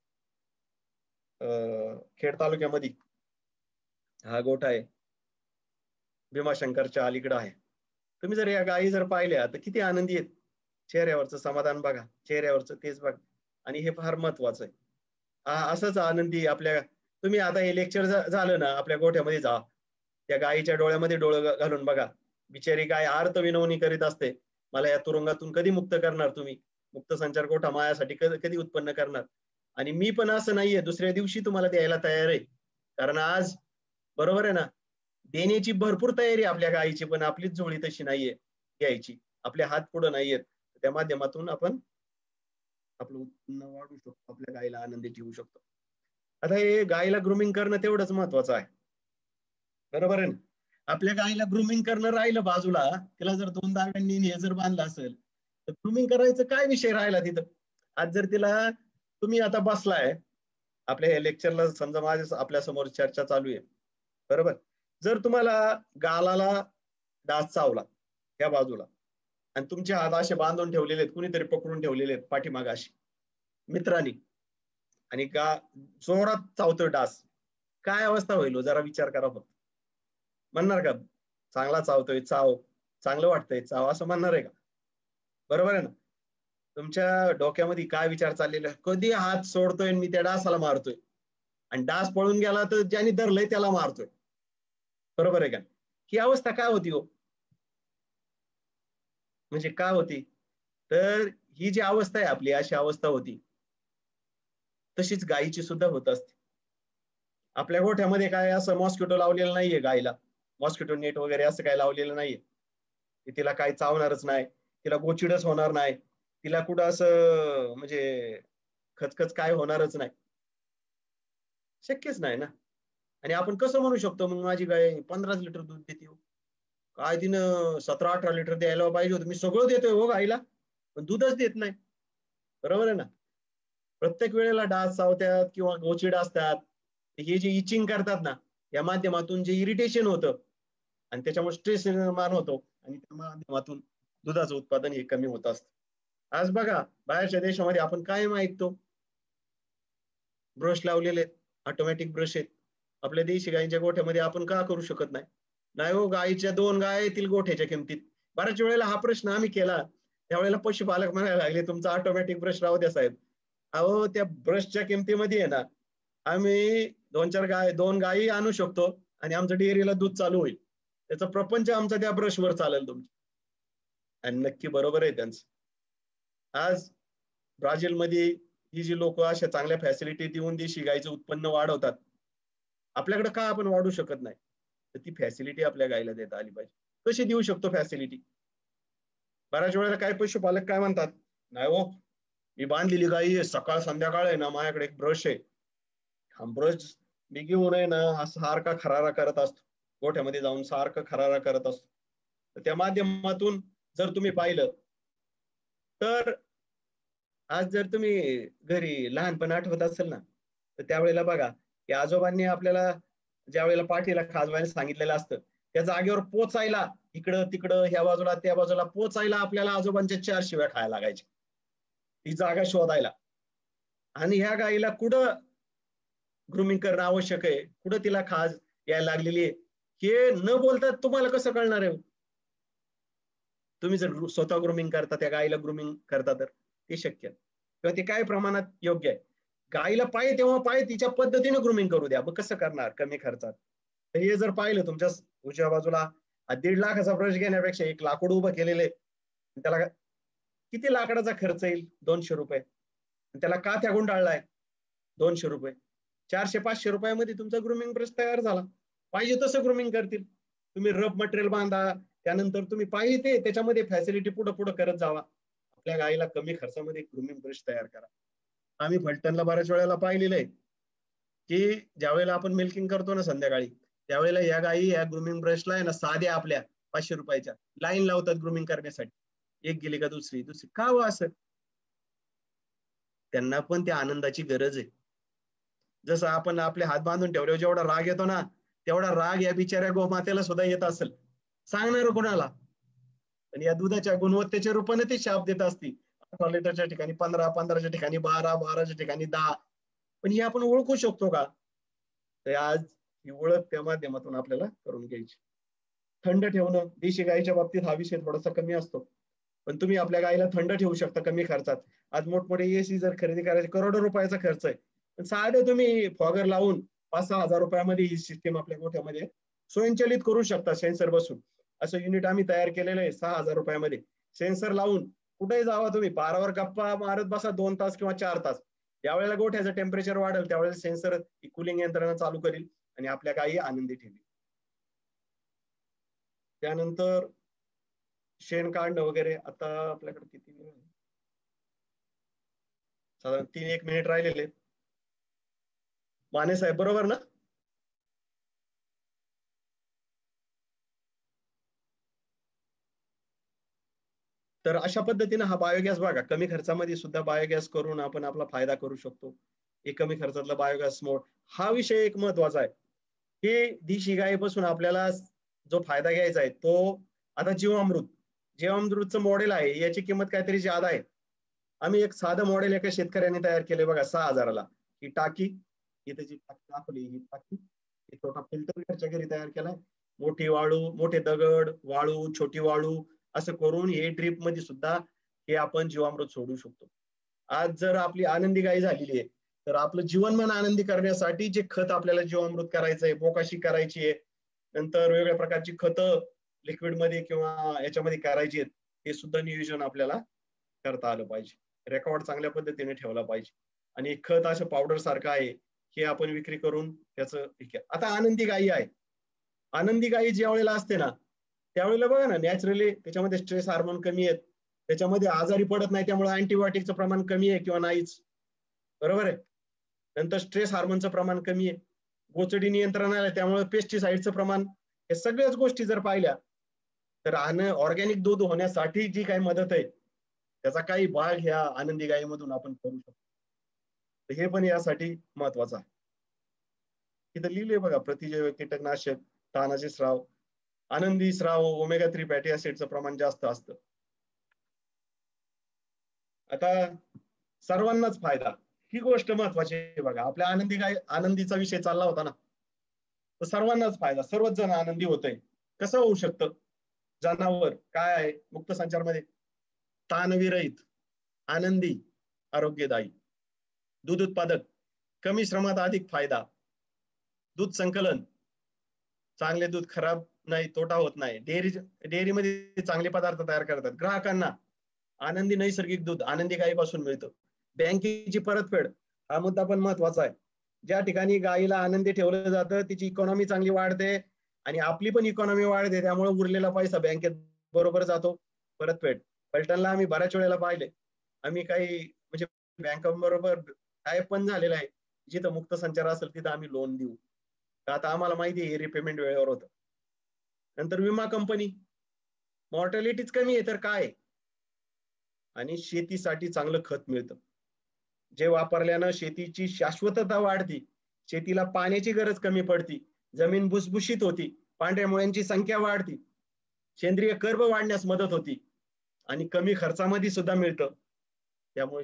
खेड तालुक्यामध्ये हा गोठा आहे, भीमाशंकरच्या अलीकडे आहे. तुम्ही जर या गायी जर पाहिल्या तर किती आनंदी आहेत. चेहऱ्यावरचं समाधान बघा, चेहऱ्यावरचं तेच बघा. आणि हे फार महत्वाचं आहे. असंच आनंदी आपल्या, तुम्ही आता हे लेक्चर झालं ना, आपल्या गोठ्यामध्ये जा, त्या गायीच्या डोळ्यामध्ये डोळं घालून बघा. बिचारी गाय आर्त विनवणी करीत असते, मला या तुरुंगातून कधी मुक्त करणार तुम्ही, मुक्त संचार गोठा मायासाठी कधी उत्पन्न करणार. आणि मी पण असं नाहीये दुसऱ्या दिवशी तुम्हाला द्यायला तयार आहे, कारण आज बरोबर आहे ना, देण्याची भरपूर तयारी आपल्या गायीची, पण आपलीच जोडी तशी नाहीये घ्यायची, आपले हात पुढे नाहीयेत. त्या माध्यमातून आपण आपलं उत्पन्न वाढवू शकतो, आपल्या गायीला आनंदी ठेवू शकतो. आता हे गायीला ग्रूमिंग करणं तेवढंच महत्वाचं आहे, बरोबर आहे ना? आपल्या गायीला ग्रूमिंग करणं राहिलं बाजूला, तिला जर 2 दाव्यांनी हे जर बांधलं असेल तर ग्रूमिंग करायचं काय विषय राहिला तिथं? आज जर तिला तुम्ही आता बसलाय आपल्या हे लेक्चरला, समजा माझ्या आपल्या समोर चर्चा चालू आहे, बरोबर? जर तुम्हाला गालाला डास चावला या बाजूला आणि तुमचे हात असे बांधून ठेवलेले आहेत, कुणीतरी पकडून ठेवलेले आहेत पाठीमागे अशी मित्रांनी, आणि जोरात चावतोय डास, काय अवस्था होईल जरा विचार करा फक्त. म्हणणार का चांगला चावतोय, चाव, चांगलं वाटतंय चाव, असं म्हणणार आहे का? बरोबर आहे ना? तुमच्या डोक्यामध्ये काय विचार चाललेला, कधी हात सोडतोय मी त्या डासाला मारतोय, आणि डास पळून गेला तर ज्याने धरलंय त्याला मारतोय, बरोबर आहे का? ही अवस्था काय होती हो? म्हणजे काय होती? तर ही जी अवस्था आहे आपली, अशी अवस्था होती. तशीच गायीची सुद्धा होत असते. आपल्या गोठ्यामध्ये काय असं मॉस्किटो लावलेलं नाहीये गायीला, मॉस्किटो नेट वगैरे असं काय लावलेलं नाहीये, तिला काही चावणारच नाही, तिला गोचिडच होणार नाही, तिला कुठं असं म्हणजे खचखच काय होणारच नाही, शक्यच नाही ना. आणि आपण कसं म्हणू शकतो मग माझी गाय 15 लिटर दूध देते, काय तिनं 17-18 लिटर द्यायला पाहिजे होतं, मी सगळं देतोय हो गाईला पण दूधच देत नाही, बरोबर आहे ना? प्रत्येक वेळेला डास चावतात किंवा गोचिड असतात, हे जे इचिंग करतात ना, या माध्यमातून जे इरिटेशन होतं आणि त्याच्यामुळे स्ट्रेस निर्माण होतो, आणि त्या माध्यमातून दुधाचं उत्पादन हे कमी होत असतं. आज बघा बाहेरच्या देशामध्ये आपण काय ऐकतो, ब्रश लावलेले आहेत, ऑटोमॅटिक ब्रश आहेत. आपल्या देशी गायीच्या गोठ्यामध्ये आपण का करू शकत नाही? नाही हो, गायीच्या 2 गाय येतील गोठ्याच्या किमतीत. बऱ्याच वेळेला हा प्रश्न आम्ही केला, त्यावेळेला पशुपालक म्हणायला लागले तुमचा ऑटोमॅटिक ब्रश राहू द्या साहेब. अहो, त्या ब्रशच्या किमतीमध्ये आहे ना, आम्ही 2 गायी आणू शकतो आणि आमचं डेअरीला दूध चालू होईल, त्याचा प्रपंच आमचा त्या ब्रशवर चालेल तुमचं. आणि नक्की बरोबर आहे त्यांचं. आज ब्राझीलमध्ये ही जी लोक अशा चांगल्या फॅसिलिटी देऊन देशी गायीचं उत्पन्न वाढवतात, आपल्याकडे का आपण वाढू शकत नाही? तर ती फॅसिलिटी आपल्या गायीला देता आली पाहिजे. कशी देऊ शकतो फॅसिलिटी? बऱ्याच वेळेला काय पशुपालक काय म्हणतात, नाही हो मी बांधलेली गायी आहे, सकाळ संध्याकाळ आहे ना माझ्याकडे एक ब्रश आहे, हा ब्रश मी घेऊन आहे ना सारखा खरारा करत असतो, गोठ्यामध्ये जाऊन सारखं खरारा करत असतो. तर त्या माध्यमातून जर तुम्ही पाहिलं तर आज जर तुम्ही घरी लहानपण आठवत असेल ना, तर त्यावेळेला बघा की आजोबांनी आपल्याला ज्या वेळेला पाठीला खाजवायला सांगितलेलं असतं, त्या जागेवर पोचायला इकडं तिकडं ह्या बाजूला त्या बाजूला पोचायला आपल्याला आजोबांच्या 4 शिव्या खायला लागायच्या ती जागा शोधायला. आणि ह्या गायीला कुठं ग्रूमिंग करणं आवश्यक आहे, कुठं तिला खाज यायला लागलेली आहे, हे न बोलता तुम्हाला कसं कळणार आहे? तुम्ही जर स्वतः ग्रूमिंग करता, त्या गायीला ग्रूमिंग करता, तर ते शक्य किंवा ते काय प्रमाणात योग्य आहे. गाईला पाहिजे तेव्हा पाहिजे तिच्या पद्धतीने ग्रुमिंग करू द्या. मग कसं करणार कमी खर्चात? तर हे जर पाहिलं तुमच्या उजव्या बाजूला 1.5 लाखाचा ब्रश घेण्यापेक्षा एक लाकूड उभं केलेलं आहे, त्याला किती लाकडाचा खर्च येईल? 200 रुपये. त्याला काथ्या गुंडाळलाय 200 रुपये. 400-500 रुपयामध्ये तुमचा ग्रुमिंग ब्रश तयार झाला. पाहिजे तसं ग्रुमिंग करतील. तुम्ही रफ मटेरियल बांधा, त्यानंतर तुम्ही पाहिजे ते त्याच्यामध्ये फॅसिलिटी पुढे पुढे करत जावा. आपल्या गाईला कमी खर्चामध्ये ग्रुमिंग ब्रश तयार करा. आम्ही फलटणला बऱ्याच वेळेला पाहिलेलं आहे की ज्यावेळेला आपण मिल्किंग करतो ना संध्याकाळी, त्यावेळेला या गाई या ग्रुमिंग ब्रशला आहे ना साध्या आपल्या 500 रुपयाच्या लाईन लावतात ग्रुमिंग करण्यासाठी. एक गेली का दुसरी दुसरी. का हो असं? त्यांना पण त्या आनंदाची गरज आहे. जसं आपण आपले हात बांधून ठेवल्यावर जेवढा राग येतो ना, तेवढा राग या बिचाऱ्या गोमातेला सुद्धा येत असेल. सांगणार कोणाला? पण या दुधाच्या गुणवत्तेच्या रूपाने ते शाप देत असतील. 18 लिटरच्या ठिकाणी 15, 15च्या ठिकाणी 12, 12च्या ठिकाणी 10. पण ही आपण ओळखू शकतो का? तर आज ही ओळख त्या माध्यमातून आपल्याला करून घ्यायची. थंड ठेवणं, देशी गाईच्या बाबतीत हा विषय थोडासा कमी असतो, पण तुम्ही आपल्या गाईला थंड ठेवू शकता कमी खर्चात. आज मोठमोठे एसी जर खरेदी करायचे करोडो रुपयाचा खर्च आहे, पण साधं तुम्ही फॉगर लावून 5-6 हजार रुपयामध्ये ही सिस्टीम आपल्या गोठ्यामध्ये स्वयंचलित करू शकता. सेन्सर बसून असं युनिट आम्ही तयार केलेलं आहे 6 हजार रुपयामध्ये. सेन्सर लावून कुठेही जावा तुम्ही, पारावर गप्पा मारत बसा 2 तास किंवा 4 तास. ज्यावेळेला गोठ्याचं टेम्परेचर वाढेल त्यावेळेला सेन्सर कुलिंग यंत्रणा चालू करेल आणि आपल्या गायी आनंदी ठेवी. त्यानंतर शेण काढणं वगैरे. आता आपल्याकडे किती वेळ आहे? साधारण 3-1 मिनिट राहिलेले. माने साहेब बरोबर ना? तर अशा पद्धतीने हा बायोगॅस बघा, कमी खर्चामध्ये सुद्धा बायोगॅस करून आपण आपला फायदा करू शकतो. एक कमी खर्चातला बायोगॅस मोड हा विषय एक महत्वाचा आहे की देशी गायीपासून आपल्याला जो फायदा घ्यायचा आहे तो आता जीवामृतचं मॉडेल आहे. याची किंमत काहीतरी ज्यादा आहे. आम्ही एक साधं मॉडेल एका शेतकऱ्याने तयार केले बघा 6,000ला. ही टाकी, इथे जी टाकी दाखवली ही टाकी, एक छोटा फिल्टर घरच्या घरी तयार केलाय. मोठी वाळू, मोठे दगड, वाळू, छोटी वाळू असं करून हे ड्रीप मध्ये सुद्धा हे आपण जीवामृत सोडू शकतो. आज जर आपली आनंदी गाय झालेली आहे तर आपलं जीवनमान आनंदी करण्यासाठी जे खत आपल्याला जीवामृत करायचंय, बोकाशी करायची आहे, नंतर वेगवेगळ्या प्रकारची खतं लिक्विड मध्ये किंवा याच्यामध्ये करायची आहेत, हे सुद्धा नियोजन आपल्याला करता आलं पाहिजे. रेकॉर्ड चांगल्या पद्धतीने ठेवला पाहिजे. आणि खत असं पावडर सारखं आहे हे आपण विक्री करून त्याचं. आता आनंदी गायी आहे, आनंदी गायी ज्या वेळेला असते ना त्यावेळेला बघा ना नॅचरली त्याच्यामध्ये स्ट्रेस हार्मोन कमी आहेत, त्याच्यामध्ये आजारी पडत नाही, त्यामुळे अँटीबायोटिकचं प्रमाण कमी आहे किंवा नाहीच. बरोबर आहे. नंतर स्ट्रेस हार्मोनचं प्रमाण कमी आहे, गोचडी नियंत्रण आहे, त्यामुळे पेस्टिसाइडचं प्रमाण. हे सगळ्याच गोष्टी जर पाहिल्या तर ऑर्गॅनिक दूध होण्यासाठी जी काही मदत आहे त्याचा काही भाग ह्या आनंदी गायीमधून आपण करू शकतो. तर हे पण यासाठी महत्वाचं आहे. इथं लिहिले बघा, प्रतिजैव, कीटकनाशक, तानाचे स्राव, आनंदी स्राव, ओमेगा-3 फॅटी ऍसिडचं प्रमाण जास्त असतं. आता सर्वांनाच फायदा, ही गोष्ट महत्वाची आहे बघा. आपल्या आनंदीचा विषय चालला होता ना, तर सर्वांनाच फायदा, सर्वच जण आनंदी होत आहे. कसं होऊ शकतं? जनावर काय आहे मुक्त संचारमध्ये? ताणविरहित, आनंदी, आरोग्यदायी, दूध उत्पादक, कमी श्रमात अधिक फायदा, दूध संकलन, चांगले दूध खराब नाही, तोटा होत नाही, डेअरीमध्ये चांगले पदार्थ तयार करतात, ग्राहकांना आनंदी नैसर्गिक दूध आनंदी गायीपासून मिळतं. बँकेची परतफेड हा मुद्दा पण महत्वाचा आहे. ज्या ठिकाणी गायीला आनंदी ठेवलं जातं तिची इकॉनॉमी चांगली वाढते आणि आपली पण इकॉनॉमी वाढते, त्यामुळे उरलेला पैसा बँकेत बरोबर जातो. परतफेड फलटणला आम्ही बऱ्याच वेळेला पाहिले. आम्ही काही म्हणजे बँकांबरोबर काय पण झालेलं आहे, जिथं मुक्त संचार असेल तिथं आम्ही लोन देऊ. आता आम्हाला माहिती आहे रिपेमेंट वेळेवर होतं. नंतर विमा कंपनी, मॉर्टॅलिटीच कमी आहे तर काय, आणि शेतीसाठी चांगलं खत मिळतं जे वापरल्यानं शेतीची शाश्वतता वाढती, शेतीला पाण्याची गरज कमी पडती, जमीन भुसभुशीत होती, पांढऱ्या मुळ्यांची संख्या वाढती, सेंद्रिय कर्ब वाढण्यास मदत होती आणि कमी खर्चामध्ये सुद्धा मिळतं. त्यामुळे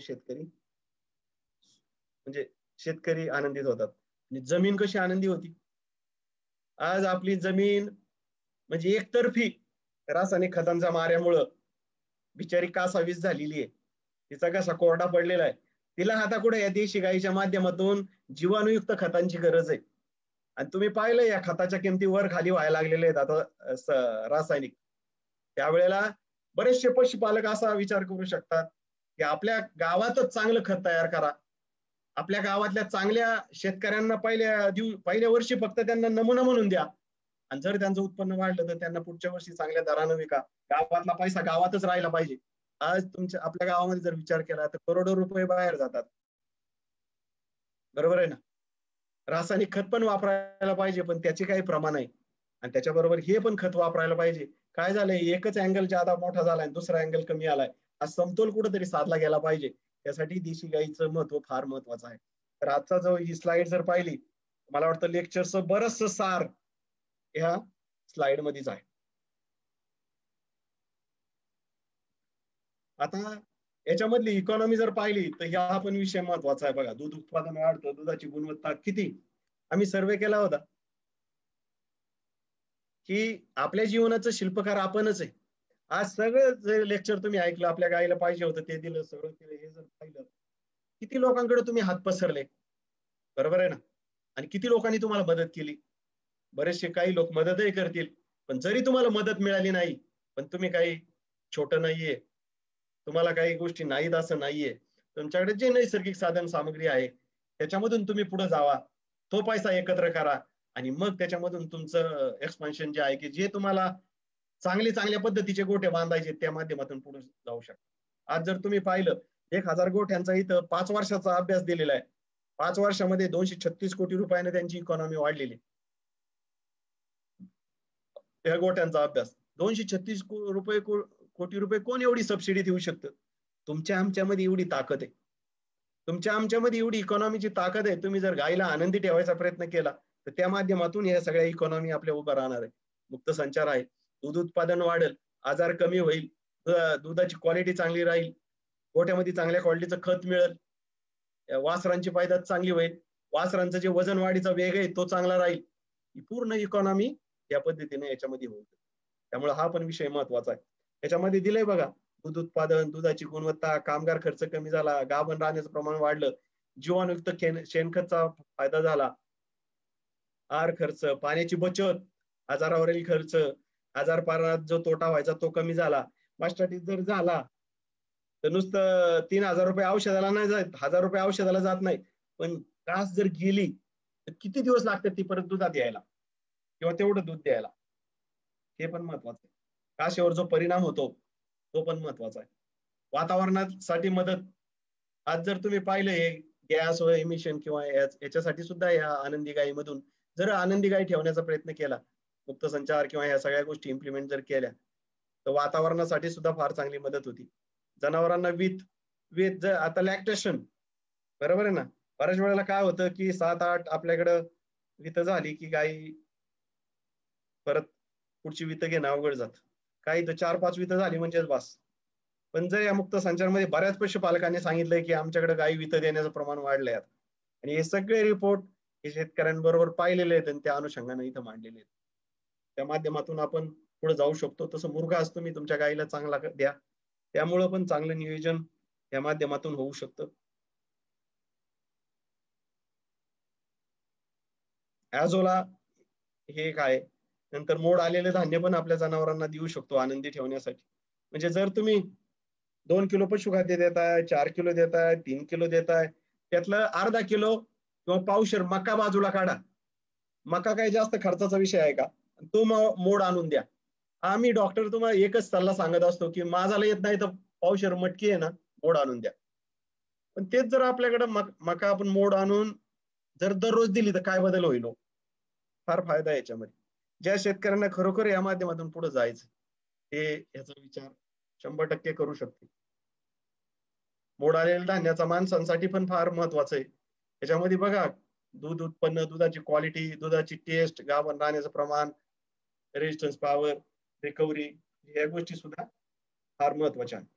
शेतकरी आनंदित होतात. आणि जमीन कशी आनंदी होती? आज आपली जमीन म्हणजे एकतर्फी रासायनिक खतांच्या माऱ्यामुळं बिचारी कासावीस झालेली आहे, तिचा कसा कोरडा पडलेला आहे. तिला हातापुढे या देशी गाईच्या माध्यमातून जीवाणुयुक्त खतांची गरज आहे. आणि तुम्ही पाहिलं या खताच्या किमती वर खाली व्हायला लागलेले आहेत आता रासायनिक. त्यावेळेला बरेचसे पशुपालक असा विचार करू शकतात की आपल्या गावातच चांगलं खत तयार करा. आपल्या गावातल्या चांगल्या शेतकऱ्यांना पहिल्या वर्षी फक्त त्यांना नमुना म्हणून द्या, आणि जर त्यांचं उत्पन्न वाढलं तर त्यांना पुढच्या वर्षी चांगल्या दरानं विका. गावातला पैसा गावातच राहिला पाहिजे. आज आपल्या गावामध्ये जर विचार केला तर करोडो रुपये बाहेर जातात. बरोबर आहे ना? रासायनिक खत पण वापरायला पाहिजे, पण त्याचे काही प्रमाण आहे. आणि त्याच्याबरोबर हे पण खत वापरायला पाहिजे. काय झालंय, एकच अँगल जादा मोठा झालाय, दुसरा अँगल कमी आलाय. हा समतोल कुठेतरी साधला गेला पाहिजे. त्यासाठी देशी गाईचं महत्व फार महत्वाचं आहे. तर आजचा जो ही स्लाइड जर पाहिली, मला वाटतं लेक्चरचं बरंचसं सार ह्या स्लाइड मध्येच आहे. आता याच्यामधली इकॉनॉमी जर पाहिली तर ह्या पण विषय महत्वाचा आहे. बघा, दूध उत्पादन वाढतं, दुधाची गुणवत्ता किती. आम्ही सर्वे केला होता की आपल्या जीवनाचं शिल्पकार आपणच आहे. आज सगळं जे लेक्चर तुम्ही ऐकलं, आपल्या गाईला पाहिजे होतं ते दिलं, सगळं केलं. हे जर पाहिलं किती लोकांकडे तुम्ही हात पसरले, बरोबर आहे ना? आणि किती लोकांनी तुम्हाला मदत केली. बरेचसे काही लोक मदतही करतील, पण जरी तुम्हाला मदत मिळाली नाही, पण तुम्ही काही छोटं नाहीये, तुम्हाला काही गोष्टी नाहीत असं नाहीये. तुमच्याकडे जे नैसर्गिक साधन सामग्री आहे त्याच्यामधून तुम्ही पुढे जावा, तो पैसा एकत्र करा, आणि मग त्याच्यामधून तुमचं एक्सपान्शन जे आहे की जे तुम्हाला चांगल्या पद्धतीचे गोठे बांधायचे त्या माध्यमातून पुढे जाऊ शकता. आज जर तुम्ही पाहिलं 1000 गोठ्यांचा इथं 5 वर्षाचा अभ्यास दिलेला आहे. 5 वर्षामध्ये 236 कोटी रुपयाने त्यांची इकॉनॉमी वाढलेली. त्या गोठ्यांचा अभ्यास 236 कोटी रुपये कोण एवढी सबसिडी देऊ शकतं? तुमच्या आमच्यामध्ये एवढी ताकद आहे, तुमच्या आमच्यामध्ये एवढी इकॉनॉमीची ताकद आहे. तुम्ही जर गायला आनंदी ठेवायचा प्रयत्न केला तर त्या माध्यमातून या सगळ्या इकॉनॉमी आपल्या उभं राहणार आहे. मुक्त संचार आहे, दूध उत्पादन वाढेल, आजार कमी होईल, दुधाची क्वालिटी चांगली राहील, गोठ्यामध्ये चांगल्या क्वालिटीचं खत मिळेल, वासरांची पैदास चांगली होईल, वासरांचं जे वजन वाढीचा वेग आहे तो चांगला राहील. ही पूर्ण इकॉनॉमी या पद्धतीने याच्यामध्ये होईल. त्यामुळे हा पण विषय महत्वाचा आहे. याच्यामध्ये दिलंय बघा, दूध उत्पादन, दुधाची गुणवत्ता, कामगार खर्च कमी झाला, गाभण राहण्याचं प्रमाण वाढलं, जीवाणुयुक्त शेणखतचा फायदा झाला, आहार खर्च, पाण्याची बचत, आजारावरील खर्च, आजारपणात जो तोटा व्हायचा तो कमी झाला. मास्टायटिस जर झाला तर नुसतं 3000 रुपये औषधाला नाही जात, 1000 रुपये औषधाला जात नाही, पण कास जर गेली तर किती दिवस लागतात ती परत दुधात यायला किंवा तेवढं दूध द्यायला, हे पण महत्वाचं आहे. काशेवर जो परिणाम होतो तो पण महत्वाचा आहे. वातावरणासाठी मदत, आज जर तुम्ही पाहिलं हे गॅस व एमिशन किंवा याच्यासाठी सुद्धा या आनंदी गाईमधून जर आनंदी गाई ठेवण्याचा प्रयत्न केला, मुक्त संचार किंवा या सगळ्या गोष्टी इम्प्लिमेंट जर केल्या तर वातावरणासाठी सुद्धा फार चांगली मदत होती. जनावरांना विथ जर आता लॅक्टेशन, बरोबर आहे ना, बऱ्याच वेळेला काय होतं की 7-8 आपल्याकडं वित झाली की गाई परत पुढची वित घेणं अवघड जात. काही तर 4-5 वित झाली म्हणजेच बस. पण जर या मुक्त संचारमध्ये बऱ्याच पशुपालकांनी सांगितलंय की आमच्याकडे गाई वित देण्याचं प्रमाण वाढलंय, आणि हे सगळे रिपोर्ट हे शेतकऱ्यांबरोबर पाहिलेले आहेत आणि त्या अनुषंगाने इथं मांडलेले आहेत. त्या माध्यमातून आपण पुढे जाऊ शकतो. तसं मुरघास तुम्ही तुमच्या गाईला चांगला द्या, त्यामुळं पण चांगलं नियोजन या माध्यमातून होऊ शकतं. ॲझोला हे काय, नंतर मोड आलेले धान्य पण आपल्या जनावरांना देऊ शकतो आनंदी ठेवण्यासाठी. म्हणजे जर तुम्ही 2 किलो पशुखाद्य देताय, 4 किलो देताय, 3 किलो देताय, त्यातलं अर्धा किलो किंवा पावशेर मका बाजूला काढा. मका काही जास्त खर्चाचा विषय आहे का? तो मोड आणून द्या. आम्ही डॉक्टर तुम्हाला एकच सल्ला सांगत असतो की माझाला येत नाही तर पावशेर मटकी आहे ना, मोड आणून द्या. पण तेच जर आपल्याकडे मका आपण मोड आणून जर दररोज दिली तर काय बदल होईल? फार फायदा आहे याच्यामध्ये. ज्या शेतकऱ्यांना खरोखर या माध्यमातून पुढे जायचं ते याचा विचार 100% करू शकते. मोड आलेल्या धान्याचा माणसांसाठी पण फार महत्वाचं आहे. त्याच्यामध्ये बघा, दूध उत्पन्न, दुधाची क्वालिटी, दुधाची टेस्ट, गाभण राहण्याचं प्रमाण, रेजिस्टन्स पॉवर, रिकव्हरी, या गोष्टी सुद्धा फार महत्वाच्या आहेत.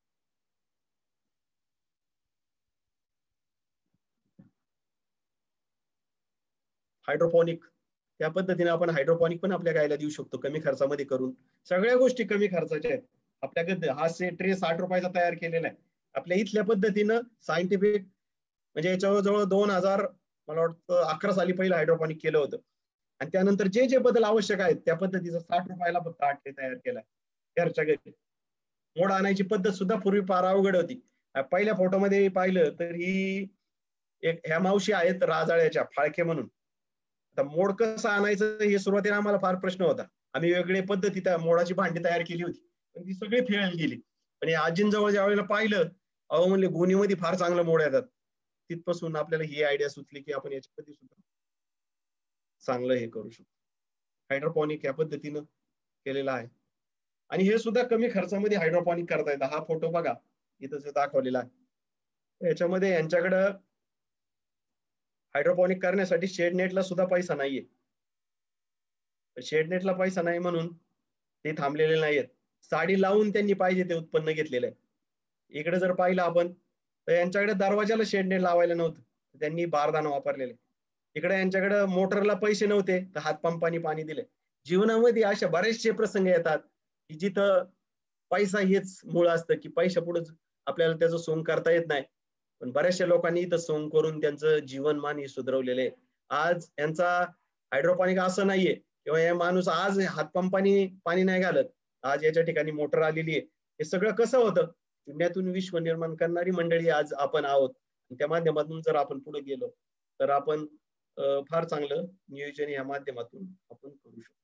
हायड्रोपॉनिक, त्या पद्धतीने आपण हायड्रोपॉनिक पण आपल्या गायला देऊ शकतो कमी खर्चामध्ये करून. सगळ्या गोष्टी कमी खर्चाच्या आहेत. आपल्याकडे हा ट्रे 60 रुपयाचा तयार केलेला आहे आपल्या इथल्या पद्धतीनं सायंटिफिक, म्हणजे याच्यावर जवळ 2000 मला वाटतं 11 साली पहिलं हायड्रोपॉनिक केलं होतं. आणि त्यानंतर जे जे बदल आवश्यक आहेत त्या पद्धतीचा 60 रुपयाला फक्त आटले तयार केलाय घरच्या घरी. मोड आणायची पद्धत सुद्धा पूर्वी फार अवघड होती. पहिल्या फोटोमध्ये पाहिलं तर ही ह्या मावशी आहेत राजाळ्याच्या फाळके म्हणून. आता मोड कसं आणायचं हे सुरुवातीला आम्हाला फार प्रश्न होता. आम्ही वेगळे पद्धती त्या मोडाची भांडी तयार केली होती, पण ती सगळी फेल गेली. पण या आजींजवळ ज्या वेळेला पाहिलं, अहो म्हणले गोणीमध्ये फार चांगलं मोड येतात. तिथपासून आपल्याला ही आयडिया सुचली की आपण याच्यामध्ये सुद्धा चांगलं हे करू शकतो. हायड्रोपॉनिक या पद्धतीनं केलेलं आहे. आणि हे सुद्धा कमी खर्चामध्ये हायड्रोपॉनिक करता येतं. हा फोटो बघा इथं जो दाखवलेला आहे, याच्यामध्ये यांच्याकडं हायड्रोपॉनिक करण्यासाठी शेडनेटला सुद्धा पैसा नाहीये. शेडनेटला पैसा नाही म्हणून ते थांबलेले नाहीयेत. साडी लावून त्यांनी पाहिजे ते उत्पन्न घेतलेलं आहे. इकडे जर पाहिलं आपण तर यांच्याकडे दरवाजाला शेडनेट लावायला नव्हतं, त्यांनी बारदाना वापरलेले. इकडे यांच्याकडे मोटरला पैसे नव्हते तर हातपंपानी पाणी दिले. जीवनामध्ये अशा बरेचसे प्रसंग येतात की जिथं पैसा हेच मूळ असतं, की पैशा पुढे आपल्याला त्याचं सोंग करता येत नाही. पण बऱ्याचशा लोकांनी इथं सोंग करून त्यांचं जीवनमान हे सुधारवलेलं आहे. आज यांचा हायड्रोपॉनिक असं नाहीये किंवा हे माणूस आज हातपंपानी पाणी नाही घालत, आज याच्या ठिकाणी मोटर आलेली आहे. हे सगळं कसं होतं? शून्यातून विश्व निर्माण करणारी मंडळी आज आपण आहोत. त्या माध्यमातून जर आपण पुढे गेलो तर आपण फार चांगलं नियोजन या माध्यमातून आपण करू शकतो.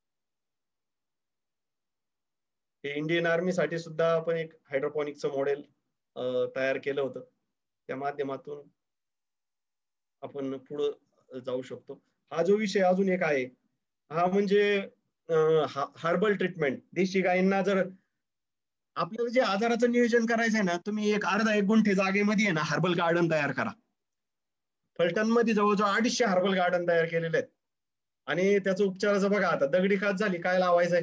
हे इंडियन आर्मीसाठी सुद्धा आपण एक हायड्रोपॉनिकचं मॉडेल तयार केलं होतं. त्या माध्यमातून आपण पुढे जाऊ शकतो. हा जो विषय अजून एक आहे, हा म्हणजे हर्बल ट्रीटमेंट. देशी गायींना जर आपल्याला जे आजाराचं नियोजन करायचं आहे ना, तुम्ही एक अर्धा 1 गुंठे जागेमध्ये आहे ना हर्बल गार्डन तयार करा. फलटणमध्ये जवळजवळ 250 हर्बल गार्डन तयार केलेले आहेत. आणि त्याचं उपचाराचं बघा, आता दगडी खाज झाली, काय लावायचंय?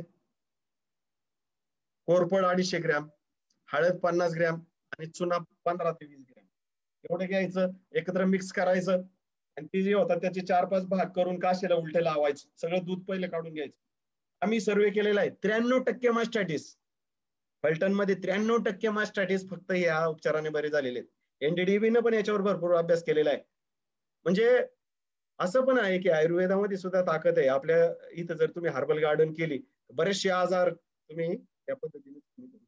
कोरफड 250 ग्रॅम, हळद 50 ग्रॅम आणि चुना 15 ते 20 ग्रॅम एवढं घ्यायचं, एकत्र मिक्स करायचं आणि ते जे होतात त्याचे 4-5 भाग करून काशेला उलटे लावायचं. सगळं दूध पहिले काढून घ्यायचं. आम्ही सर्वे केलेला आहे. 93% मास्टायटिस फलटणमध्ये 93% मास्टायटिस फक्त या उपचाराने बरे झालेले आहेत. NDDB पण याच्यावर भरपूर अभ्यास केलेला आहे. म्हणजे असं पण आहे की आयुर्वेदामध्ये सुद्धा ताकद आहे. आपल्या इथं जर तुम्ही हर्बल गार्डन केली, बरेचसे आजार तुम्ही त्या पद्धतीने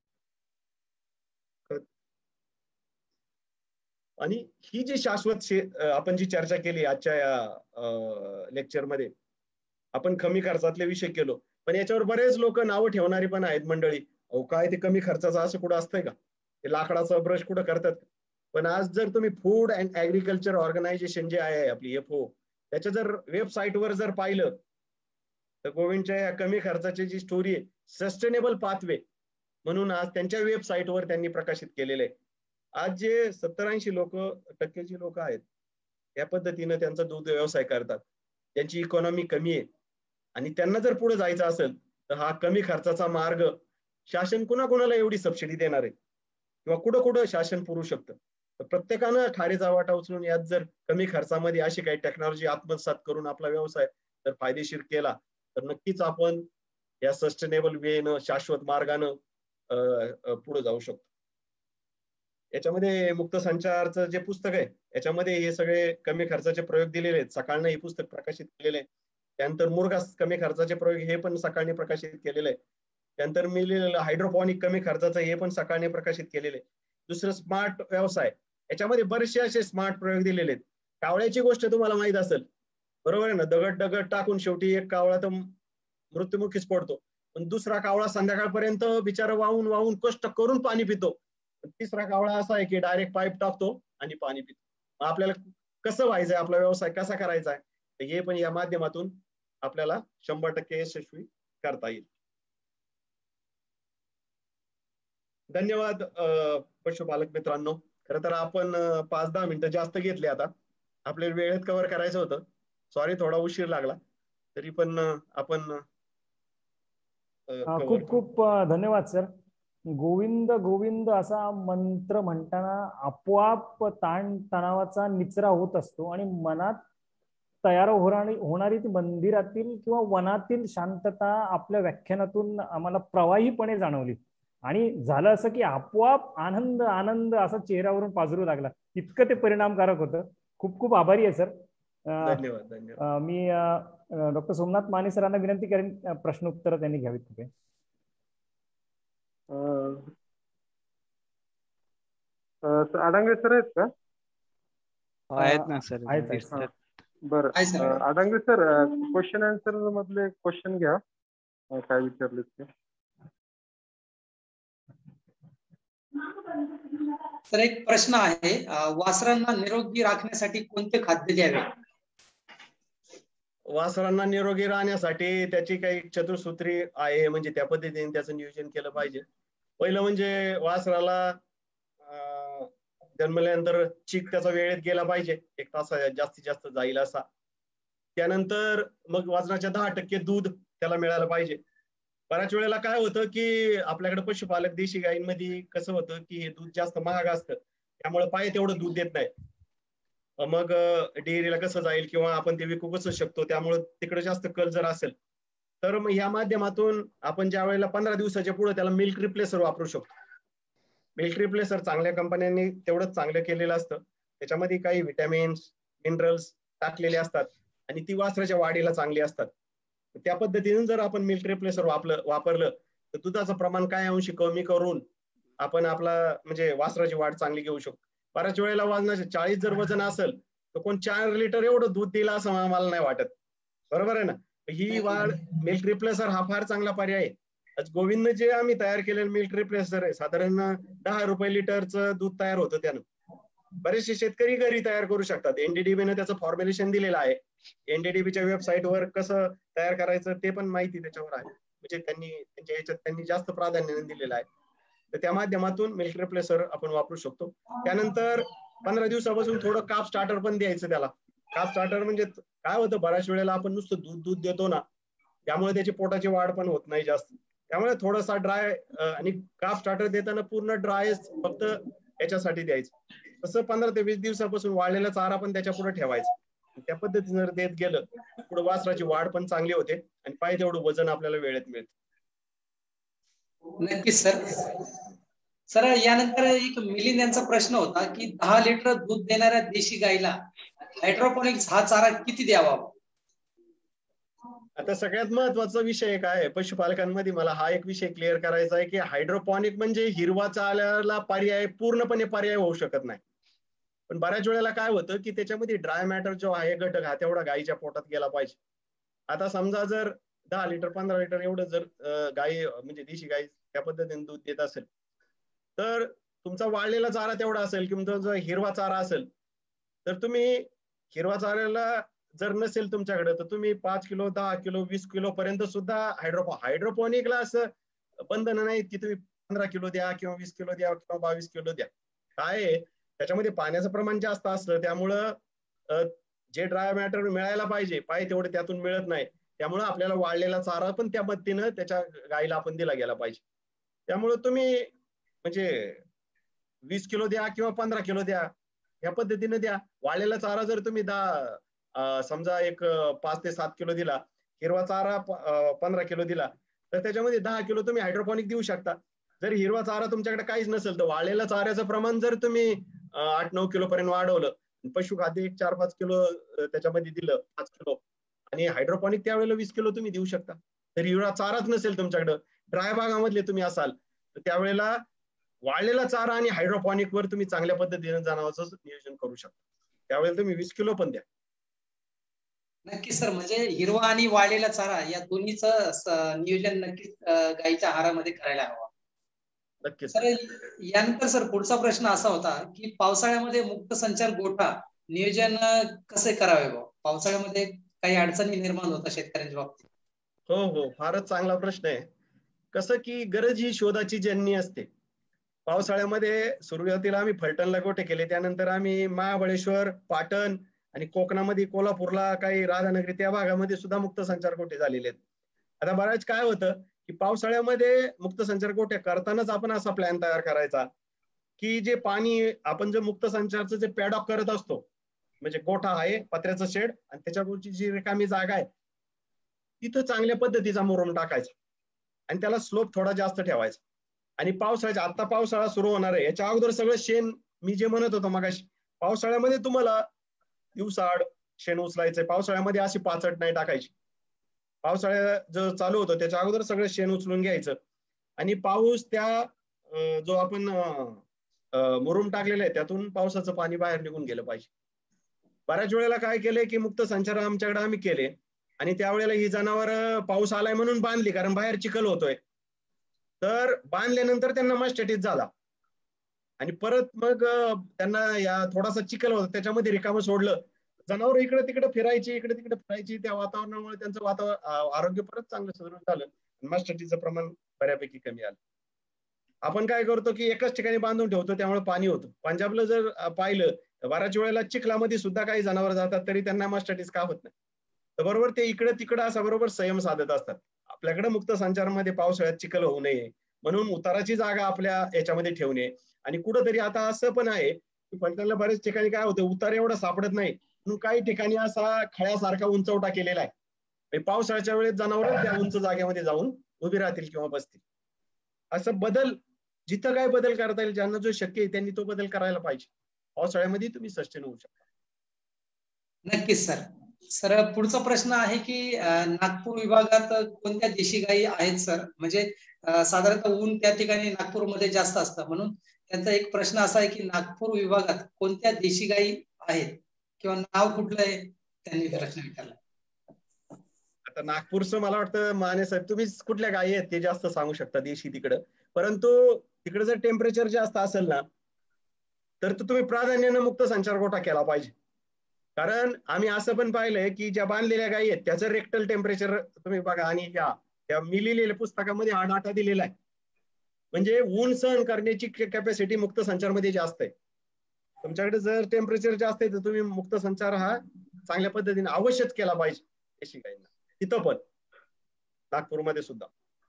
आणि ही जी शाश्वत आपण जी चर्चा केली आजच्या या लेक्चरमध्ये, आपण कमी खर्चातले विषय केलो, पण याच्यावर बरेच लोक नावं ठेवणारी पण आहेत मंडळी. अहो काय ते कमी खर्चाचं असं कुठं असतंय का? ते लाकडाचा ब्रश कुठं करतात? पण आज जर तुम्ही फूड अँड ऍग्रिकल्चर ऑर्गनायझेशन जे आहे आपली FO, त्याच्या जर वेबसाईटवर जर पाहिलं तर गोविंदच्या या कमी खर्चाची जी स्टोरी आहे, सस्टेनेबल पाथवे म्हणून आज त्यांच्या वेबसाईटवर त्यांनी प्रकाशित केलेलं आहे. आज जे 70-80% जी लोक आहेत या पद्धतीनं त्यांचा दूध व्यवसाय करतात, त्यांची इकॉनॉमी कमी आहे आणि त्यांना जर पुढे जायचं असेल तर हा कमी खर्चाचा मार्ग शासन कुणाकुणाला एवढी सबसिडी देणार आहे किंवा कुठं कुठं शासन पुरवू शकतं? तर प्रत्येकानं खारीचा वाटा उचलून यात जर कमी खर्चामध्ये अशी काही टेक्नॉलॉजी आत्मसात करून आपला व्यवसाय जर फायदेशीर केला तर नक्कीच आपण या सस्टेनेबल वेनं, शाश्वत मार्गानं पुढे जाऊ शकतो. याच्यामध्ये मुक्त संचारचं जे पुस्तक आहे याच्यामध्ये हे सगळे कमी खर्चाचे प्रयोग दिलेले आहेत. सकाळनं हे पुस्तक प्रकाशित केलेलं आहे. त्यानंतर मुरघास कमी खर्चाचे प्रयोग हे पण सकाळने प्रकाशित केलेलं आहे. त्यानंतर मी लिहिलेलं हायड्रोपॉनिक कमी खर्चाचं हे पण सकाळने प्रकाशित केलेले आहे. दुसरं स्मार्ट व्यवसाय, याच्यामध्ये बरेचसे असे स्मार्ट प्रयोग दिलेले आहेत. कावळ्याची गोष्ट तुम्हाला माहित असेल, बरोबर आहे ना? दगड टाकून शेवटी एक कावळा तर मृत्युमुखीच पडतो, पण दुसरा कावळा संध्याकाळपर्यंत बिचारा वाहून कष्ट करून पाणी पितो. तिसरा कावळा असा आहे की डायरेक्ट पाईप टाकतो आणि पाणी पितो. आपल्याला कसं व्हायचंय, आपला व्यवसाय कसा करायचा आहे, तर हे पण या माध्यमातून आपल्याला 100% यशस्वी करता येईल. धन्यवाद पशुपालक मित्रांनो. खरं तर आपण 5-10 मिनिटं जास्त घेतले. आता आपल्याला वेळेत कव्हर करायचं होतं. सॉरी थोडा उशीर लागला, तरी पण आपण खूप खूप धन्यवाद सर. गोविंद गोविंद असा मंत्र म्हणताना आपोआप ताण तणावाचा निचरा होत असतो आणि मनात तयार होणारी ती मंदिरातील किंवा वनातील शांतता आपल्या व्याख्यानातून आम्हाला प्रवाहीपणे जाणवली. आणि झालं असं की आपोआप आनंद आनंद असा चेहऱ्यावरून पाजरू लागला. इतकं ते परिणामकारक होतं. खूप खूप आभारी आहे सर. धन्यवाद धन्यवाद. मी डॉक्टर सोमनाथ माने सरांना विनंती करेन प्रश्न उत्तर त्यांनी घ्यावीत. कुठे अडांगरे सर आहेत का? आहेत ना सर. आहेत. बरं अडांगरे सर, क्वेश्चन आन्सर मधले क्वेश्चन घ्या, काय विचारले ते. तर एक प्रश्न आहे, वासरांना निरोगी राखण्यासाठी कोणते खाद्य द्यावे? वासरांना निरोगी राहण्यासाठी त्याची काही चतुसूत्री आहे, म्हणजे त्या पद्धतीने त्याचं नियोजन केलं पाहिजे. पहिलं म्हणजे वासराला जन्मल्यानंतर चीक त्याचा वेळेत गेला पाहिजे, 1 तास जास्तीत जास्त जाईल असा. त्यानंतर मग वजनाच्या 10% दूध त्याला मिळालं पाहिजे. बऱ्याच वेळेला काय होतं की आपल्याकडे पशुपालक देशी गायींमध्ये कसं होतं की हे दूध जास्त महाग असतं, त्यामुळे पाय तेवढं दूध देत नाही. मग डेअरीला कसं जाईल किंवा आपण ते विकू कसं शकतो, त्यामुळे तिकडे जास्त कल जर असेल तर मग या माध्यमातून आपण ज्या वेळेला 15 दिवसाच्या पुढे त्याला मिल्क रिप्लेसर वापरू शकतो. मिल्क रिप्लेसर चांगल्या कंपन्यांनी तेवढंच चांगलं केलेलं असतं. त्याच्यामध्ये काही विटॅमिन्स मिनरल्स टाकलेले असतात आणि ती वासराच्या वाढीला चांगली असतात. त्या पद्धतीने जर आपण मिल्क रिप्लेसर वापरलं तर दुधाचं प्रमाण काय अंशी कमी करून आपण आपला म्हणजे वासराची वाढ चांगली घेऊ शकतो. बऱ्याच वेळेला वजनाचे 40 जर वजन असेल तर कोण 4 लिटर एवढं दूध दिलं असं मला नाही वाटत. बरोबर आहे ना. ही वाढ मिल्क रिप्लेसर हा फार चांगला पर्याय आहे. आज गोविंदने जे आम्ही तयार केलेलं मिल्क रिप्लेसर आहे, साधारण 10 रुपये लिटरचं दूध तयार होतं त्यानं. बरेचसे शेतकरी घरी तयार करू शकतात. एनडीडीबीने त्याचं फॉर्म्युलेशन दिलेलं आहे. एनडीडीबीच्या वेबसाईटवर कसं तयार करायचं ते पण माहिती त्याच्यावर आहे, म्हणजे त्यांच्या याच्यात त्यांनी जास्त प्राधान्याने दिलेलं आहे. तर त्या माध्यमातून मिल्क रिप्लेसर आपण वापरू शकतो. त्यानंतर 15 दिवसापासून थोडं काप स्टार्टर पण द्यायचं त्याला. काप स्टार्टर म्हणजे काय होतं, बऱ्याच वेळेला आपण नुसतं दूध देतो ना, त्यामुळे त्याची पोटाची वाढ पण होत नाही जास्त. त्यामुळे थोडासा ड्राय आणि काप स्टार्टर देताना पूर्ण ड्राय फक्त याच्यासाठी द्यायचं. तसं 15 ते 20 दिवसापासून वाळलेला चारा पण त्याच्या पुढे ठेवायचा. त्या पद्धतीने जर देत गेलं पुढे वासराची वाढ पण चांगली होते आणि पाहिजे तेवढं वजन आपल्याला वेळेत मिळतं. नक्कीच सर. सर यानंतर एक मिलिंद यांचा प्रश्न होता की 10 लिटर दूध देणाऱ्या देशी गाईला हायड्रोपोनिक्स हा चारा किती द्यावा? आता सगळ्यात महत्वाचा विषय काय आहे पशुपालकांमध्ये, मला हा एक विषय क्लिअर करायचा आहे की हायड्रोपॉनिक म्हणजे हिरवा चाऱ्याला पर्याय पूर्णपणे पर्याय होऊ शकत नाही. पण बऱ्याच वेळेला काय होतं की त्याच्यामध्ये ड्राय मॅटर जो आहे घटक हा तेवढा गाईच्या पोटात गेला पाहिजे. आता समजा जर 10 लिटर 15 लिटर एवढं जर गाई म्हणजे देशी गाई त्या पद्धतीने दूध देत असेल तर तुमचा वाळलेला चारा तेवढा असेल किंवा तुमचा हिरवा चारा असेल तर तुम्ही हिरवा चाऱ्याला जर नसेल तुमच्याकडे तर तुम्ही 5 किलो 10 किलो 20 किलो पर्यंत सुद्धा हायड्रोपॉनिकला असं बंधन नाही की तुम्ही 15 किलो द्या किंवा 20 किलो द्या किंवा 22 किलो द्या. काय आहे त्याच्यामध्ये पाण्याचं प्रमाण जास्त असतं, त्यामुळं जे ड्राय मॅटर मिळायला पाहिजे पाहिजे तेवढे त्यातून मिळत नाही. त्यामुळे आपल्याला वाळलेला चारा पण त्या पद्धतीनं त्याच्या गाईला आपण दिला गेला पाहिजे. त्यामुळे तुम्ही म्हणजे 20 किलो द्या किंवा 15 किलो द्या या पद्धतीने द्या. वाळलेला चारा जर तुम्ही समजा एक 5 ते 7 किलो दिला, हिरवा चारा 15 किलो दिला तर त्याच्यामध्ये 10 किलो तुम्ही हायड्रोपॉनिक देऊ शकता. जर हिरवा चारा तुमच्याकडे काहीच नसेल तर वाळलेल्या चाऱ्याचं प्रमाण जर तुम्ही 8-9 किलो पर्यंत वाढवलं, पशुखाद्य एक 4-5 किलो त्याच्यामध्ये दिलं 5 किलो आणि हायड्रोपॉनिक त्यावेळेला 20 किलो तुम्ही देऊ शकता. तर हिरवा चाराच नसेल तुमच्याकडे, ड्राय भागामधले तुम्ही असाल तर त्यावेळेला वाळलेला चारा आणि हायड्रोपॉनिक वर तुम्ही चांगल्या पद्धतीने जनावरांचं नियोजन करू शकता. त्यावेळेला तुम्ही 20 किलो पण द्या. नक्की सर, म्हणजे हिरवा आणि वाळलेला चारा या दोन्हीचं नियोजन नक्कीच गाईच्या आहारामध्ये करायला हवं. नक्कीच सर यानंतर सर पुढचा प्रश्न असा होता की पावसाळ्यामध्ये मुक्त संचार गोठा नियोजन कसे करावे? पावसाळ्यामध्ये काही अडचणी निर्माण होतात शेतकऱ्यांच्या बाबतीत. हो, फारच चांगला प्रश्न आहे. कसं की गरज ही शोधाची जननी असते. पावसाळ्यामध्ये सुरुवातीला आम्ही फलटणला गोठे केले, त्यानंतर आम्ही महाबळेश्वर, पाटण आणि कोकणामध्ये कोल्हापूरला काही राधानगरी त्या भागामध्ये सुद्धा मुक्त संचार गोठे झालेले आहेत. आता बऱ्याच काय होतं की पावसाळ्यामध्ये मुक्त संचार गोठे करतानाच आपण असा प्लॅन तयार करायचा की जे पाणी आपण जे मुक्त संचारचं जे पॅडॉक करत असतो, म्हणजे गोठा आहे पत्र्याचं शेड आणि त्याच्यावरची जी रिकामी जागा आहे तिथं चांगल्या पद्धतीचा मुरुम टाकायचा आणि त्याला स्लोप थोडा जास्त ठेवायचा. आणि पावसाळ्याच्या, आता पावसाळा सुरू होणार आहे, याच्या अगोदर सगळं शेण, मी जे म्हणत होतो मगाशी, पावसाळ्यामध्ये तुम्हाला दिवसाआड शेण उचलायचंय, पावसाळ्यामध्ये अशी पाचट नाही टाकायची. पावसाळ्या जो चालू होतो त्याच्या अगोदर सगळं शेण उचलून घ्यायचं आणि पाऊस त्या जो आपण मुरुम टाकलेला आहे त्यातून पावसाचं पाणी बाहेर निघून गेलं पाहिजे. बऱ्याच वेळेला काय केलंय की मुक्त संचार आमच्याकडे आम्ही केले आणि त्यावेळेला ही जनावर पाऊस आलाय म्हणून बांधली, कारण बाहेर चिखल होतोय. तर बांधल्यानंतर त्यांना मास्टायटिस झाला आणि परत मग त्यांना या थोडासा चिखल होता त्याच्यामध्ये रिकामं सोडलं, जनावर इकडे तिकडे फिरायची, इकडे तिकडे फिरायची, त्या वातावरणामुळे त्यांचं आरोग्य परत चांगलं सुदृढ झालं, मास्टायटिसचं प्रमाण बऱ्यापैकी कमी आलं. आपण काय करतो की एकाच ठिकाणी बांधून ठेवतो, त्यामुळे पाणी होतं. पंजाबला जर पाहिलं तर बऱ्याच वेळेला चिखलामध्ये सुद्धा काही जनावर जातात तरी त्यांना मास्टायटिस का होत नाही. तर बरोबर ते इकडे तिकडे असा बरोबर संयम साधत असतात. आपल्याकडे मुक्त संचारमध्ये पावसाळ्यात चिखल होऊ नये म्हणून उताराची जागा आपल्या याच्यामध्ये ठेवणे. आणि कुठंतरी आता असं पण आहे की फलटणला बऱ्याच ठिकाणी काय होतं, उतार एवढा सापडत नाही म्हणून काही ठिकाणी असा खळ्यासारखा उंचवटा केलेला आहे. पावसाळ्याच्या वेळेस जनावर त्या उंच जागेमध्ये जाऊन उभी राहतील किंवा बसतील. असं बदल, जिथं काय बदल करता येईल, ज्यांना जो शक्य आहे त्यांनी तो बदल करायला पाहिजे. पावसाळ्यामध्ये तुम्ही सस्टेन होऊ शकता. नक्कीच सर. सर पुढचा प्रश्न आहे की नागपूर विभागात कोणत्या देशी गायी आहेत सर? म्हणजे साधारणतः ऊन त्या ठिकाणी नागपूरमध्ये जास्त असतं, म्हणून त्यांचा एक प्रश्न असा आहे की नागपूर विभागात कोणत्या देशी गायी आहेत किंवा नाव कुठलं आहे, त्यांनी प्रश्न विचारला. आता नागपूरचं मला वाटतं माने साहेब तुम्ही कुठल्या गायी आहेत ते जास्त सांगू शकता देशी तिकडं. परंतु तिकडे जर टेम्परेचर जास्त असेल ना तर तुम्ही प्राधान्याने मुक्त संचार गोठा केला पाहिजे. कारण आम्ही असं पण पाहिलंय की ज्या बांधलेल्या गायी आहेत त्याचं रेक्टल टेम्परेचर तुम्ही बघा, आणि त्या मी लिहिलेल्या पुस्तकामध्ये हा डाटा दिलेला आहे. म्हणजे ऊन सहन करण्याची कॅपॅसिटी मुक्त संचारमध्ये जास्त आहे. तुमच्याकडे जर टेम्परेचर जास्त आहे तर तुम्ही मुक्त संचार हा चांगल्या पद्धतीने अवश्यच केला पाहिजे देशी गायींना, तिथं पण नागपूरमध्ये सुद्धा.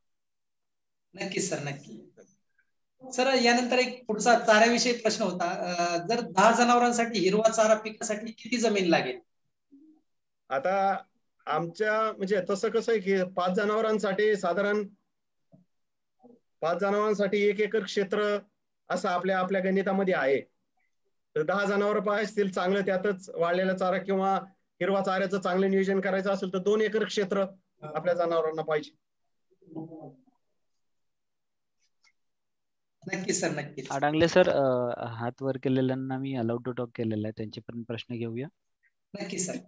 नक्की सर, नक्की सर. यानंतर एक पुढचा चाऱ्याविषयी प्रश्न होता. जर 10 जनावरांसाठी हिरवा चारा पिकासाठी किती जमीन लागेल? आता आमच्या म्हणजे तसं कसं आहे की 5 जनावरांसाठी साधारण 5 जनावरांसाठी 1 एकर क्षेत्र असं आपल्या गणितामध्ये आहे. तर 10 जनावर पाहिजे चांगलं, त्यातच वाळलेला चारा किंवा हिरवा चाऱ्याचं चांगलं नियोजन करायचं असेल तर 2 एकर क्षेत्र आपल्या जनावरांना पाहिजे. नक्की सर, नक्की. अडांगले सर, हात वर केलेल्यांना मी अलाउड टू टॉक केलेला आहे, त्यांचे पण प्रश्न घेऊया. नक्की सर.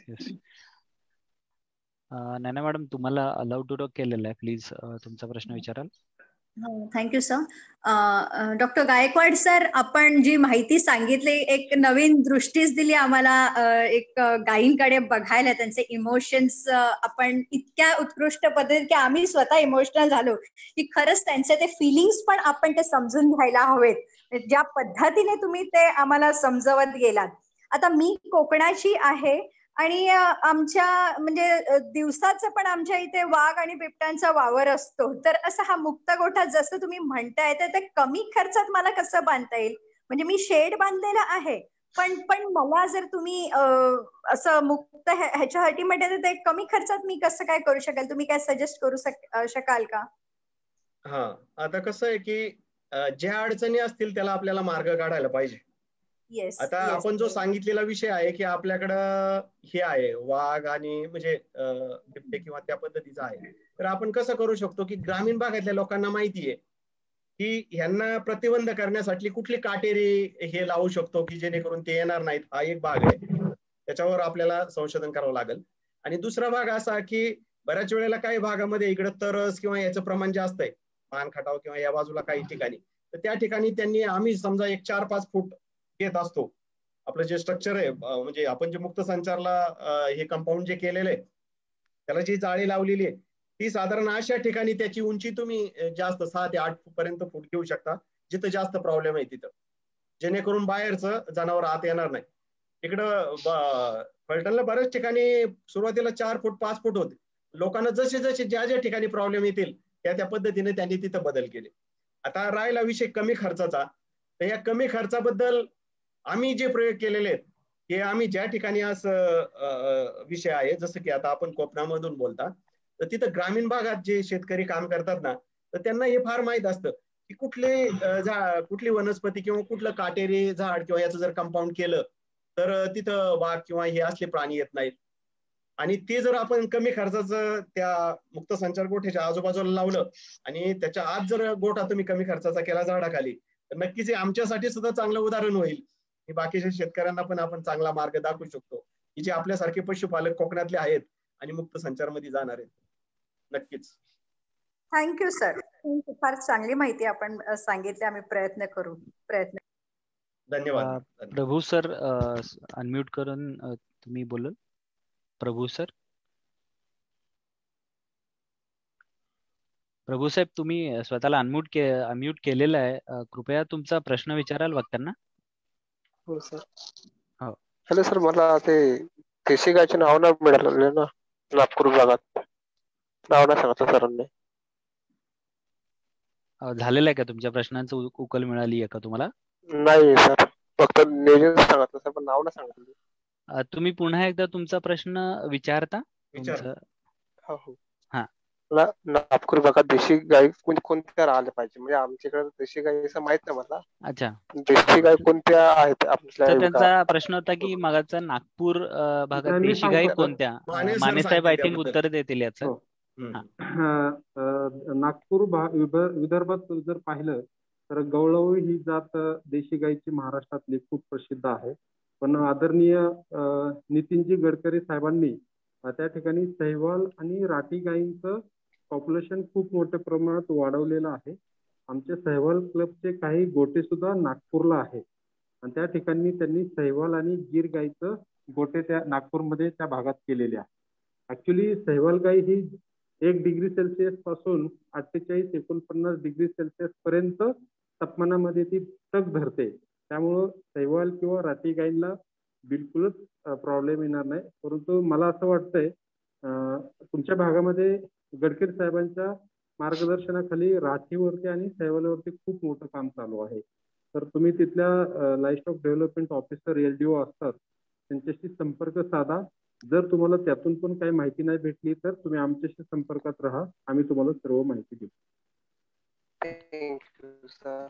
नैना मॅडम, तुम्हाला अलाउड टू टॉक केलेला आहे, प्लीज तुमचा प्रश्न विचाराल. Thank you sir. Doctor Gaikwad sir, आपण जी माहिती सांगितली एक नवीन दृष्टीच दिली आम्हाला, एक गायींकडे बघायला, त्यांचे इमोशन्स आपण इतक्या उत्कृष्ट पद्धतीने की आम्ही स्वतः इमोशनल झालो की खरंच त्यांचे ते फिलिंग्स पण आपण ते समजून घ्यायला हवेत, ज्या पद्धतीने तुम्ही ते आम्हाला समजवत गेलात. आता मी कोकणाची आहे आणि आमच्या म्हणजे दिवसाचं पण आमच्या इथे वाघ आणि बिबट्यांचा वावर असतो. तर असा हा मुक्त गोठा जसं तुम्ही म्हणताय तर ते कमी खर्चात मला कसं बांधता येईल? म्हणजे मी शेड बांधलेला आहे, पण मला जर तुम्ही असं मुक्त ह्याच्यासाठी म्हटलं तर ते कमी खर्चात मी कसं काय करू शकेल? तुम्ही काय सजेस्ट करू शकाल का? हा, आता कसं आहे की ज्या अडचणी असतील त्याला आपल्याला मार्ग काढायला पाहिजे. आता आपण जो सांगितलेला विषय आहे की आपल्याकडं हे आहे वाघ आणि म्हणजे बिबटे किंवा त्या पद्धतीचा आहे, तर आपण कसं करू शकतो की ग्रामीण भागातल्या लोकांना माहिती आहे की ह्यांना प्रतिबंध करण्यासाठी कुठली काटेरी हे लावू शकतो की जेणेकरून ते येणार नाहीत. हा एक भाग आहे, त्याच्यावर आपल्याला संशोधन करावं लागेल. आणि दुसरा भाग असा की बऱ्याच वेळेला काही भागामध्ये इकडे तरस किंवा याचं प्रमाण जास्त आहे, पानखटाव किंवा या बाजूला काही ठिकाणी, तर त्या ठिकाणी त्यांनी आम्ही समजा एक 4-5 फूट घेत असतो. आपलं जे स्ट्रक्चर आहे म्हणजे आपण जे मुक्त संचारला हे कंपाऊंड जे केलेलं आहे त्याला जी जाळी लावलेली आहे ती साधारण अशा ठिकाणी त्याची उंची तुम्ही जास्त 6 ते 8 पर्यंत फूट घेऊ शकता, जिथं जास्त प्रॉब्लेम आहे तिथं, जेणेकरून बाहेरचं जनावर आत येणार नाही. इकडं फलटणला बऱ्याच ठिकाणी सुरुवातीला 4 फूट 5 फूट होते. लोकांना जसे जसे ज्या ज्या ठिकाणी प्रॉब्लेम येतील त्या पद्धतीने त्यांनी तिथं बदल केले. आता राहिला विषय कमी खर्चाचा, तर या कमी खर्चाबद्दल आम्ही जे प्रयोग केलेले आहेत की आम्ही ज्या ठिकाणी असं विषय आहे, जसं की आता आपण कोकणामधून बोलता, तर तिथं ग्रामीण भागात जे शेतकरी काम करतात ना, तर त्यांना हे फार माहित असतं की कुठली वनस्पती किंवा कुठलं काटेरी झाड किंवा याचं जर कंपाऊंड केलं तर तिथं वाघ किंवा हे असले प्राणी येत नाहीत. आणि ते जर आपण कमी खर्चाचं त्या मुक्त संचार गोठ्याच्या आजूबाजूला लावलं आणि त्याच्या आत जर गोठा तुम्ही कमी खर्चाचा केला झाडाखाली, तर नक्कीच हे आमच्यासाठी सुद्धा चांगलं उदाहरण होईल. की बाकीच्या शेतकऱ्यांना पण आपण चांगला मार्ग दाखवू शकतो की जे आपल्यासारखे पशुपालक कोकणातले आहेत आणि मुक्त संचारमध्ये जाणार आहेत. नक्कीच. Thank you sir. फार चांगली माहिती आपण सांगितली. आम्ही प्रयत्न करू. धन्यवाद. प्रभू सर अनम्यूट करून तुम्ही बोलाल. प्रभू सर. प्रभू साहेब तुम्ही स्वतःला अनम्यूट केलेलं आहे. कृपया तुमचा प्रश्न विचाराल वक्त्यांना. हो सर. हो. हॅलो सर, मला ते देशी गायचे नाव नाही मिळाले ना नागपूर भागात. नाव नाही सांगितलं सरांनी. झालेलं आहे का तुमच्या प्रश्नांचं उकल मिळाली आहे का तुम्हाला? नाही सर, फक्त नियोजन सांगितलं सर, पण नाव नाही सांगितलं. तुम्ही पुन्हा एकदा तुमचा प्रश्न विचारता. हो. हा. नागपूर भागात देशी गाय कोणत्या राहिल्या पाहिजे? म्हणजे आमच्याकडे देशी गाय असं माहित नाही मला. अच्छा. देशी गाय कोणत्या आहेत आपल्या? त्यांचा प्रश्न होता की मागाचा नागपूर भागात देशी गाय कोणत्या? माने साहेब आय थिंक उत्तर देतील याचं. नागपूर विदर्भात जर पाहिलं तर गवळावू ही जात देशी गायची महाराष्ट्रातली खूप प्रसिद्ध आहे. पण आदरणीय नितीनजी गडकरी साहेबांनी त्या ठिकाणी सहिवाल आणि राठी गायींचं पॉप्युलेशन खूप मोठ्या प्रमाणात वाढवलेलं आहे. आमचे सहिवाल क्लबचे काही गोटे सुद्धा नागपूरला आहेत आणि त्या ठिकाणी त्यांनी सहिवाल आणि गिर गायीचं गोटे त्या नागपूरमध्ये त्या भागात केलेले आहे. ऍक्च्युली सहिवाल गाय ही 1 डिग्री सेल्सिअस पासून 48-49 डिग्री सेल्सिअस पर्यंत तापमानामध्ये ती तग धरते. त्यामुळं सहिवाल किंवा राठी गायींना बिलकुलच प्रॉब्लेम येणार नाही. परंतु मला असं वाटतंय तुमच्या भागामध्ये गडकरी साहेबांच्या मार्गदर्शनाखाली राठीवरती आणि सहिवालावरती खूप मोठं काम चालू आहे. तर तुम्ही तिथल्या लाईव्हस्टॉक डेव्हलपमेंट ऑफिसर LDO असतात त्यांच्याशी संपर्क साधा. जर तुम्हाला त्यातून पण काही माहिती नाही भेटली तर तुम्ही आमच्याशी संपर्कात राहा. आम्ही तुम्हाला सर्व माहिती देऊ. Thank you sir.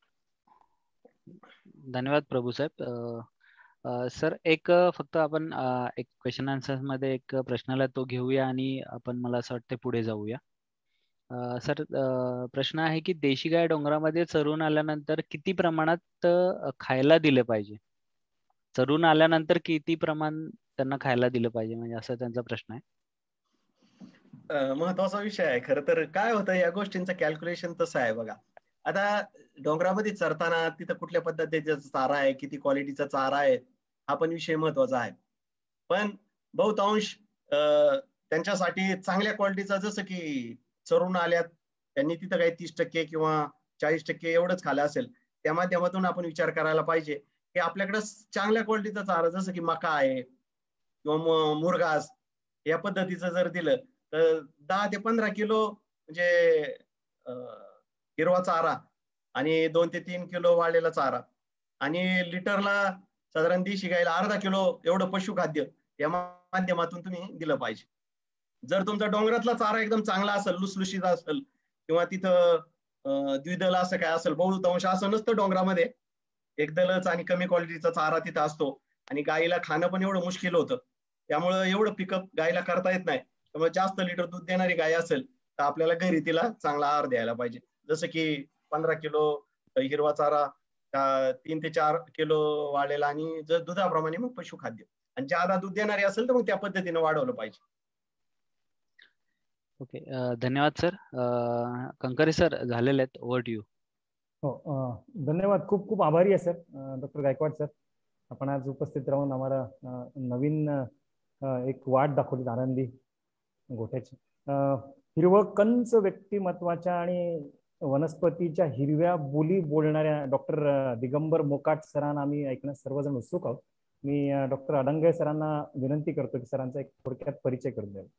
धन्यवाद प्रभू साहेब. सर एक फक्त आपण एक क्वेश्चन आन्सर मध्ये एक प्रश्नाला तो घेऊया आणि आपण मला असं वाटतं पुढे जाऊया. सर प्रश्न आहे की देशी गाय डोंगरामध्ये चरून आल्यानंतर किती प्रमाणात खायला दिलं पाहिजे? चरून आल्यानंतर किती प्रमाण त्यांना खायला दिलं पाहिजे, म्हणजे असा त्यांचा प्रश्न आहे. महत्वाचा विषय आहे. खरं तर काय होतं या गोष्टींचं कॅल्क्युलेशन तसं आहे बघा. आता डोंगरामध्ये चरताना तिथं कुठल्या पद्धतीचा चारा आहे, किती क्वालिटीचा चारा आहे, हा पण विषय महत्वाचा आहे. पण बहुतांश त्यांच्यासाठी चांगल्या क्वालिटीचा, जसं की चरून आल्यात त्यांनी तिथं काही 30% किंवा 40% एवढंच खाल्लं असेल, त्या माध्यमातून आपण विचार करायला पाहिजे की आपल्याकडे चांगल्या क्वालिटीचा चारा जसं की मका आहे किंवा मुरघास या पद्धतीचं जर दिलं तर 10 ते 15 किलो म्हणजे हिरवा चारा आणि 2 ते 3 किलो वाळलेला चारा आणि लिटरला साधारण देशी गायला अर्धा किलो एवढं पशुखाद्य या माध्यमातून तुम्ही दिलं पाहिजे. जर तुमचा डोंगरातला चारा एकदम चांगला असेल, लुसलुशीत असेल किंवा तिथं द्विदल असं काय असेल, बहुतांश असं नसतं डोंगरामध्ये, एकदलच आणि कमी क्वालिटीचा चारा तिथं असतो आणि गायीला खाणं पण एवढं मुश्किल होतं. त्यामुळं एवढं पिकअप गायीला करता येत नाही. त्यामुळे जास्त लिटर दूध देणारी गाय असेल तर आपल्याला घरी तिला चांगला आहार द्यायला पाहिजे. जसं की 15 किलो हिरवा चारा, 3 ते 4 किलो वाढलेला आणि जर दुधाप्रमाणे मग पशुखाद्य, आणि ज्यादा दूध देणारी असेल तर मग त्या पद्धतीने वाढवलं पाहिजे. ओके, धन्यवाद सर. कंकरे सर झालेले आहेत, ओव्हर टू यू. हो, धन्यवाद. खूप खूप आभारी आहे सर डॉक्टर गायकवाड सर. आपण आज उपस्थित राहून आम्हाला नवीन एक वाट दाखवली आनंदी गोठ्याची. हिरवं कंच व्यक्तिमत्वाच्या आणि वनस्पतीच्या हिरव्या बोली बोलणाऱ्या डॉक्टर दिगंबर मोकाट सरांना आम्ही ऐकण्यास सर्वजण उत्सुक आहोत. मी डॉक्टर अडंगे सरांना विनंती करतो की सरांचा एक थोडक्यात परिचय करून द्यावा.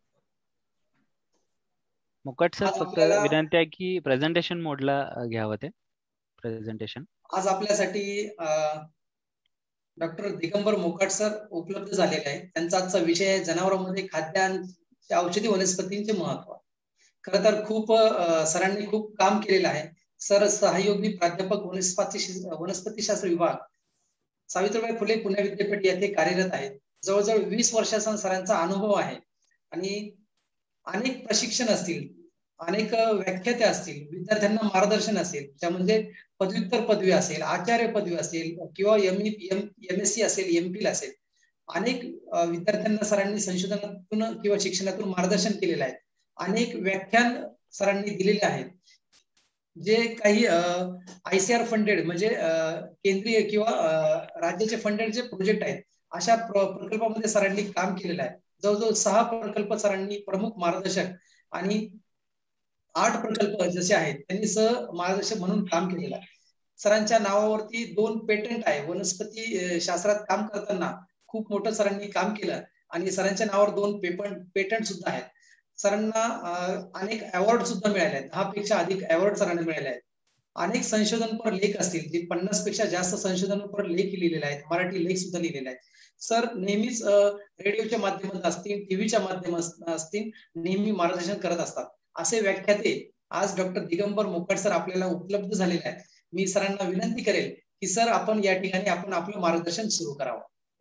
मोकाट सर, फक्त विनंती आहे की प्रेझेंटेशन मोडला घ्यावं ते प्रेझेंटेशन. आज आपल्यासाठी डॉक्टर दिगंबर मोकाट सर उपलब्ध झालेले आहे. त्यांचा आजचा विषय आहे जनावरांमध्ये खाद्याच्या औषधी वनस्पतींचे महत्व. खरं तर खूप सरांनी खूप काम केलेलं आहे. सर सहयोगी प्राध्यापक वनस्पतीशास्त्र विभाग, सावित्रीबाई फुले पुणे विद्यापीठ येथे कार्यरत आहेत. जवळजवळ 20 वर्षाचा सरांचा अनुभव आहे आणि अनेक प्रशिक्षण असतील, अनेक व्याख्याते असतील, विद्यार्थ्यांना मार्गदर्शन असेल, त्या म्हणजे पदव्युत्तर पदवी असेल, आचार्य पदवी असेल किंवा MSc असेल, MPhil असेल, अनेक विद्यार्थ्यांना सरांनी संशोधनातून किंवा शिक्षणातून मार्गदर्शन केलेलं आहे. अनेक व्याख्यान सरांनी दिलेले आहेत. जे काही ICR फंडेड म्हणजे केंद्रीय किंवा राज्याचे फंडेड जे प्रोजेक्ट आहेत, अशा प्रकल्पामध्ये सरांनी काम केलेलं आहे. जवळजवळ 6 प्रकल्प सरांनी प्रमुख मार्गदर्शक आणि 8 प्रकल्प जसे आहेत त्यांनी मार्गदर्शक म्हणून काम केलेलं आहे. सरांच्या नावावरती 2 पेटंट आहे. वनस्पती शास्त्रात काम करताना खूप मोठं सरांनी काम केलं आणि सरांच्या नावावर 2 पेटंट सुद्धा आहेत. सरांना अनेक अवॉर्ड सुद्धा मिळाले आहेत. 10 पेक्षा अधिक अवॉर्ड सरांना मिळाले आहेत. अनेक संशोधनपर लेख असतील, जे 50 पेक्षा जास्त संशोधनपर लेख लिहिलेले आहेत, मराठी लेख सुद्धा लिहिलेले आहेत. सर नेहमीच रेडिओच्या माध्यमातून असतील, टीव्हीच्या माध्यमातून असतील, नेहमी मार्गदर्शन करत असतात. असे व्याख्याते आज डॉक्टर दिगंबर मोकाट सर आपल्याला उपलब्ध झालेले आहेत. मी सरांना विनंती करेल की सर आपण या ठिकाणी आपण आपलं मार्गदर्शन सुरू करावं.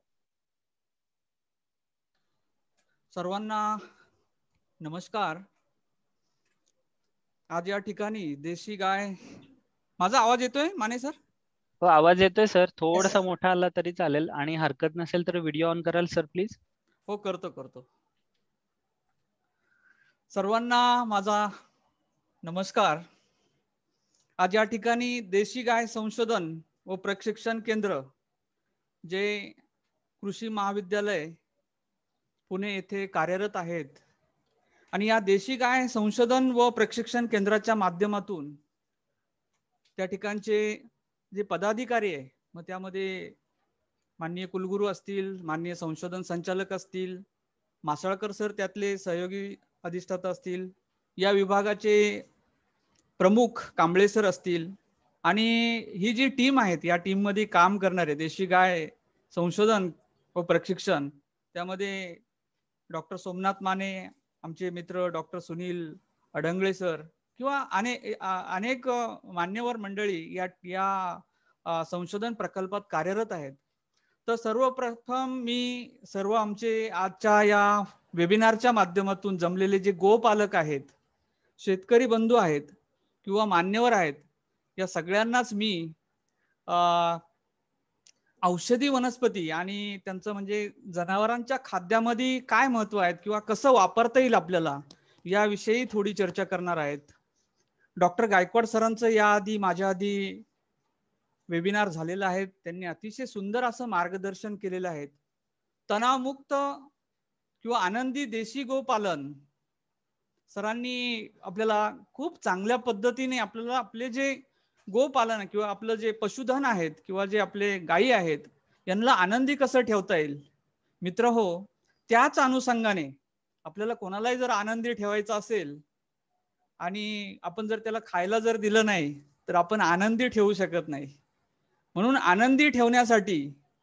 सर्वांना नमस्कार. आज या ठिकाणी देशी गाय, माझा आवाज येतोय माने सर? हो आवाज येतोय सर. थोडासा मोठा आला तरी चालेल आणि हरकत नसेल तर व्हिडिओ ऑन कराल सर प्लीज. हो करतो. सर्वांना माझा नमस्कार. आज या ठिकाणी देशी गाय संशोधन व प्रशिक्षण केंद्र जे कृषी महाविद्यालय पुणे येथे कार्यरत आहेत आणि या देशी गाय संशोधन व प्रशिक्षण केंद्राच्या माध्यमातून त्या ठिकाणचे जे पदाधिकारी आहे, मग त्यामध्ये माननीय कुलगुरू असतील, माननीय संशोधन संचालक असतील, मासाळकर सर त्यातले सहयोगी अधिष्ठाता असतील, या विभागाचे प्रमुख कांबळे सर असतील आणि ही जी टीम आहेत, या टीम मध्ये काम करणारे देशी गाय संशोधन व प्रशिक्षण, त्यामध्ये डॉक्टर सोमनाथ माने, आमचे मित्र डॉक्टर सुनील अडंगळे सर किंवा अनेक मान्यवर मंडळी या संशोधन प्रकल्पात कार्यरत आहेत. तर सर्वप्रथम मी सर्व आमचे आजच्या या वेबिनारच्या माध्यमातून जमलेले जे गोपालक आहेत, शेतकरी बंधू आहेत किंवा मान्यवर आहेत, या सगळ्यांनाच मी औषधी वनस्पती आणि त्यांचं म्हणजे जनावरांच्या खाद्यामध्ये काय महत्व आहेत किंवा कसं वापरता येईल आपल्याला, याविषयी थोडी चर्चा करणार आहेत. डॉक्टर गायकवाड सरांचं याआधी माझ्या आधी वेबिनार झालेला आहे. त्यांनी अतिशय सुंदर असं मार्गदर्शन केलेलं आहे. तणावमुक्त किंवा आनंदी देशी गोपालन सरांनी आपल्याला खूप चांगल्या पद्धतीने आपल्याला आपले जे गोपालन किंवा आपलं जे पशुधन आहेत किंवा जे आपले गायी आहेत, यांना आनंदी कसं ठेवता येईल. मित्र हो, त्याच अनुषंगाने आपल्याला कोणालाही जर आनंदी ठेवायचं असेल आणि आपण जर त्याला खायला जर दिलं नाही तर आपण आनंदी ठेवू शकत नाही. म्हणून आनंदी ठेवण्यासाठी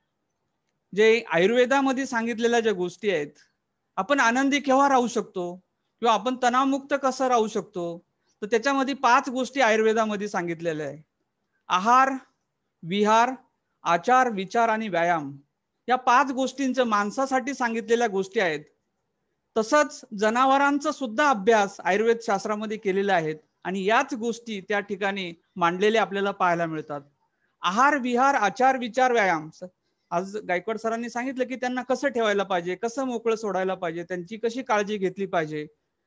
जे आयुर्वेदामध्ये सांगितलेल्या ज्या गोष्टी आहेत, आपण आनंदी केव्हा राहू शकतो किंवा आपण तणावमुक्त कसं राहू शकतो, तर त्याच्यामध्ये 5 गोष्टी आयुर्वेदामध्ये सांगितलेल्या आहे. आहार, विहार, आचार, विचार आणि व्यायाम, या 5 गोष्टींचं माणसासाठी सांगितलेल्या गोष्टी आहेत. तसंच जनावरांचा सुद्धा अभ्यास आयुर्वेद शास्त्रामध्ये केलेला आहे आणि याच गोष्टी त्या ठिकाणी मांडलेल्या आपल्याला पाहायला मिळतात. आहार, विहार, आचार, विचार, व्यायाम. आज गायकवाड सरांनी सांगितलं की त्यांना कसं ठेवायला पाहिजे, कसं मोकळं सोडायला पाहिजे, त्यांची कशी काळजी घेतली पाहिजे.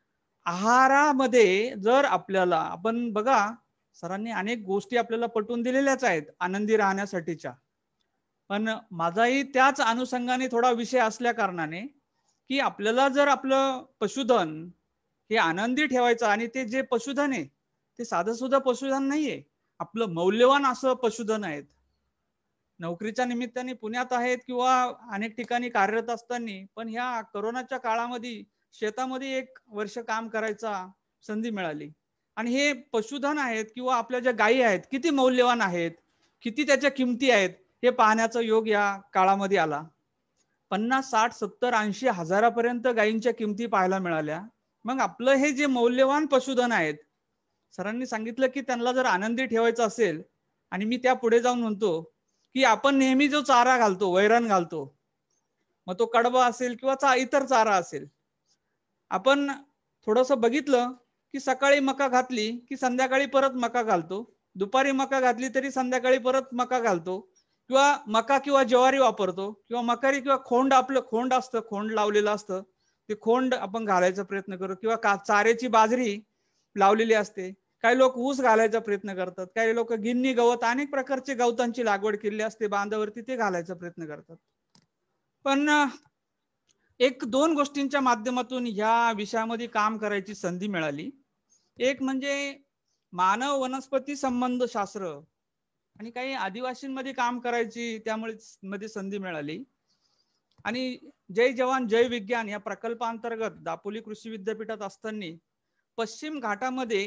आहारामध्ये जर आपल्याला आपण बघा, सरांनी अनेक गोष्टी आपल्याला पटवून दिलेल्याच आहेत आनंदी राहण्यासाठीच्या, पण माझाही त्याच अनुषंगाने थोडा विषय असल्या कारणाने की आपल्याला जर आपलं पशुधन हे आनंदी ठेवायचं आणि ते जे पशुधन आहे ते साधं सुद्धा पशुधन नाहीये, आपलं मौल्यवान असं पशुधन आहेत. नोकरीच्या निमित्ताने पुण्यात आहेत किंवा अनेक ठिकाणी कार्यरत असताना, पण ह्या कोरोनाच्या काळामध्ये शेतामध्ये 1 वर्ष काम करायचा संधी मिळाली आणि हे पशुधन आहेत किंवा आपल्या ज्या गायी आहेत किती मौल्यवान आहेत, किती त्याच्या किमती आहेत, हे पाहण्याचा योग या काळामध्ये आला. 50, 60, 70, 80 हजारापर्यंत गायींच्या किमती पाहायला मिळाल्या. मग आपलं हे जे मौल्यवान पशुधन आहेत सरांनी सांगितलं की त्यांना जर आनंदी ठेवायचं असेल, आणि मी त्या पुढे जाऊन म्हणतो की आपण नेहमी जो चारा घालतो, वैरण घालतो, मग तो कडबा असेल किंवा इतर चारा असेल, आपण थोडंसं बघितलं की सकाळी मका घातली की संध्याकाळी परत मका घालतो, दुपारी मका घातली तरी संध्याकाळी परत मका घालतो, किंवा मका किंवा ज्वारी वापरतो, किंवा मकारी किंवा खोंड, आपलं खोंड असतं, खोंड लावलेलं असतं, ते खोंड आपण घालायचा प्रयत्न करू, किंवा चाऱ्याची बाजरी लावलेली असते. काही लोक ऊस घालायचा प्रयत्न करतात, काही लोक गिन्नी गवत, अनेक प्रकारचे गवतांची लागवड केलेली असते बांधावरती, ते घालायचा प्रयत्न करतात. पण एक दोन गोष्टींच्या माध्यमातून ह्या विषयामध्ये काम करायची संधी मिळाली. एक म्हणजे मानव वनस्पती संबंध शास्त्र, आणि काही आदिवासींमध्ये काम करायची त्यामुळे मध्ये संधी मिळाली. आणि जय जवान जय विज्ञान या प्रकल्पांतर्गत दापोली कृषी विद्यापीठात असताना पश्चिम घाटामध्ये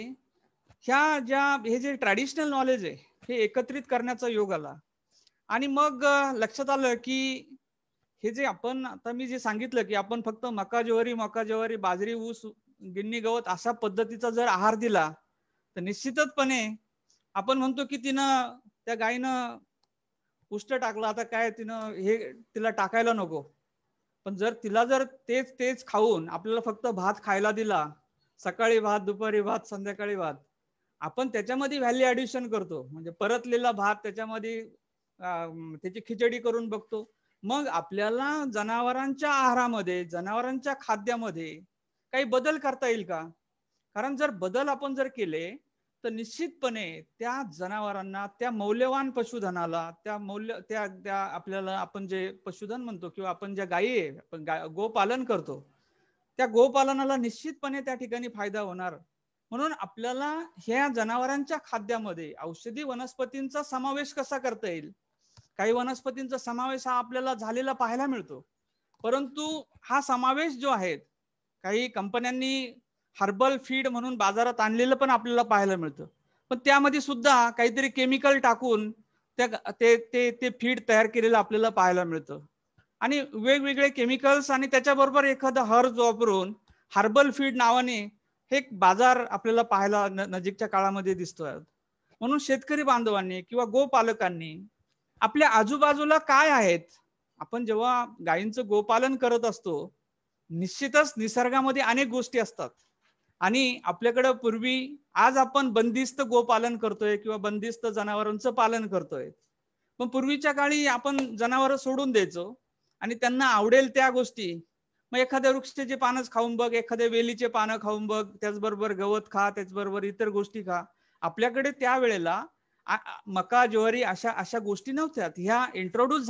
हे जे ट्रॅडिशनल नॉलेज आहे हे एकत्रित करण्याचा योग आला. आणि मग लक्षात आलं की हे जे आपण आता मी जे सांगितलं की आपण फक्त मका ज्वारी बाजरी ऊस गिन्नी गवत अशा पद्धतीचा जर आहार दिला तर निश्चितपणे आपण म्हणतो की त्या गायीनं उष्ट टाकलं, आता काय तिला टाकायला नको. पण तिला जर तेच खाऊन आपल्याला फक्त भात खायला दिला, सकाळी भात, दुपारी भात, संध्याकाळी भात, आपण त्याच्यामध्ये व्हॅल्यू ॲडिशन करतो, म्हणजे परतलेला भात त्याच्यामध्ये त्याची खिचडी करून बघतो. मग आपल्याला जनावरांच्या आहारामध्ये, जनावरांच्या खाद्यामध्ये काही बदल करता येईल का? कारण जर बदल आपण केले तर निश्चितपणे त्या जनावरांना, त्या मौल्यवान पशुधनाला, त्या आपल्याला आपण जे पशुधन म्हणतो किंवा आपण ज्या गायी आहे, आपण गोपालन करतो, त्या गोपालनाला निश्चितपणे त्या ठिकाणी फायदा होणार. म्हणून आपल्याला ह्या जनावरांच्या खाद्यामध्ये औषधी वनस्पतींचा समावेश कसा करता येईल? काही वनस्पतींचा समावेश हा आपल्याला झालेला पाहायला मिळतो, परंतु हा समावेश जो आहे काही कंपन्यांनी हर्बल फीड म्हणून बाजारात आणलेलं पण आपल्याला पाहायला मिळतं. पण त्यामध्ये सुद्धा काहीतरी केमिकल टाकून ते फीड तयार केलेलं आपल्याला पाहायला मिळतं. आणि वेगवेगळे केमिकल्स आणि त्याच्याबरोबर एखादं हर्ब वापरून हर्बल फीड नावाने हे बाजार आपल्याला पाहायला नजीकच्या काळामध्ये दिसतोय. म्हणून शेतकरी बांधवांनी किंवा गोपालकांनी आपल्या आजूबाजूला काय आहेत, आपण जेव्हा गायींचं गोपालन करत असतो निश्चितच निसर्गामध्ये अनेक गोष्टी असतात. आणि आपल्याकडे पूर्वी, आज आपण बंदिस्त गोपालन करतोय किंवा बंदिस्त जनावरांचं पालन करतोय, पण पूर्वीच्या काळी आपण जनावर सोडून द्यायचो आणि त्यांना आवडेल त्या गोष्टी, मग एखाद्या वृक्षाचे पानच खाऊन बघ, एखाद्या वेलीचे पानं खाऊन बघ, त्याचबरोबर गवत खा, त्याचबरोबर इतर गोष्टी खा. आपल्याकडे त्यावेळेला मका ज्वारी अशा गोष्टी नव्हत्या. ह्या इंट्रोड्यूस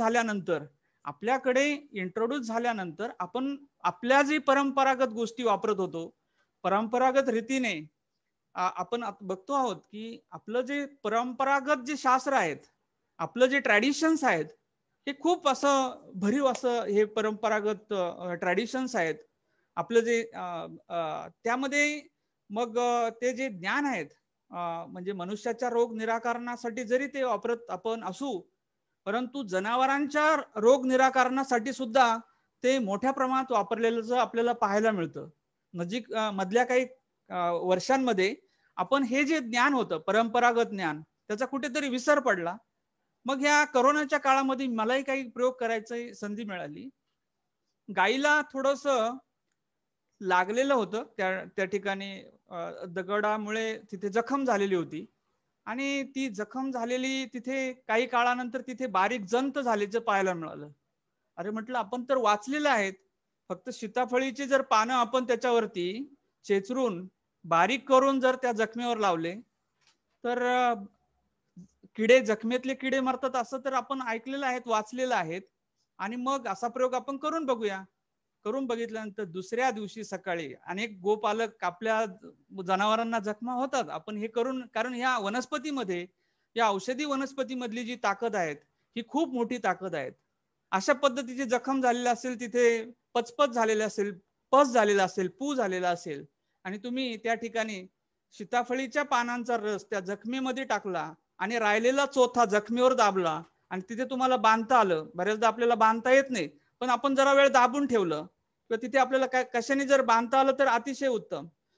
झाल्यानंतर आपण आपल्या जी परंपरागत गोष्टी वापरत होतो, परंपरागत रीतीने आपण बघतो आहोत की आपलं जे परंपरागत जे शास्त्र आहेत, आपलं जे ट्रॅडिशन्स आहेत, हे खूप असं भरीव असं हे परंपरागत ट्रॅडिशन्स आहेत आपलं जे त्यामध्ये मग ते जे ज्ञान आहेत, म्हणजे मनुष्याच्या रोग निराकरणासाठी जरी ते वापरत आपण असू, परंतु जनावरांच्या रोग निराकरणासाठी सुद्धा ते मोठ्या प्रमाणात वापरलेलं आपल्याला पाहायला मिळतं. नजीक मधल्या काही वर्षांमध्ये आपण हे जे ज्ञान होतं, परंपरागत ज्ञान, त्याचा कुठेतरी विसर पडला. मग ह्या कोरोनाच्या काळामध्ये मलाही काही प्रयोग करायची संधी मिळाली. गाईला थोडस लागलेलं होतं, त्या ठिकाणी दगडामुळे तिथे जखम झालेली होती आणि ती जखम झालेली तिथे काही काळानंतर तिथे बारीक जंत झाल्याचं पाहायला मिळालं. अरे म्हटलं, आपण तर वाचलेलं आहेत, फक्त सीताफळीची जर पानं आपण त्याच्यावरती चेचरून बारीक करून जर त्या जखमेवर लावले तर जखमेतले किडे मरतात असं तर आपण ऐकलेलं आहेत, वाचलेलं आहेत. आणि मग असा प्रयोग आपण करून बघूया. करून बघितल्यानंतर दुसऱ्या दिवशी सकाळी अनेक गोपालक आपल्या जनावरांना जखमा होतात. आपण हे करून, कारण ह्या वनस्पतीमध्ये, या औषधी वनस्पतीमधली जी ताकद आहे ही खूप मोठी ताकद आहे. अशा पद्धतीची जखम झालेली असेल, तिथे पचपच झालेले असेल, पस झालेला असेल, पू झालेला असेल, आणि तुम्ही त्या ठिकाणी सीताफळीच्या पानांचा रस त्या जखमेमध्ये टाकला आणि राहिलेला चोथा जखमेवर दाबला आणि तिथे तुम्हाला बांधता आलं. बऱ्याचदा आपल्याला बांधता येत नाही, पण आपण जरा वेळ दाबून ठेवलं किंवा तिथे आपल्याला कशाने जर बांधता आलं तर अतिशय उत्तम.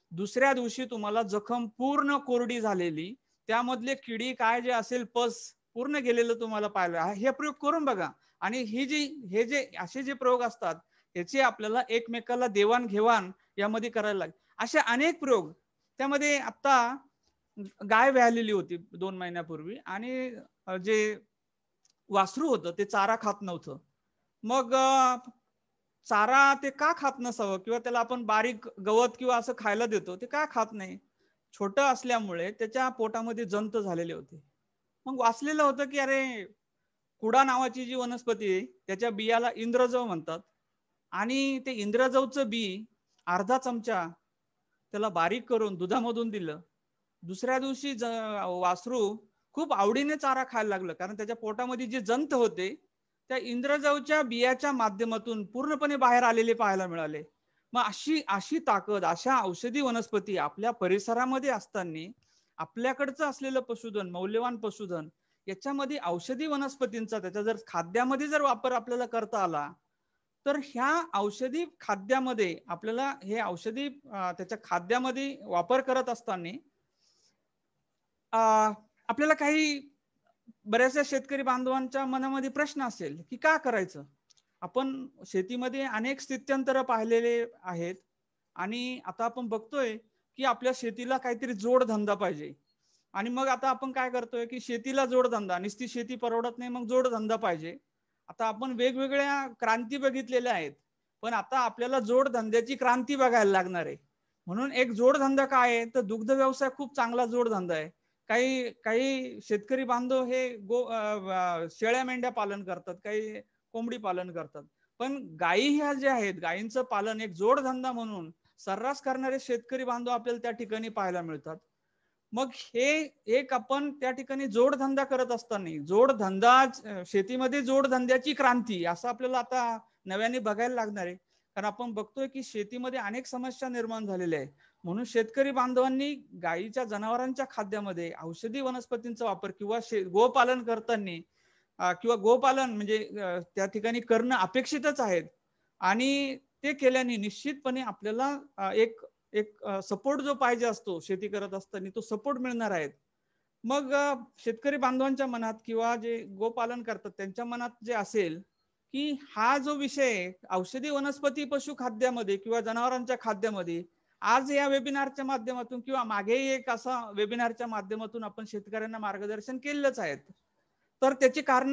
दुसऱ्या दिवशी तुम्हाला जखम पूर्ण कोरडी झालेली, त्यामधले किडी काय जे असेल पस पूर्ण गेलेलं तुम्हाला पाहिलं. हे प्रयोग करून बघा. आणि हे जे असे जे प्रयोग असतात याची आपल्याला एकमेकाला देवाणघेवाण यामध्ये करायला लागेल. असे अनेक प्रयोग. त्यामध्ये आता गाय व्यालेली होती 2 महिन्यापूर्वी आणि जे वासरू होतं ते चारा खात नव्हतं. मग चारा ते का खात नसावं किंवा त्याला आपण बारीक गवत किंवा असं खायला देतो, ते का खात नाही? छोटं असल्यामुळे त्याच्या पोटामध्ये जंत झालेले होते. मग वाचलेलं होतं की अरे कुडा नावाची जी वनस्पती आहे त्याच्या बियाला इंद्रजव म्हणतात आणि ते इंद्रजवचं बी अर्धा चमचा त्याला बारीक करून दुधामधून दिलं. दुसऱ्या दिवशी वासरू खूप आवडीने चारा खायला लागलं, कारण त्याच्या पोटामध्ये जे जंत होते त्या इंद्रजवच्या बियाच्या माध्यमातून पूर्णपणे बाहेर आलेले पाहायला मिळाले. मग अशी ताकद, अशा औषधी वनस्पती आपल्या परिसरामध्ये असताना आपल्याकडचं असलेलं पशुधन, मौल्यवान पशुधन, याच्यामध्ये औषधी वनस्पतींचा त्याच्या जर खाद्यामध्ये जर वापर आपल्याला करता आला तर ह्या औषधी खाद्यामध्ये आपल्याला हे औषधी त्याच्या खाद्यामध्ये वापर करत असताना आपल्याला काही बऱ्याचशा शेतकरी बांधवांच्या मनामध्ये प्रश्न असेल की का करायचं. आपण शेतीमध्ये अनेक स्थित्यंतर पाहिलेले आहेत आणि आता आपण बघतोय की आपल्या शेतीला काहीतरी जोडधंदा पाहिजे. आणि मग आता आपण काय करतोय की शेतीला जोडधंदा, नुसती शेती परवडत नाही, मग जोडधंदा पाहिजे. आता आपण वेगवेगळ्या क्रांती बघितलेल्या आहेत, पण आता आपल्याला जोडधंद्याची क्रांती बघायला लागणार आहे. म्हणून एक जोडधंदा काय आहे तर दुग्ध व्यवसाय खूप चांगला जोडधंदा आहे. काही शेतकरी बांधव हे शेळ्या मेंढ्या पालन करतात, काही कोंबडी पालन करतात. पण गायी ह्या ज्या आहेत, गायींचं पालन एक जोडधंदा म्हणून सर्रास करणारे शेतकरी बांधव आपल्याला त्या ठिकाणी पाहायला मिळतात. मग हे एक आपण त्या ठिकाणी जोडधंदा करत असताना जोडधंदा, शेतीमध्ये जोडधंद्याची क्रांती असं आपल्याला आता नव्याने बघायला लागणार आहे. कारण आपण बघतोय की शेतीमध्ये अनेक समस्या निर्माण झालेल्या आहेत. म्हणून शेतकरी बांधवांनी गायीच्या, जनावरांच्या खाद्यामध्ये औषधी वनस्पतींचा वापर किंवा गोपालन करताना किंवा गोपालन म्हणजे त्या ठिकाणी करणं अपेक्षितच आहेत. आणि ते केल्याने निश्चितपणे आपल्याला एक सपोर्ट जो पाहिजे असतो शेती करत असताना तो सपोर्ट मिळणार आहे. मग शेतकरी बांधवांच्या मनात किंवा जे गोपालन करतात त्यांच्या मनात जे असेल की हा जो विषय औषधी वनस्पती पशुखाद्यामध्ये किंवा जनावरांच्या खाद्यामध्ये, आज या वेबिनारच्या माध्यमातून किंवा मागेही एक असा वेबिनारच्या माध्यमातून आपण शेतकऱ्यांना मार्गदर्शन केलेलंच आहेत. तर त्याची कारण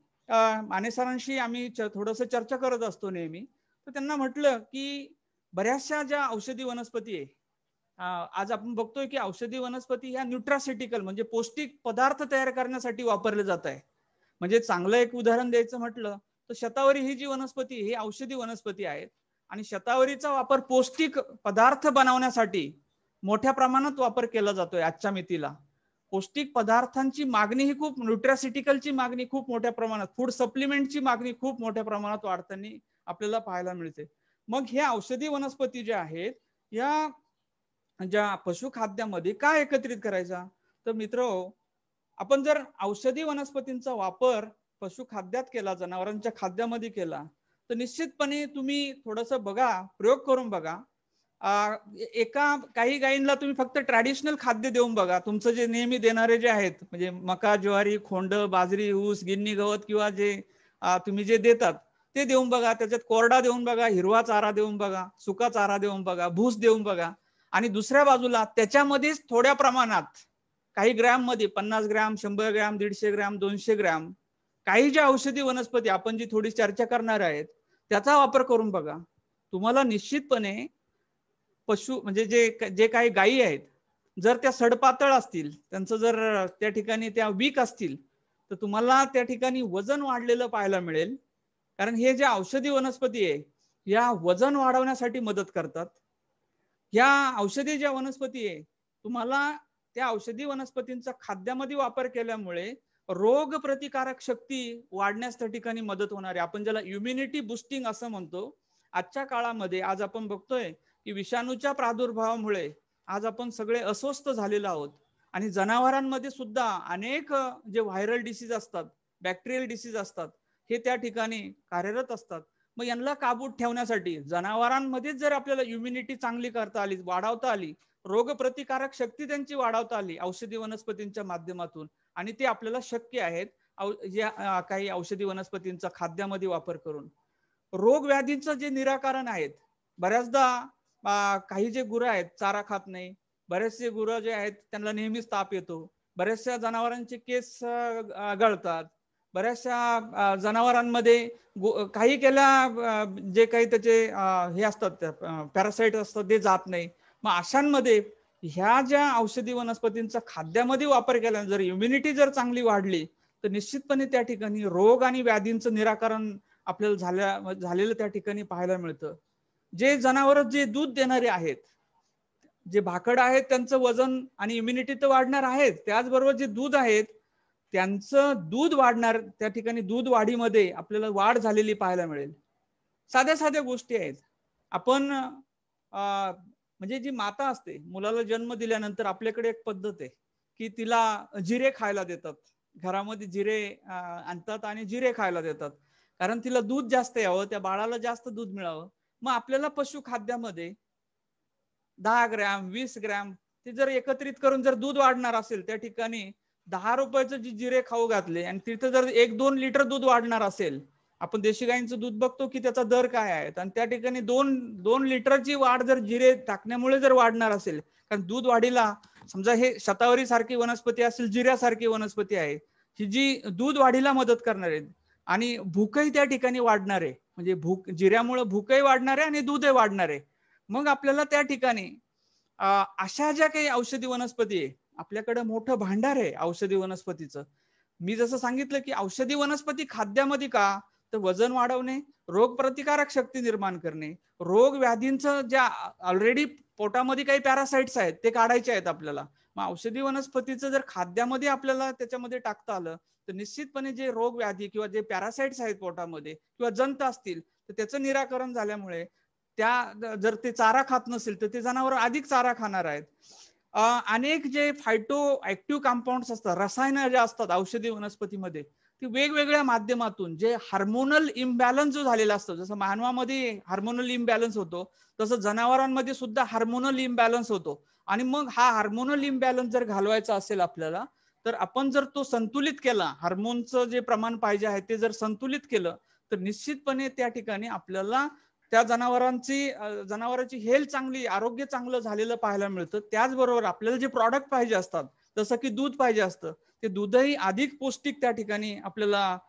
माने सरांशी आम्ही थोडंसं चर्चा करत असतो नेहमी. तर त्यांना म्हटलं की बऱ्याचशा ज्या औषधी वनस्पती आहे, आज आपण बघतोय की औषधी वनस्पती ह्या न्यूट्रासिटिकल म्हणजे पौष्टिक पदार्थ तयार करण्यासाठी वापरले जात आहे. म्हणजे चांगलं एक उदाहरण द्यायचं म्हटलं तर शतावरी ही जी वनस्पती ही औषधी वनस्पती आहेत आणि शतावरीचा वापर पौष्टिक पदार्थ बनवण्यासाठी मोठ्या प्रमाणात वापर केला जातोय. आजच्या मितीला पौष्टिक पदार्थांची मागणी ही खूप, न्यूट्रासिटिकलची मागणी खूप मोठ्या प्रमाणात, फूड सप्लिमेंटची मागणी खूप मोठ्या प्रमाणात वाढताना आपल्याला पाहायला मिळते. मग ह्या औषधी वनस्पती ज्या आहेत या ज्या पशुखाद्यामध्ये काय एकत्रित करायचा, तर मित्र आपण जर औषधी वनस्पतींचा वापर पशुखाद्यात केला, जनावरांच्या खाद्यामध्ये केला, तर निश्चितपणे तुम्ही थोडंसं बघा, प्रयोग करून बघा. काही गायींना तुम्ही फक्त ट्रॅडिशनल खाद्य देऊन बघा. तुमचं जे नेहमी देणारे जे आहेत म्हणजे मका, ज्वारी, खोंड, बाजरी, ऊस, गिन्नी गवत किंवा जे तुम्ही जे देतात ते देऊन बघा. त्याच्यात कोरडा देऊन बघा, हिरवा चारा देऊन बघा, सुका चारा देऊन बघा, भूस देऊन बघा. आणि दुसऱ्या बाजूला त्याच्यामध्येच थोड्या प्रमाणात काही ग्रॅम मध्ये 50 ग्रॅम, 100 ग्रॅम, 150 ग्रॅम, 200 ग्रॅम काही ज्या औषधी वनस्पती आपण जी थोडी चर्चा करणार आहेत त्याचा वापर करून बघा. तुम्हाला निश्चितपणे पशु म्हणजे जे काही गायी आहेत जर त्या सडपातळ असतील, त्यांचं जर त्या ठिकाणी त्या वीक असतील, तर तुम्हाला त्या ठिकाणी वजन वाढलेलं पाहायला मिळेल. कारण हे जे औषधी वनस्पती आहे या वजन वाढवण्यासाठी मदत करतात. या औषधी ज्या वनस्पती आहे तुम्हाला त्या औषधी वनस्पतींचा खाद्यामध्ये वापर केल्यामुळे रोग प्रतिकारक शक्ती वाढण्यास त्या ठिकाणी मदत होणार आहे. आपण ज्याला इम्युनिटी बुस्टिंग असं म्हणतो. आजच्या काळामध्ये आज आपण बघतोय की विषाणूच्या प्रादुर्भावामुळे आज आपण सगळे अस्वस्थ झालेलो आहोत आणि जनावरांमध्ये सुद्धा अनेक जे व्हायरल डिसीज असतात, बॅक्टेरियल डिसीज असतात, हे त्या ठिकाणी कार्यरत असतात. मग यांना काबूत ठेवण्यासाठी जनावरांमध्येच जर आपल्याला इम्युनिटी चांगली करता आली, वाढवता आली, रोगप्रतिकारक शक्ती त्यांची वाढवता आली औषधी वनस्पतींच्या माध्यमातून, आणि ते आपल्याला शक्य आहेत काही औषधी वनस्पतींचा खाद्यामध्ये वापर करून. रोग व्याधींचं जे निराकरण आहेत, बऱ्याचदा काही जे गुरं आहेत चारा खात नाही, बरेचसे गुरं जे आहेत त्यांना नेहमीच ताप येतो, बऱ्याचशा जनावरांचे केस गळतात, बऱ्याचशा जनावरांमध्ये काही केल्या जे काही त्याचे हे असतात पॅरासाइट असतात ते जात नाही. मग अशांमध्ये ह्या ज्या औषधी वनस्पतींचा खाद्यामध्ये वापर केला, जर इम्युनिटी जर चांगली वाढली तर निश्चितपणे त्या ठिकाणी रोग आणि व्याधींचं निराकरण आपल्याला झालेलं त्या ठिकाणी पाहायला मिळतं. जे जनावर जे दूध देणारे आहेत, जे भाकड आहेत, त्यांचं वजन आणि इम्युनिटी तर वाढणार आहेत, त्याचबरोबर जे दूध आहेत त्यांचं दूध वाढणार, त्या ठिकाणी दूध वाढीमध्ये आपल्याला वाढ झालेली पाहायला मिळेल. साध्या साध्या गोष्टी आहेत. आपण म्हणजे जी माता असते, मुलाला जन्म दिल्यानंतर आपल्याकडे एक पद्धत आहे की तिला जिरे खायला देतात, घरामध्ये जिरे आणतात आणि जिरे खायला देतात, कारण तिला दूध जास्त यावं, त्या बाळाला जास्त दूध मिळावं. मग आपल्याला पशु खाद्यामध्ये 10 ग्रॅम 20 ग्रॅम ते जर एकत्रित करून जर दूध वाढणार असेल, त्या ठिकाणी 10 रुपयाचं जे जिरे खाऊ घातले आणि तिथं जर 1-2 लिटर दूध वाढणार असेल, आपण देशी गायींचं दूध बघतो की त्याचा दर काय आहे, आणि त्या ठिकाणी 2 लिटरची वाढ जर जिरे टाकण्यामुळे जर वाढणार असेल, कारण दूध वाढीला समजा हे शतावरी सारखी वनस्पती असेल, जिऱ्यासारखी वनस्पती आहे, ही जी दूध वाढीला मदत करणार आहे आणि भूकही त्या ठिकाणी वाढणार आहे, म्हणजे जिऱ्यामुळे भूकही वाढणार आहे आणि दूधही वाढणार आहे. मग आपल्याला त्या ठिकाणी अशा ज्या काही औषधी वनस्पती आहे, आपल्याकडे मोठं भांडार आहे औषधी वनस्पतीचं. मी जसं सांगितलं की औषधी वनस्पती खाद्यामध्ये का, तर वजन वाढवणे, रोग प्रतिकारक शक्ती निर्माण करणे, रोग व्याधींचं ज्या ऑलरेडी पोटामध्ये काही पॅरासाइट्स आहेत ते काढायचे आहेत आपल्याला. मग औषधी वनस्पतीचं जर खाद्यामध्ये आपल्याला त्याच्यामध्ये टाकता आलं तर निश्चितपणे जे रोग व्याधी किंवा जे पॅरासाइट्स आहेत पोटामध्ये किंवा जंत असतील तर त्याचं निराकरण झाल्यामुळे त्या जर ते चारा खात नसेल तर ते जनावर अधिक चारा खाणार आहेत. अनेक जे फायटो ऍक्टिव्ह कंपाऊंड्स असतात, रसायनं जे असतात औषधी वनस्पतीमध्ये, ती वेगवेगळ्या माध्यमातून जे हार्मोनल इम्बॅलन्स जो झालेला असतो, जसं मानवामध्ये हार्मोनल इम्बॅलन्स होतो तसं जनावरांमध्ये सुद्धा हार्मोनल इम्बॅलन्स होतो. आणि मग हा हार्मोनल इम्बॅलन्स जर घालवायचा असेल आपल्याला, तर आपण जर तो संतुलित केला, हार्मोनचं जे प्रमाण पाहिजे आहे ते जर संतुलित केलं तर निश्चितपणे त्या ठिकाणी आपल्याला त्या जनावरांची हेल्थ चांगली, आरोग्य चांगलं झालेलं पाहायला मिळतं. त्याचबरोबर आपल्याला जे प्रॉडक्ट पाहिजे असतात, जसं की दूध पाहिजे असतं, ते दूधही अधिक पौष्टिक त्या ठिकाणी आपल्याला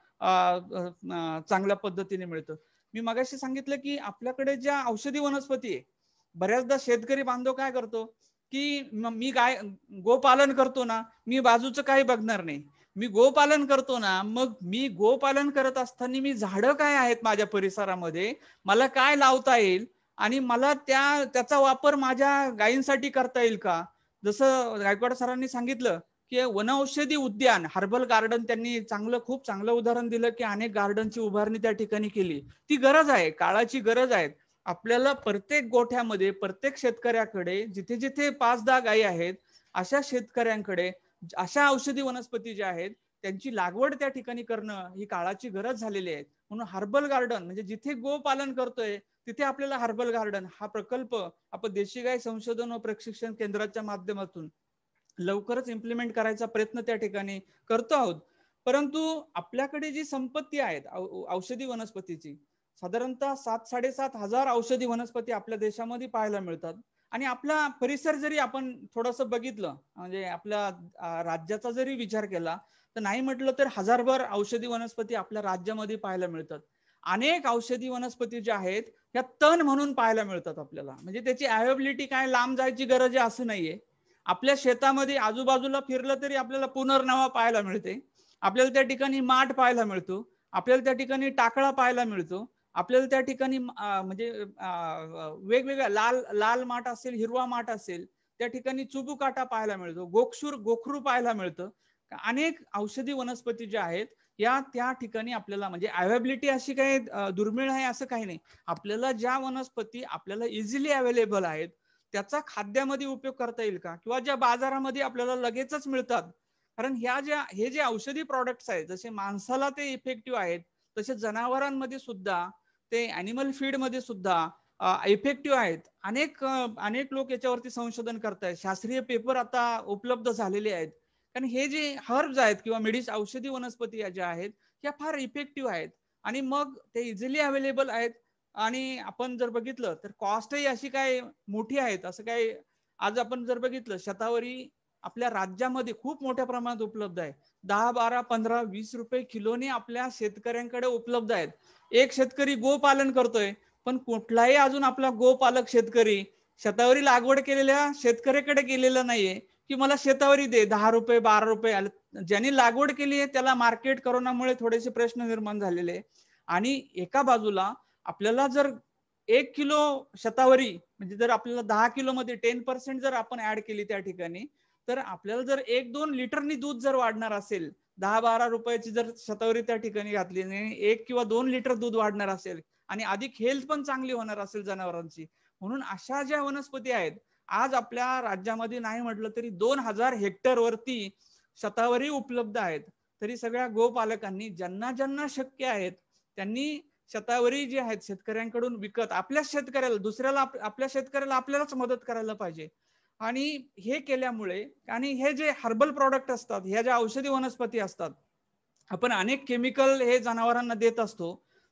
चांगल्या पद्धतीने मिळतं. मी मगाशी सांगितलं की आपल्याकडे ज्या औषधी वनस्पती आहे, बऱ्याचदा शेतकरी बांधव काय करतो की मी गोपालन करतो ना, मी बाजूचं काही बघणार नाही, मी गोपालन करतो ना, मग मी गोपालन करत असताना मी झाडं काय आहेत माझ्या परिसरामध्ये, मला काय लावता येईल आणि मला त्याचा वापर माझ्या गायींसाठी करता येईल का. जसं गायकवाड सरांनी सांगितलं की वनौषधी उद्यान, हर्बल गार्डन, त्यांनी खूप चांगलं उदाहरण दिलं की अनेक गार्डनची उभारणी त्या ठिकाणी केली. ती गरज आहे, काळाची गरज आहे. आपल्याला प्रत्येक गोठ्यामध्ये, प्रत्येक शेतकऱ्याकडे जिथे जिथे 5-10 गायी आहेत अशा शेतकऱ्यांकडे अशा औषधी वनस्पती ज्या आहेत त्यांची लागवड त्या ठिकाणी करणं ही काळाची गरज झालेली आहे. म्हणून हर्बल गार्डन म्हणजे जिथे गोपालन करतोय तिथे आपल्याला हर्बल गार्डन हा प्रकल्प आपण देशी गाय संशोधन व प्रशिक्षण केंद्राच्या माध्यमातून लवकरच इम्प्लिमेंट करायचा प्रयत्न त्या ठिकाणी करतो आहोत. परंतु आपल्याकडे जी संपत्ती आहेत औषधी वनस्पतीची, साधारणतः 7-7.5 हजार औषधी वनस्पती आपल्या देशामध्ये पाहायला मिळतात. आणि आपला परिसर जरी आपण थोडंसं बघितलं, म्हणजे आपल्या राज्याचा जरी विचार केला तर नाही म्हटलं तर हजारभर औषधी वनस्पती आपल्या राज्यामध्ये पाहायला मिळतात. अनेक औषधी वनस्पती ज्या आहेत ह्या तण म्हणून पाहायला मिळतात आपल्याला, म्हणजे त्याची अवेलेबिलिटी काय लांब जायची गरज आहे असं नाहीये. आपल्या शेतामध्ये आजूबाजूला फिरलं तरी आपल्याला पुनर्नवा पाहायला मिळते, आपल्याला त्या ठिकाणी माठ पाहायला मिळतो, आपल्याला त्या ठिकाणी टाकळा पाहायला मिळतो, आपल्याला त्या ठिकाणी म्हणजे वेगवेगळ्या लाल माठ असेल, हिरवा माठ असेल, त्या ठिकाणी चुबुकाटा पाहायला मिळतो, गोखरू पाहायला मिळतं. अनेक औषधी वनस्पती ज्या आहेत या त्या ठिकाणी आपल्याला, म्हणजे अवेलेबिलिटी अशी काही दुर्मिळ आहे असं काही नाही. आपल्याला ज्या वनस्पती आपल्याला इझिली अवेलेबल आहेत त्याचा खाद्यामध्ये उपयोग करता येईल का, किंवा ज्या बाजारामध्ये आपल्याला लगेचच मिळतात. कारण हे जे औषधी प्रॉडक्ट्स आहेत जसे माणसाला ते इफेक्टिव्ह आहेत तसे जनावरांमध्ये सुद्धा ते अॅनिमल फीड मध्ये सुद्धा इफेक्टिव्ह आहेत. अनेक लोक याच्यावरती संशोधन करतायत. शास्त्रीय पेपर आता उपलब्ध झालेले आहेत. कारण हे जे हर्ब्स आहेत किंवा औषधी वनस्पती ज्या आहेत ह्या फार इफेक्टिव्ह आहेत आणि मग ते इझिली अवेलेबल आहेत. आणि आपण जर बघितलं तर कॉस्टही अशी काय मोठी आहेत असं काय. आज आपण जर बघितलं शतावरी आपल्या राज्यामध्ये खूप मोठ्या प्रमाणात उपलब्ध आहे. 10, 12, 15, 20 रुपये किलोने आपल्या शेतकऱ्यांकडे उपलब्ध आहेत. एक शेतकरी गोपालन करतोय, पण कुठलाही अजून आपला गोपालक शेतकरी शतावरी लागवड केलेल्या शेतकऱ्याकडे गेलेला नाहीये की मला शेतावरी दे 10 रुपये 12 रुपये. ज्यांनी लागवड केली आहे त्याला मार्केट कोरोनामुळे थोडेसे प्रश्न निर्माण झालेले. आणि एका बाजूला आपल्याला जर 1 किलो शतावरी म्हणजे जर आपल्याला 10 किलो मध्ये 10% जर आपण ऍड केली त्या ठिकाणी, तर आपल्याला जर 1-2 लिटरनी दूध जर वाढणार असेल, 10-12 रुपयाची जर शतावरी त्या ठिकाणी घातली आणि 1 किंवा 2 लिटर दूध वाढणार असेल आणि अधिक हेल्थ पण चांगली होणार असेल जनावरांची. म्हणून अशा ज्या वनस्पती आहेत आज आपल्या राज्यामध्ये नाही म्हटलं तरी 2000 हेक्टर वरती शतावरी उपलब्ध आहेत. तरी सगळ्या गोपालकांनी ज्यांना शक्य आहेत त्यांनी शतावरी जी आहेत शेतकऱ्यांकडून विकत आपल्याच शेतकऱ्याला, दुसऱ्याला आपल्या शेतकऱ्याला आपल्यालाच मदत करायला पाहिजे. आणि हे केल्यामुळे आणि हे जे हर्बल प्रॉडक्ट असतात, ह्या ज्या औषधी वनस्पती असतात, आपण अनेक केमिकल हे जनावरांना देत असतो.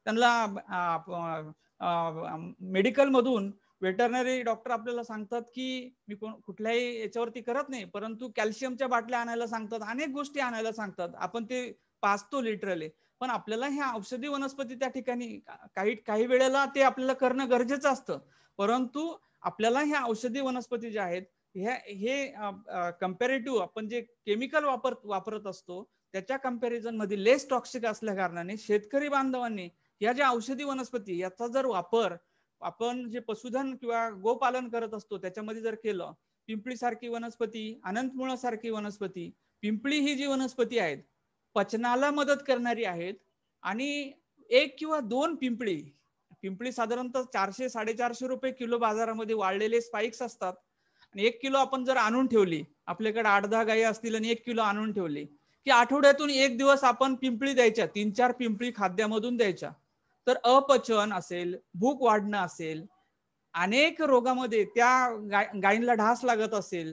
त्यांना मेडिकल मधून वेटरनरी डॉक्टर आपल्याला सांगतात की मी कुठल्याही याच्यावरती करत नाही, परंतु कॅल्शियमच्या बाटल्या आणायला सांगतात, अनेक गोष्टी आणायला सांगतात. आपण ते पाजतो लिटरली. पण आपल्याला ह्या औषधी वनस्पती त्या ठिकाणी काही वेळेला ते आपल्याला करणं गरजेचं असतं. परंतु आपल्याला ह्या औषधी वनस्पती ज्या आहेत हे कम्पॅरेटिव्ह आपण जे केमिकल वापरत असतो त्याच्या कम्पॅरिझन मध्ये लेस टॉक्सिक असल्या कारणाने शेतकरी बांधवांनी या ज्या औषधी वनस्पती याचा जर वापर आपण जे पशुधन किंवा गोपालन करत असतो त्याच्यामध्ये जर केलं, पिंपळी सारखी वनस्पती, अनंतमुळा सारखी वनस्पती, पिंपळी ही जी वनस्पती आहेत पचनाला मदत करणारी आहेत. आणि 1 किंवा 2 पिंपळी साधारणतः 400-450 रुपये किलो बाजारामध्ये वाळलेले स्पाइक्स असतात. आणि 1 किलो आपण जर आणून ठेवली, आपल्याकडे 8-10 गायी असतील आणि 1 किलो आणून ठेवली की आठवड्यातून 1 दिवस आपण पिंपळी द्यायच्या, 3-4 पिंपळी खाद्यामधून द्यायच्या, तर अपचन असेल, भूक वाढणं असेल, अनेक रोगामध्ये त्या गायींना ढास लागत असेल,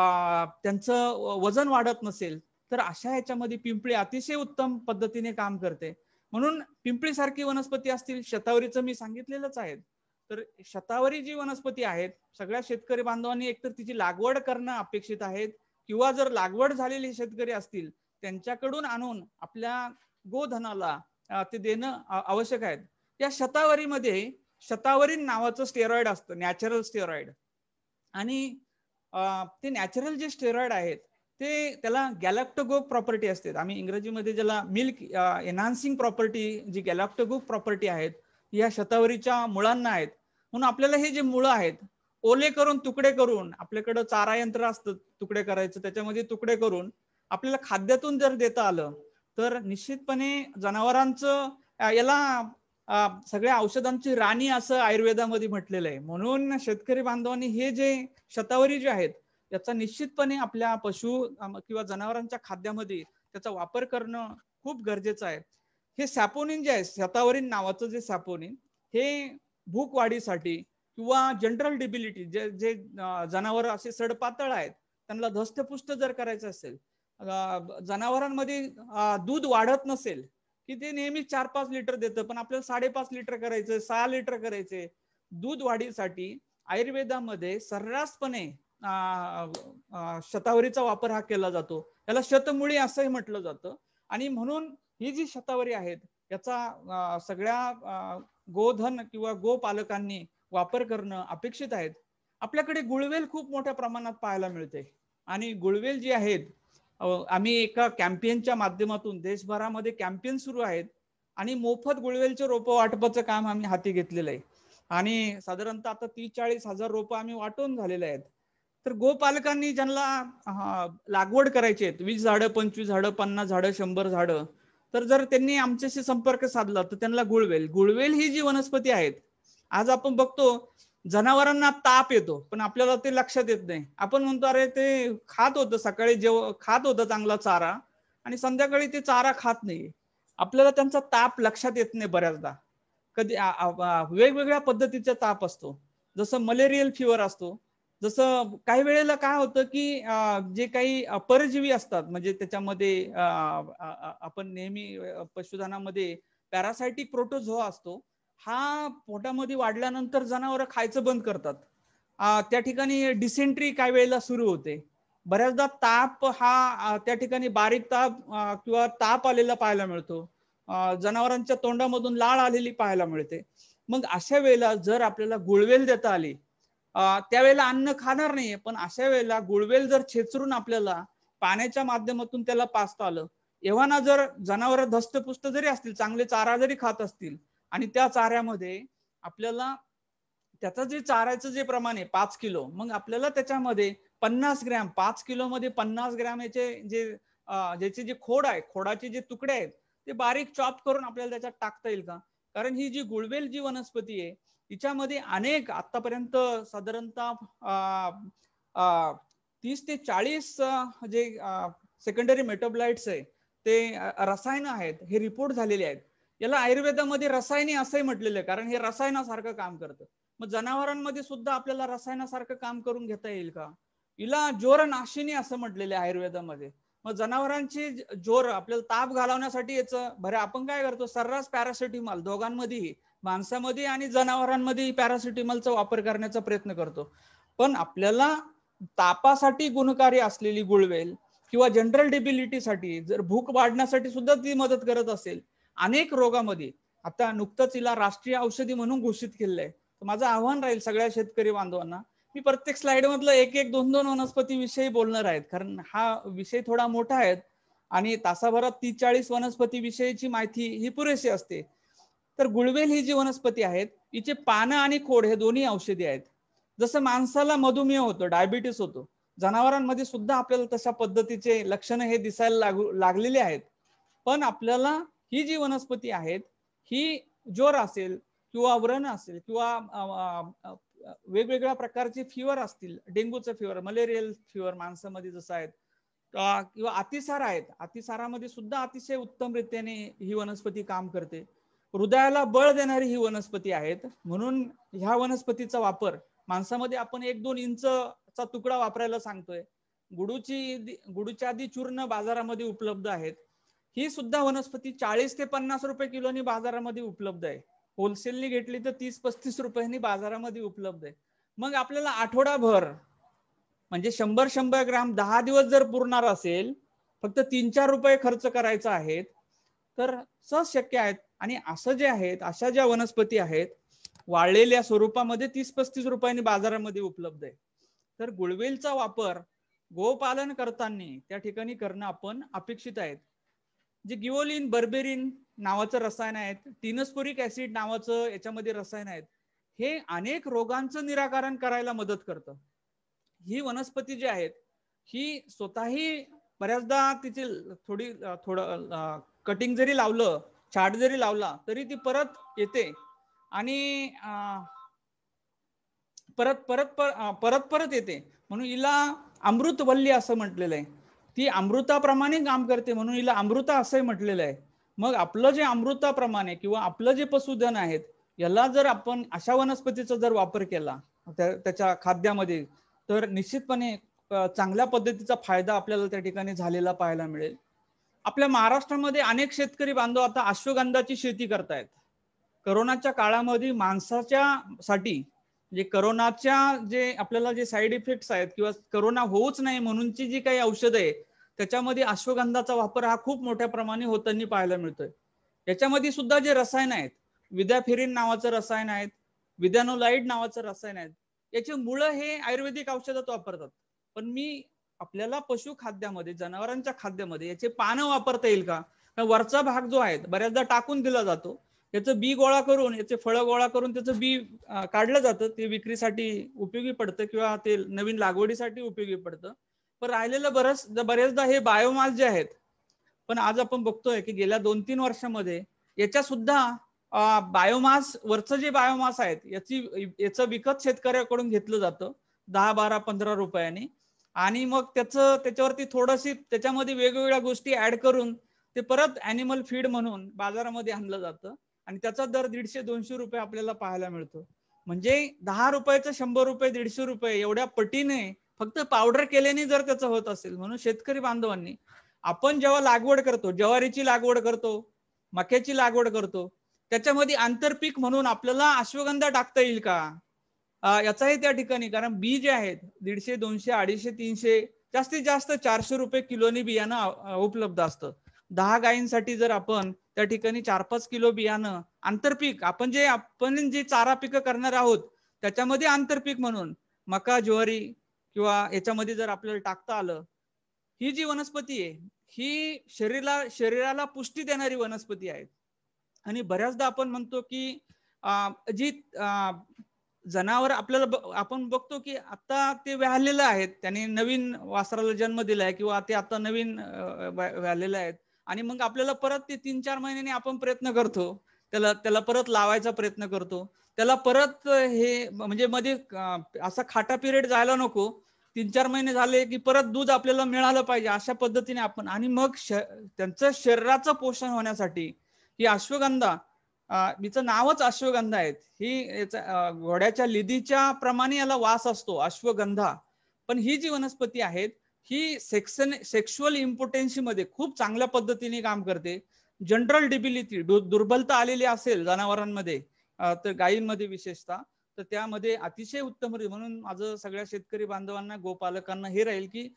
त्यांचं वजन वाढत नसेल, तर अशा ह्याच्यामध्ये पिंपळी अतिशय उत्तम पद्धतीने काम करते. म्हणून पिंपळी सारखी वनस्पती असतील, शतावरीचं मी सांगितलेलंच आहे. तर शतावरी जी वनस्पती आहेत सगळ्या शेतकरी बांधवांनी एकतर तिची लागवड करणं अपेक्षित आहे किंवा जर लागवड झालेले शेतकरी असतील त्यांच्याकडून आणून आपल्या गोधनाला ते देणं आवश्यक आहे. या शतावरीमध्ये शतावरी नावाचं स्टेरॉइड असतं, नॅचरल स्टेरॉइड. आणि ते नॅचरल जे स्टेरॉइड आहेत ते त्याला गॅलॅक्टोगोक प्रॉपर्टी असते. आम्ही इंग्रजीमध्ये ज्याला मिल्क एनहान्सिंग प्रॉपर्टी, जी गॅलॅक्टोगोक प्रॉपर्टी आहेत या शतावरीच्या मुळांना आहेत. म्हणून आपल्याला हे जे मुळं आहेत ओले करून तुकडे करून, आपल्याकडं चारा यंत्र असतं तुकडे करायचं, त्याच्यामध्ये तुकडे करून आपल्याला खाद्यातून जर देता आलं तर निश्चितपणे जनावरांचं याला सगळ्या औषधांची राणी असं आयुर्वेदामध्ये म्हटलेलं आहे. म्हणून शेतकरी बांधवांनी हे जे शतावरी जे आहेत याचा निश्चितपणे आपल्या पशु किंवा जनावरांच्या खाद्यामध्ये त्याचा वापर करणं खूप गरजेचं आहे. हे सॅपोनिन जे आहे, शतावरीन नावाचं जे सॅपोनिन, हे भूक वाढीसाठी किंवा जनरल डिबिलिटी, जे जनावर असे सडपातळ आहेत त्यांना धष्टपुष्ट जर करायचं असेल, जनावरांमध्ये दूध वाढत नसेल की ते नेहमी 4-5 लिटर देतं पण आपल्याला 5.5 लिटर करायचं, 6 लिटर करायचे, दूध वाढीसाठी आयुर्वेदामध्ये सर्रासपणे शतावरीचा वापर हा केला जातो. याला शतमुळी असंही म्हटलं जातं. आणि म्हणून ही जी शतावरी आहेत याचा सगळ्या गोधन किंवा गोपालकांनी वापर करणं अपेक्षित आहेत. आपल्याकडे गुळवेल खूप मोठ्या प्रमाणात पाहायला मिळते आणि गुळवेल जी आहेत, आम्ही एका कॅम्पेनच्या माध्यमातून देशभरामध्ये कॅम्पेन सुरू आहेत आणि मोफत गुळवेलचे रोपं वाटपाचं काम आम्ही हाती घेतलेलं आहे. आणि साधारणतः आता 30-40 हजार रोपं आम्ही वाटून झालेले आहेत. तर गोपालकांनी ज्यांना लागवड करायची आहेत, 20 झाडं, 25 झाडं, 50 झाडं, 100 झाडं, तर जर त्यांनी आमच्याशी संपर्क साधला तर त्यांना गुळवेल ही जी वनस्पती आहेत, आज आपण बघतो जनावरांना ताप येतो पण आपल्याला ते लक्षात येत नाही. आपण म्हणतो अरे ते खात होतं, सकाळी खात होतं चांगला चारा आणि संध्याकाळी ते चारा खात नाही. आपल्याला त्यांचा ताप लक्षात येत नाही बऱ्याचदा. कधी वेगवेगळ्या पद्धतीचा ताप असतो, जसं मलेरियल फिवर असतो. जसं काही वेळेला काय होतं की जे काही परजीवी असतात, म्हणजे त्याच्यामध्ये आपण नेहमी पशुधनामध्ये पॅरासायटिक प्रोटोझोआ असतो, हा पोटामध्ये वाढल्यानंतर जनावर खायचं बंद करतात. त्या ठिकाणी डिसेंट्री काही वेळेला सुरू होते. बऱ्याचदा ताप हा त्या ठिकाणी बारीक ताप किंवा ताप आलेला पाहायला मिळतो. जनावरांच्या तोंडामधून लाळ आलेली पाहायला मिळते. मग अशा वेळेला जर आपल्याला गुळवेल देता आली, त्यावेळेला अन्न खाणार नाहीये, पण अशा वेळेला गुळवेल जर छेचरून आपल्याला पाण्याच्या माध्यमातून त्याला पाजता आलं, एव्हाना जर जनावर धष्टपुष्ट जरी असतील, चांगले चारा जरी खात असतील, आणि त्या चाऱ्यामध्ये आपल्याला त्याचं जे चाऱ्याचं जे प्रमाण आहे 5 किलो, मग आपल्याला त्याच्यामध्ये 50 ग्रॅम, 5 किलो मध्ये 50 ग्रॅम ज्याचे जे खोड आहे, खोडाचे जे तुकडे आहेत, ते बारीक चॉप करून आपल्याला त्याच्यात टाकता येईल का? कारण ही जी गुळवेल जी वनस्पती आहे, तिच्यामध्ये अनेक आतापर्यंत साधारणतः 30 ते 40 जे सेकंडरी मेटाबोलाइट्स आहे, ते रसायन आहेत, हे रिपोर्ट झालेले आहेत. याला आयुर्वेदामध्ये रसायने असंही म्हटलेलं आहे, कारण हे रसायनासारखं काम करतं. मग जनावरांमध्ये सुद्धा आपल्याला रसायनासारखं काम करून घेता येईल का? हिला जोरनाशिनी असं म्हटलेलं आहे आयुर्वेदामध्ये. मग जनावरांची जोर आपल्याला ताप घालवण्यासाठी याचं बरं आपण काय करतो, सर्रास पॅरासिटामॉल दोघांमध्येही, माणसामध्ये आणि जनावरांमध्ये पॅरासिटामॉलचा वापर करण्याचा प्रयत्न करतो. पण आपल्याला तापासाठी गुणकारी असलेली गुळवेल किंवा जनरल डिबिलिटीसाठी, जर भूक वाढण्यासाठी सुद्धा ती मदत करत असेल, अनेक रोगामध्ये, आता नुकतंच हिला राष्ट्रीय औषधी म्हणून घोषित केलेलं आहे. तर माझं आव्हान राहील सगळ्या शेतकरी बांधवांना, मी प्रत्येक स्लाइड मधलं एक 2 वनस्पती विषयी बोलणार आहेत, कारण हा विषय थोडा मोठा आहे आणि तासाभरात 30-40 वनस्पती विषयीची माहिती ही पुरेशी असते. तर गुळवेल ही जी वनस्पती आहेत, हिचे पानं आणि खोड हे दोन्ही औषधी आहेत. जसं माणसाला मधुमेह होतो, डायबिटीस होतो, जनावरांमध्ये सुद्धा आपल्याला तशा पद्धतीचे लक्षणं हे दिसायला लागलेले आहेत. पण आपल्याला ही जी वनस्पती आहेत, ही ज्वर असेल किंवा व्रण असेल किंवा वेगवेगळ्या प्रकारचे फिवर असतील, डेंग्यूचं फिवर, मलेरियल फिवर माणसामध्ये जसं आहेत, किंवा अतिसार आहेत, अतिसारामध्ये सुद्धा अतिशय उत्तम रीतीने ही वनस्पती काम करते. हृदयाला बळ देणारी ही वनस्पती आहेत. म्हणून ह्या वनस्पतीचा वापर माणसामध्ये आपण 1-2 इंचचा तुकडा वापरायला सांगतोय. गुडूच्या आधी चूर्ण बाजारामध्ये उपलब्ध आहेत. ही सुद्धा वनस्पती 40 ते 50 रुपये किलोनी बाजारामध्ये उपलब्ध आहे. होलसेलनी घेतली तर 30-35 रुपयांनी बाजारामध्ये उपलब्ध आहे. मग आपल्याला आठवडाभर म्हणजे 100 ग्राम 10 दिवस जर पुरणार असेल, फक्त 3-4 रुपये खर्च करायचा आहे, तर सहज शक्य आहेत. आणि असं जे आहेत, अशा ज्या वनस्पती आहेत, वाळलेल्या स्वरूपामध्ये 30-35 रुपयांनी बाजारामध्ये उपलब्ध आहे. तर गुळवेलचा वापर गोपालन करताना त्या ठिकाणी करणं आपण अपेक्षित आहेत. जे गिओलिन, बर्बेरिन नावाचं रसायन आहेत, टिनोस्पोरिक ऍसिड नावाचं याच्यामध्ये रसायन आहेत, हे अनेक रोगांचं निराकरण करायला मदत करतं. ही वनस्पती जी आहेत, ही स्वतःही बऱ्याचदा तिची थोडं कटिंग जरी लावलं, छाट जरी लावला, तरी ती परत येते आणि परत येते. म्हणून हिला अमृतवल्ली असं म्हटलेलं आहे. ती अमृताप्रमाणे काम करते, म्हणून हिला अमृता असंही म्हटलेलं आहे. मग आपलं जे अमृताप्रमाणे किंवा आपलं जे पशुधन आहेत, याला जर आपण अशा वनस्पतीचा जर वापर केला त्याच्या खाद्यामध्ये, तर निश्चितपणे चांगल्या पद्धतीचा फायदा आपल्याला त्या ठिकाणी झालेला पाहायला मिळेल. आपल्या महाराष्ट्रामध्ये अनेक शेतकरी बांधव आता अश्वगंधाची शेती करतायत. करोनाच्या काळामध्ये माणसाच्या साठी, म्हणजे करोनाच्या जे आपल्याला जे साईड इफेक्ट्स आहेत किंवा करोना होऊच नाही म्हणूनची जी काही औषधं आहे, त्याच्यामध्ये अश्वगंधाचा वापर हा खूप मोठ्या प्रमाणे होताना पाहायला मिळतोय. याच्यामध्ये सुद्धा जे रसायन आहेत, विद्याफिरिन नावाचं रसायन आहेत, विद्यानोलाइड नावाचं रसायन आहेत, याचे मुळं हे आयुर्वेदिक औषधात वापरतात. पण मी आपल्याला पशु खाद्यामध्ये, जनावरांच्या खाद्यामध्ये याचे पानं वापरता येईल का? वरचा भाग जो आहे बऱ्याचदा टाकून दिला जातो. याचं बी गोळा करून, याचे फळं गोळा करून त्याचं बी काढलं जातं. ते विक्रीसाठी उपयोगी पडतं किंवा ते नवीन लागवडीसाठी उपयोगी पडतं. पण राहिलेलं बरेचदा हे बायोमास जे आहेत, पण आज आपण बघतोय की गेल्या 2-3 वर्षामध्ये याच्या सुद्धा बायोमास, वरचं जे बायोमास आहेत याचं विकत शेतकऱ्याकडून घेतलं जातं 10-12-15 रुपयांनी, आणि मग त्याच्यावरती थोडीशी त्याच्यामध्ये वेगवेगळ्या गोष्टी ऍड करून ते परत अॅनिमल फीड म्हणून बाजारामध्ये आणलं जातं. आणि त्याचा दर 150-200 रुपये आपल्याला पाहायला मिळतो. म्हणजे 10 रुपयाचं 100 रुपये 150 रुपये एवढ्या पटीने फक्त पावडर केल्याने जर त्याचं होत असेल. म्हणून शेतकरी बांधवांनी आपण जेव्हा लागवड करतो, ज्वारीची लागवड करतो, मक्याची लागवड करतो, त्याच्यामध्ये आंतरपीक म्हणून आपल्याला अश्वगंधा टाकता येईल का याचाही त्या ठिकाणी, कारण बी जे आहेत 150, 200, 250, 300 जास्तीत जास्त 400 रुपये किलोनी बियाणं उपलब्ध असतं. 10 गायींसाठी जर आपण त्या ठिकाणी 4-5 किलो बियाणं आंतरपीक आपण जे चारा पिकं करणार आहोत त्याच्यामध्ये आंतरपीक म्हणून मका, ज्वारी किंवा याच्यामध्ये जर आपल्याला टाकता आलं, ही जी वनस्पती आहे ही शरीराला पुष्टी देणारी वनस्पती आहे. आणि बऱ्याचदा आपण म्हणतो की जी जनावर आपल्याला आपण बघतो की आता ते व्यालेलं आहेत, त्याने नवीन वासराला जन्म दिलाय किंवा ते आता नवीन व्यालेलं आहेत आणि मग आपल्याला परत ते 3-4 महिन्यांनी आपण प्रयत्न करतो, त्याला परत लावायचा प्रयत्न करतो, त्याला परत हे म्हणजे मध्ये असा खाटा पिरियड जायला नको, 3-4 महिने झाले की परत दूध आपल्याला मिळालं पाहिजे अशा पद्धतीने आपण. आणि मग त्यांचं शरीराचं पोषण होण्यासाठी ही अश्वगंधा, हिचं नावच अश्वगंधा आहे, ही घोड्याच्या लिदीच्या प्रमाणे याला वास असतो अश्वगंधा. पण ही जी वनस्पती आहेत ही सेक्शुअल इम्पोर्टन्सी मध्ये खूप चांगल्या पद्धतीने काम करते. जनरल डिबिलिटी, दुर्बलता आलेली असेल जनावरांमध्ये तर गायींमध्ये विशेषतः, तर त्यामध्ये अतिशय उत्तम. म्हणून माझं सगळ्या शेतकरी बांधवांना, गोपालकांना हे राहील की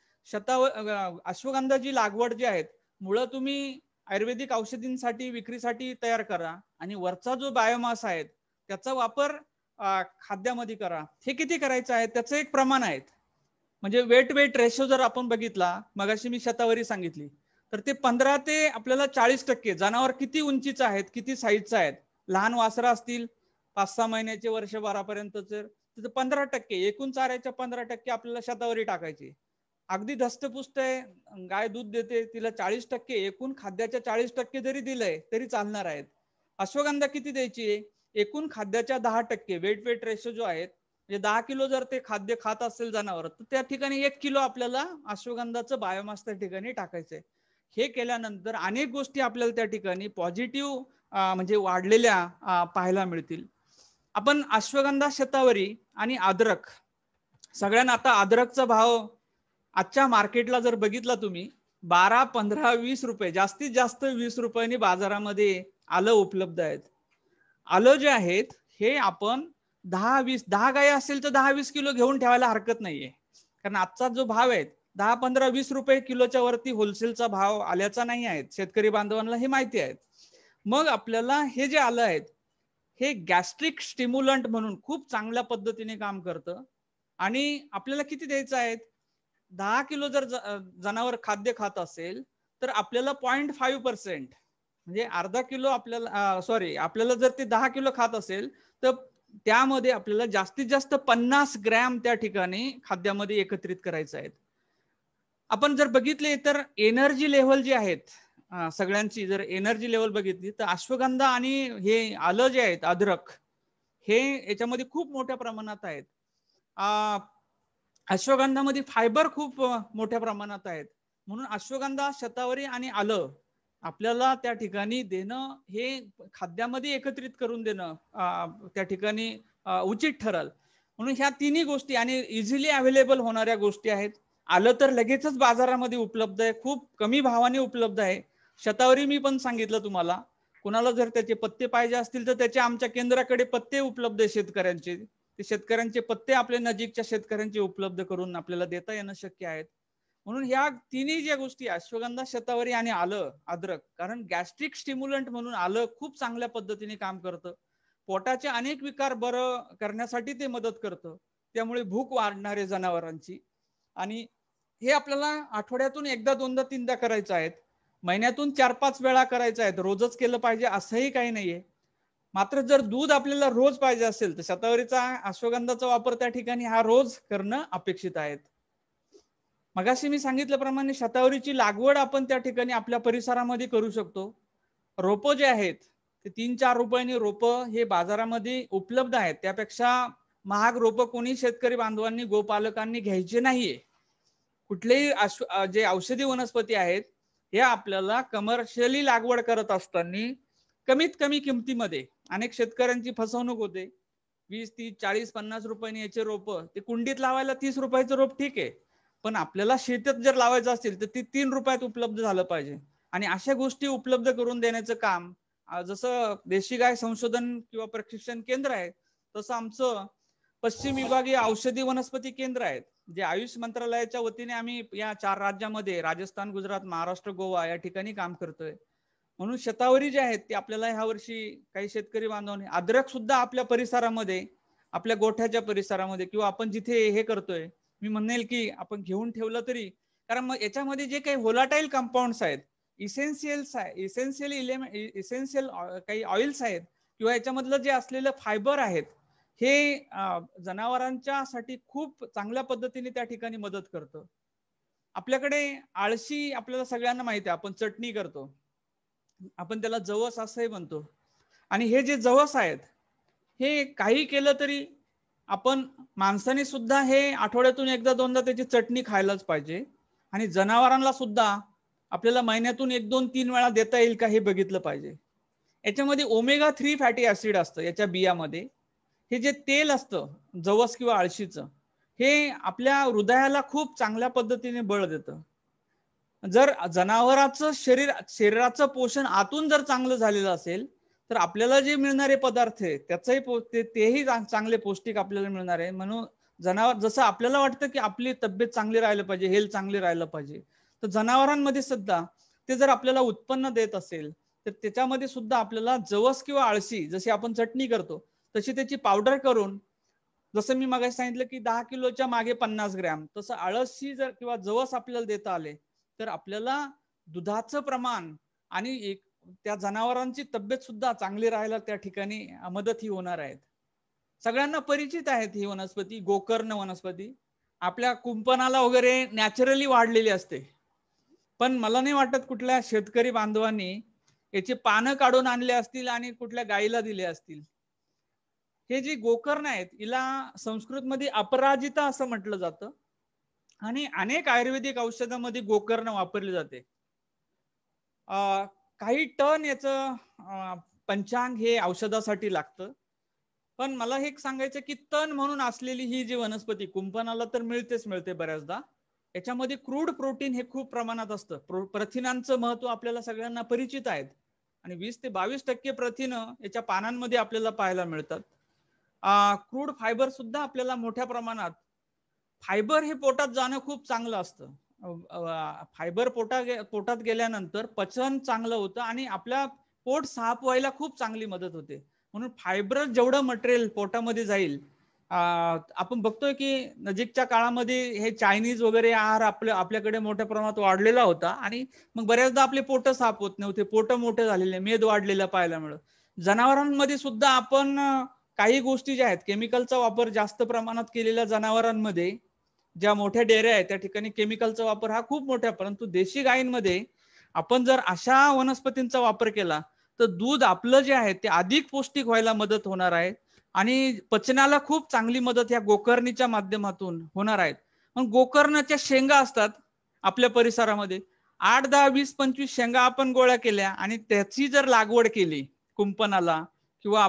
अश्वगंधाची लागवड जी आहेत मुळं तुम्ही आयुर्वेदिक औषधींसाठी विक्रीसाठी तयार करा आणि वरचा जो बायोमास आहे त्याचा वापर खाद्यामध्ये करा. हे किती करायचं आहे त्याचं एक प्रमाण आहे. म्हणजे वेट रेशो जर आपण बघितला, मगाशी मी शतावरी सांगितली, तर ते 15 ते आपल्याला 40% जनावर किती उंचीचं आहेत, किती साईजचं आहेत. लहान वासरं असतील 5-6 महिन्याचे, वर्षभरापर्यंतचे, तर 15% एकूण चाऱ्याच्या 15% आपल्याला शतावरी टाकायची. अगदी धस्तपुष्ट आहे, गाय दूध देते, तिला 40% एकूण खाद्याच्या 40% जरी दिलंय तरी चालणार आहेत. अश्वगंधा किती द्यायची? एकूण खाद्याच्या 10%. वेट रेशो जो आहे, म्हणजे 10 किलो जर ते खाद्य खात असेल जनावर, तर त्या ठिकाणी 1 किलो आपल्याला अश्वगंधाचं बायोमास त्या ठिकाणी टाकायचंय. हे केल्यानंतर अनेक गोष्टी आपल्याला त्या ठिकाणी पॉझिटिव्ह म्हणजे वाढलेल्या पाहायला मिळतील. आपण अश्वगंधा, शतावरी आणि अद्रक, सगळ्यांना आता अद्रकचा भाव आजच्या मार्केटला जर बघितला तुम्ही 12, 15, 20 रुपये, जास्तीत जास्त 20 रुपयांनी बाजारामध्ये आलं उपलब्ध आहेत. आलं जे आहेत हे आपण 10 गाय असेल तर 10-20 किलो घेऊन ठेवायला हरकत नाहीये, कारण आजचा जो भाव आहे 10, 15, 20 रुपये किलोच्या वरती होलसेलचा भाव आल्याचा नाही आहे. शेतकरी बांधवांना हे माहिती आहे. मग आपल्याला हे जे आलं आहेत हे गॅस्ट्रिक स्टिम्युलंट म्हणून खूप चांगल्या पद्धतीने काम करतं. आणि आपल्याला किती द्यायचं आहे? 10 किलो जर जनावर खाद्य खात असेल तर आपल्याला 0.5% म्हणजे अर्धा किलो आपल्याला जर ते 10 किलो खात असेल तर त्यामध्ये आपल्याला जास्तीत जास्त 50 ग्रॅम त्या ठिकाणी खाद्यामध्ये एकत्रित करायचं आहे. आपण जर बघितले तर एनर्जी लेव्हल जी आहेत सगळ्यांची, जर एनर्जी लेव्हल बघितली तर अश्वगंधा आणि हे आलं जे आहेत अद्रक, हे याच्यामध्ये खूप मोठ्या प्रमाणात आहेत. अश्वगंधामध्ये फायबर खूप मोठ्या प्रमाणात आहेत. म्हणून अश्वगंधा, शतावरी आणि आलं आपल्याला त्या ठिकाणी देणं, हे खाद्यामध्ये एकत्रित करून देणं त्या ठिकाणी उचित ठरेल. म्हणून ह्या तिन्ही गोष्टी आणि इझिली अवेलेबल होणाऱ्या गोष्टी आहेत. आलं तर लगेचच बाजारामध्ये उपलब्ध आहे, खूप कमी भावाने उपलब्ध आहे. शतावरी मी पण सांगितलं तुम्हाला, कोणाला जर त्याचे पत्ते पाहिजे असतील तर त्याचे आमच्या केंद्राकडे पत्ते उपलब्ध आहे शेतकऱ्यांचे. ते शेतकऱ्यांचे पत्ते आपल्या नजीकच्या शेतकऱ्यांचे उपलब्ध करून आपल्याला देता येणं शक्य आहे. म्हणून ह्या तिन्ही ज्या गोष्टी, अश्वगंधा, शतावरी आणि आलं, अद्रक, कारण गॅस्ट्रिक स्टिम्युलंट म्हणून आलं खूप चांगल्या पद्धतीने काम करतं. पोटाचे अनेक विकार बरं करण्यासाठी ते मदत करतं. त्यामुळे भूक वाढणारे जनावरांची. आणि हे आपल्याला आठवड्यातून 1दा, 2दा, 3दा करायचं आहे. महिन्यातून 4-5 वेळा करायचं आहे. रोजच केलं पाहिजे असंही काही नाहीये. मात्र जर दूध आपल्याला रोज पाहिजे असेल तर शतावरीचा, अश्वगंधाचा वापर त्या ठिकाणी हा रोज करणं अपेक्षित आहे. मगाशी मी सांगितल्याप्रमाणे शतावरीची लागवड आपण त्या ठिकाणी आपल्या परिसरामध्ये करू शकतो. रोपं जे आहेत ते 3-4 रुपयांनी रोपं हे बाजारामध्ये उपलब्ध आहेत. त्यापेक्षा महाग रोपं कोणी शेतकरी बांधवांनी, गोपालकांनी घ्यायचे नाहीये. कुठलेही जे औषधी वनस्पती आहेत हे आपल्याला कमर्शियली लागवड करत असताना कमीत कमी किमतीमध्ये. अनेक शेतकऱ्यांची फसवणूक होते. 20, 30, 40, 50 रुपयांनी याचे रोप, ते कुंडीत लावायला 30 रुपयाचं रोप ठीक आहे, पण आपल्याला शेतात जर लावायचं असेल तर ती 3 रुपयात उपलब्ध झालं पाहिजे. आणि अशा गोष्टी उपलब्ध करून देण्याचं काम जसं देशी गाय संशोधन किंवा प्रशिक्षण केंद्र आहे, तसं आमचं पश्चिम विभागीय औषधी वनस्पती केंद्र आहेत, जे आयुष मंत्रालयाच्या वतीने आम्ही या 4 राज्यामध्ये राजस्थान, गुजरात, महाराष्ट्र, गोवा या ठिकाणी काम करतोय. म्हणून शतावरी जे आहेत ते आपल्याला ह्या वर्षी काही शेतकरी बांधवांनी अद्रक सुद्धा आपल्या परिसरामध्ये, आपल्या गोठ्याच्या परिसरामध्ये किंवा आपण जिथे हे करतोय, मी म्हणेल की आपण घेऊन ठेवलं तरी, कारण मग याच्यामध्ये जे काही व्होलाटाईल कंपाऊंड्स आहेत, इसेन्शियल काही ऑइल्स आहेत किंवा याच्यामधलं जे असलेलं फायबर आहेत, हे जनावरांच्या साठी खूप चांगल्या पद्धतीने त्या ठिकाणी मदत करतं. आपल्याकडे आळशी आपल्याला सगळ्यांना माहिती आहे, आपण चटणी करतो, आपण त्याला जवस असंही म्हणतो. आणि हे जे जवस आहेत हे काही केलं तरी आपण माणसाने सुद्धा हे आठवड्यातून एकदा दोनदा त्याची चटणी खायलाच पाहिजे. आणि जनावरांना सुद्धा आपल्याला महिन्यातून 1, 2, 3 वेळा देता येईल का हे बघितलं पाहिजे. याच्यामध्ये ओमेगा 3 फॅटी ऍसिड असतं याच्या बियामध्ये. हे जे तेल असतं जवस किंवा आळशीचं, हे आपल्या हृदयाला खूप चांगल्या पद्धतीने बळ देतं. जर जनावरांचं शरीराचं पोषण आतून जर चांगलं झालेलं असेल तर आपल्याला जे मिळणारे पदार्थ आहे त्याचंही तेही चांगले पौष्टिक आपल्याला मिळणार आहे. म्हणून जनावर, जसं आपल्याला वाटतं की आपली तब्येत चांगली राहायला पाहिजे, हेल्थ चांगली राहायला पाहिजे, तर जनावरांमध्ये सुद्धा ते जर आपल्याला उत्पन्न देत असेल तर त्याच्यामध्ये सुद्धा आपल्याला जवस किंवा आळशी, जशी आपण चटणी करतो तशी त्याची पावडर करून, जसं मी मागे सांगितलं की 10 किलोच्या मागे 50 ग्रॅम, तसं आळशी जर किंवा जवस आपल्याला देता आले तर आपल्याला दुधाचं प्रमाण आणि त्या जनावरांची तब्येत सुद्धा चांगली राहायला त्या ठिकाणी मदत ही होणार आहे. सगळ्यांना परिचित आहेत ही वनस्पती, गोकर्ण वनस्पती. आपल्या कुंपणाला वगैरे नॅचरली वाढलेली असते, पण मला नाही वाटत कुठल्या शेतकरी बांधवांनी याची पानं काढून आणले असतील आणि कुठल्या गायीला दिले असतील. हे जे गोकर्ण आहेत हिला संस्कृत मध्ये अपराजिता असं म्हटलं जातं आणि अनेक आयुर्वेदिक औषधामध्ये गोकर्ण वापरले जाते. काही टन याचं पंचांग हे औषधासाठी लागतं. पण मला हे सांगायचं की तण म्हणून असलेली ही जी वनस्पती कुंपणाला तर मिळते बऱ्याचदा, याच्यामध्ये क्रूड प्रोटीन हे खूप प्रमाणात असतं. प्रथिनांचं महत्व आपल्याला सगळ्यांना परिचित आहेत आणि 20 ते 22% प्रथिन याच्या पानांमध्ये आपल्याला पाहायला मिळतात. क्रूड फायबर सुद्धा आपल्याला मोठ्या प्रमाणात, फायबर हे पोटात जाणं खूप चांगलं असतं. फायबर पोटात गेल्यानंतर पचन चांगलं होतं आणि आपल्या पोट साफ व्हायला खूप चांगली मदत होते. म्हणून फायबर जेवढं मटेरियल पोटामध्ये जाईल, आपण बघतोय की नजीकच्या काळामध्ये हे चायनीज वगैरे आहार आपल्याकडे मोठ्या प्रमाणात वाढलेला होता आणि मग बऱ्याचदा आपले पोट साफ होत नव्हते, पोट मोठे झालेले, मेद वाढलेला पाहायला मिळत. जनावरांमध्ये सुद्धा आपण काही गोष्टी ज्या आहेत, केमिकलचा वापर जास्त प्रमाणात केलेल्या जनावरांमध्ये, ज्या मोठ्या डेऱ्या आहेत त्या ठिकाणी केमिकलचा वापर हा खूप मोठा, परंतु देशी गायींमध्ये आपण जर अशा वनस्पतींचा वापर केला तर दूध आपलं जे आहे ते अधिक पौष्टिक व्हायला मदत होणार आहे आणि पचनाला खूप चांगली मदत या गोकर्णीच्या माध्यमातून होणार आहेत. मग गोकर्णाच्या शेंगा असतात आपल्या परिसरामध्ये, 8, 10, 20, 25 शेंगा आपण गोळा केल्या आणि त्याची जर लागवड केली कुंपणाला किंवा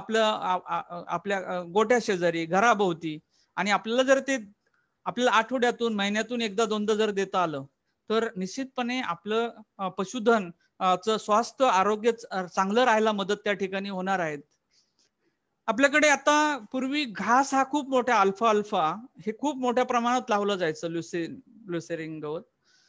आपल्या गोठ्या शेजारी, घराभोवती, आणि आपल्याला जर ते आपल्याला आठवड्यातून, महिन्यातून एकदा दोनदा जर देता आलं तर निश्चितपणे आपलं पशुधन स्वास्थ्य, आरोग्य चांगलं राहायला मदत त्या ठिकाणी होणार आहेत. आपल्याकडे आता पूर्वी घास हा खूप मोठा अल्फा हे खूप मोठ्या प्रमाणात लावलं जायचं, ल्युसेरिन गवत,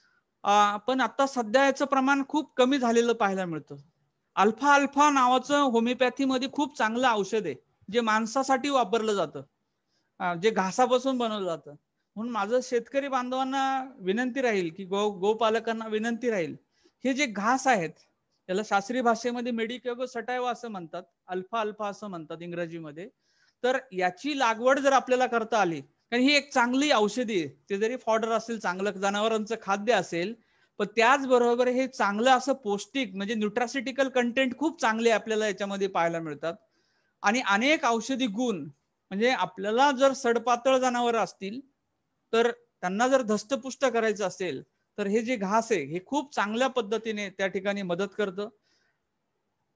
पण आता सध्या याचं प्रमाण खूप कमी झालेलं पाहायला मिळतं. अल्फा नावाचं होमिओपॅथीमध्ये खूप चांगलं औषध आहे जे माणसासाठी वापरलं जातं, जे घासापासून बनवलं जातं. म्हणून माझं शेतकरी बांधवांना विनंती राहील की गोपालकांना विनंती राहील, हे जे घास आहेत त्याला शास्त्रीय भाषेमध्ये मेडिकेगो सटायवा असं म्हणतात, अल्फा असं म्हणतात इंग्रजीमध्ये. तर याची लागवड जर आपल्याला करता आली, कारण ही एक चांगली औषधी आहे, ते जरी फॉडर असेल, चांगलं जनावरांचं खाद्य असेल, पण त्याचबरोबर हे चांगलं असं पौष्टिक म्हणजे न्यूट्रासिटिकल कंटेंट खूप चांगले आपल्याला याच्यामध्ये पाहायला मिळतात. आणि अनेक औषधी गुण, म्हणजे आपल्याला जर सडपातळ जनावर असतील तर त्यांना जर धष्टपुष्ट करायचं असेल तर हे जे घास आहे हे खूप चांगल्या पद्धतीने त्या ठिकाणी मदत करतं.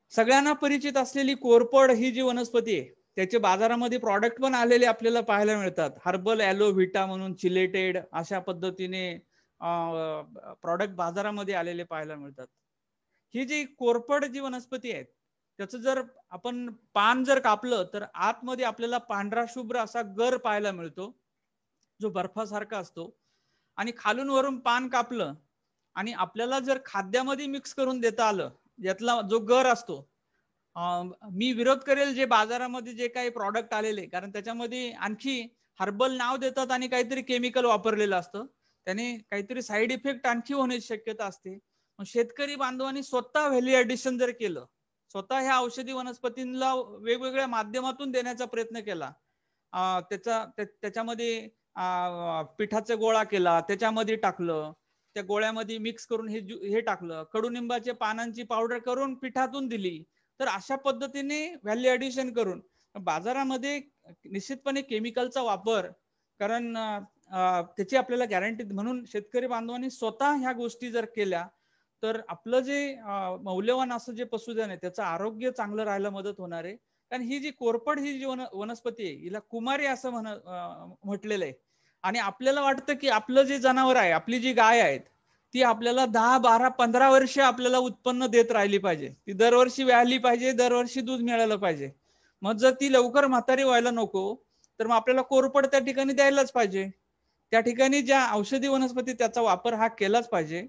सगळ्यांना परिचित असलेली कोरपड ही जी वनस्पती आहे त्याचे बाजारामध्ये प्रॉडक्ट पण आलेले आपल्याला पाहायला मिळतात. हर्बल ॲलोव्हिटा म्हणून चिलेटेड अशा पद्धतीने प्रॉडक्ट बाजारामध्ये आलेले पाहायला मिळतात. ही जी कोरपड जी वनस्पती आहे त्याचं जर आपण पान जर कापलं तर आतमध्ये आपल्याला पांढरा शुभ्र असा गर पाहायला मिळतो जो बर्फासारखा असतो. आणि खालून वरून पान कापलं आणि आपल्याला जर खाद्यामध्ये मिक्स करून देता आलं यातला जो गर असतो, मी विरोध करेल जे बाजारामध्ये जे काही प्रॉडक्ट आलेले, कारण त्याच्यामध्ये आणखी हर्बल नाव देतात आणि काहीतरी केमिकल वापरलेलं असतं, त्याने काहीतरी साईड इफेक्ट आणखी होण्याची शक्यता असते. शेतकरी बांधवांनी स्वतः व्हॅल्यू ऍडिशन जर केलं, स्वतः ह्या औषधी वनस्पतींना वेगवेगळ्या माध्यमातून देण्याचा प्रयत्न केला, त्याच्यामध्ये पिठाचा गोळा केला, त्याच्यामध्ये टाकलं, त्या गोळ्यामध्ये मिक्स करून हे टाकलं, कडुनिंबाच्या पानांची पावडर करून पिठातून दिली, तर अशा पद्धतीने व्हॅल्यू ऍडिशन करून बाजारामध्ये निश्चितपणे केमिकलचा वापर, कारण त्याची आपल्याला गॅरंटी, म्हणून शेतकरी बांधवांनी स्वतः ह्या गोष्टी जर केल्या तर आपलं जे मौल्यवान असं जे पशुधन आहे त्याचं आरोग्य चांगलं राहायला मदत होणार आहे. कारण ही जी कोरपड ही जी वनस्पती आहे हिला कुमारी असं म्हटलेलं आहे. आणि आपल्याला वाटतं की आपलं जे जनावर आहे, आपली जी गाय आहेत ती आपल्याला 10, 12, 15 वर्ष आपल्याला उत्पन्न देत राहिली पाहिजे, ती दरवर्षी व्यायली पाहिजे, दरवर्षी दूध मिळालं पाहिजे. मग जर ती लवकर म्हातारी व्हायला नको तर मग आपल्याला कोरपड त्या ठिकाणी द्यायलाच पाहिजे. त्या ठिकाणी ज्या औषधी वनस्पती त्याचा वापर हा केलाच पाहिजे.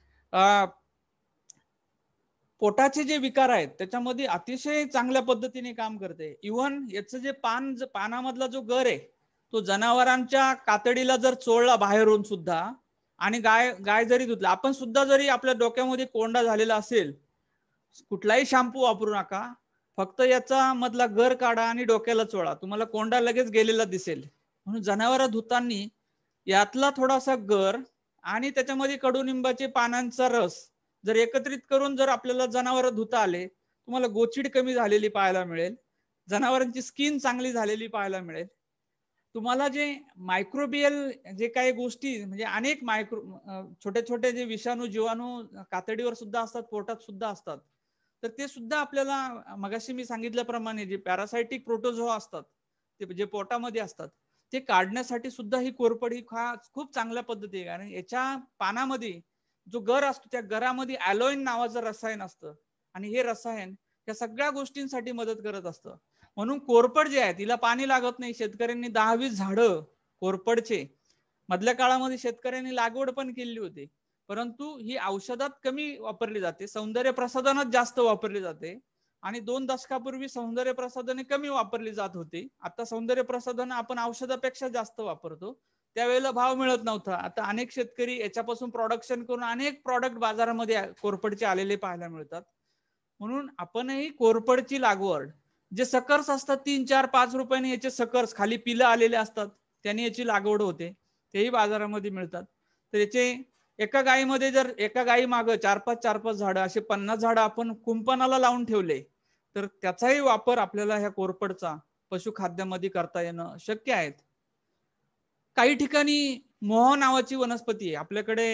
पोटाचे जे विकार आहेत त्याच्यामध्ये अतिशय चांगल्या पद्धतीने काम करते. इव्हन याचं जे पानामधला जो गर आहे तो जनावरांच्या कातडीला जर चोळला बाहेरून सुद्धा, आणि गाय जरी धुतला, आपण सुद्धा जरी आपल्या डोक्यामध्ये कोंडा झालेला असेल, कुठलाही शॅम्पू वापरू नका, फक्त याचा मधला गर काढा आणि डोक्याला चोळा, तुम्हाला कोंडा लगेच गेलेला दिसेल. म्हणून जनावर धुताना यातला थोडासा गर आणि त्याच्यामध्ये कडुनिंबाचे पानांचा रस जर एकत्रित करून जर आपल्याला जनावर धुता आले, तुम्हाला गोचीड कमी झालेली पाहायला मिळेल, जनावरांची स्किन चांगली झालेली पाहायला मिळेल. तुम्हाला जे मायक्रोबियल जे काही गोष्टी, म्हणजे अनेक छोटे छोटे जे विषाणू जीवाणू कातडीवर सुद्धा असतात, पोटात सुद्धा असतात, तर ते सुद्धा आपल्याला मगाशी मी सांगितल्याप्रमाणे जे पॅरासायटिक प्रोटोझोआ असतात ते जे पोटामध्ये असतात ते काढण्यासाठी सुद्धा ही कोरपड ही खूप चांगल्या पद्धती आहे. कारण याच्या पानामध्ये जो गर असतो त्या गरामध्ये ॲलोइन नावाचं रसायन असतं आणि हे रसायन या सगळ्या गोष्टींसाठी मदत करत असतं. म्हणून कोरपड जे आहे तिला पाणी लागत नाही. शेतकऱ्यांनी 10-20 झाडं कोरपडचे मधल्या काळामध्ये शेतकऱ्यांनी लागवड पण केली होती, परंतु ही औषधात कमी वापरली जाते, सौंदर्य प्रसाधनात जास्त वापरली जाते. आणि 2 दशकापूर्वी सौंदर्य प्रसाधने कमी वापरली जात होती, आता सौंदर्य प्रसाधन आपण औषधापेक्षा जास्त वापरतो. त्यावेळेला भाव मिळत नव्हता. आता अनेक शेतकरी याच्यापासून प्रोडक्शन करून अनेक प्रॉडक्ट बाजारामध्ये कोरपडचे आलेले पाहायला मिळतात. म्हणून आपणही कोरपडची लागवड, जे सकर्स असतात 3, 4, 5 रुपयाने याचे सकर्स खाली पिलं आलेले असतात, त्याने याची लागवड होते, तेही बाजारामध्ये मिळतात. तर याचे एका गायीमध्ये जर एका गायी मागं 4-5 झाडं असे 50 झाडं आपण कुंपणाला लावून ठेवले तर त्याचाही वापर आपल्याला ह्या कोरपडचा पशुखाद्यामध्ये करता येणं शक्य आहे. काही ठिकाणी मोह नावाची वनस्पती आहे आपल्याकडे,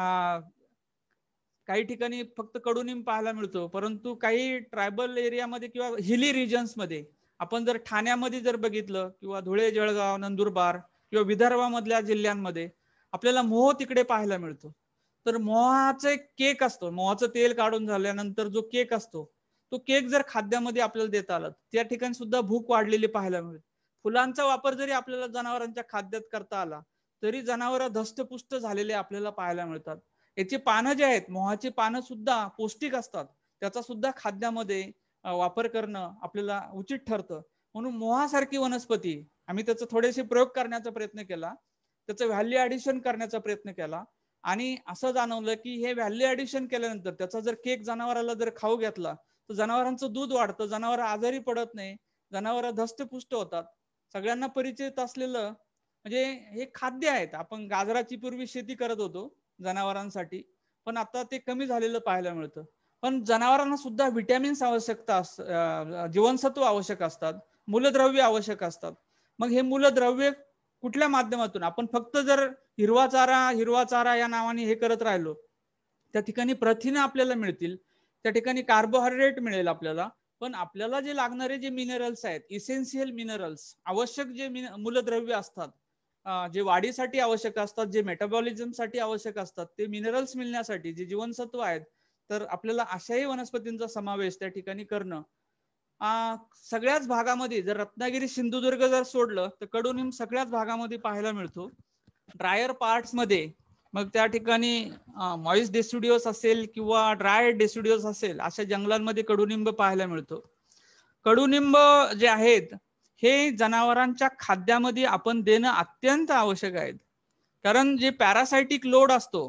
काही ठिकाणी फक्त कडुनिंब पाहायला मिळतो, परंतु काही ट्रायबल एरियामध्ये किंवा हिली रिजन्स मध्ये, आपण जर ठाण्यामध्ये जर बघितलं किंवा धुळे, जळगाव, नंदुरबार किंवा विदर्भामधल्या जिल्ह्यांमध्ये आपल्याला मोह तिकडे पाहायला मिळतो. तर मोहाचा एक केक असतो, मोहाचं तेल काढून झाल्यानंतर जो केक असतो तो केक जर खाद्यामध्ये आपल्याला देता आला त्या ठिकाणी सुद्धा भूक वाढलेली पाहायला मिळते. फुलांचा वापर जरी आपल्याला जनावरांच्या खाद्यात करता आला तरी जनावर धष्टपुष्ट झालेले आपल्याला पाहायला मिळतात. याची पानं जे आहेत, मोहाची पानं सुद्धा पौष्टिक असतात, त्याचा सुद्धा खाद्यामध्ये वापर करणं आपल्याला उचित ठरतं. म्हणून मोहासारखी वनस्पती आम्ही त्याचा थोडेसे प्रयोग करण्याचा प्रयत्न केला, त्याचं व्हॅल्यू ऍडिशन करण्याचा प्रयत्न केला आणि असं जाणवलं की हे व्हॅल्यू ऍडिशन केल्यानंतर त्याचा जर केक जनावराला जर खाऊ घेतला तर जनावरांचं दूध वाढतं, जनावर आजारी पडत नाही, जनावर धष्टपुष्ट होतात. सगळ्यांना परिचित असलेलं म्हणजे हे खाद्य आहेत. आपण गाजराची पूर्वी शेती करत होतो जनावरांसाठी, पण आता ते कमी झालेलं पाहायला मिळतं. पण जनावरांना सुद्धा विटॅमिन्स आवश्यकता असतात, जीवनसत्व आवश्यक असतात, मूलद्रव्य आवश्यक असतात. मग हे मूलद्रव्य कुठल्या माध्यमातून, आपण फक्त जर हिरवा चारा या नावाने हे करत राहिलो त्या ठिकाणी प्रथिने आपल्याला मिळतील, त्या ठिकाणी कार्बोहायड्रेट मिळेल आपल्याला, पण आपल्याला जे लागणारे जे मिनरल्स आहेत, इसेन्शियल मिनरल्स, आवश्यक जे मूलद्रव्य असतात, जे वाढीसाठी आवश्यक असतात, जे मेटाबॉलिझम साठी आवश्यक असतात, ते मिनरल्स मिळण्यासाठी जे जीवनसत्व आहेत, तर आपल्याला अशाही वनस्पतींचा समावेश त्या ठिकाणी करणं. सगळ्याच भागामध्ये, जर रत्नागिरी सिंधुदुर्ग जर सोडलं तर कडुनिंब सगळ्याच भागामध्ये पाहायला मिळतो. ड्रायर पार्ट्स मध्ये, मग त्या ठिकाणी मॉइस्ट डेसिडियस असेल किंवा ड्राय डेसिडियस असेल, अशा जंगलांमध्ये कडुनिंब पाहायला मिळतो. कडुनिंब जे आहेत हे जनावरांच्या खाद्यामध्ये आपण देणं अत्यंत आवश्यक आहे. कारण जे पॅरासायटिक लोड असतो,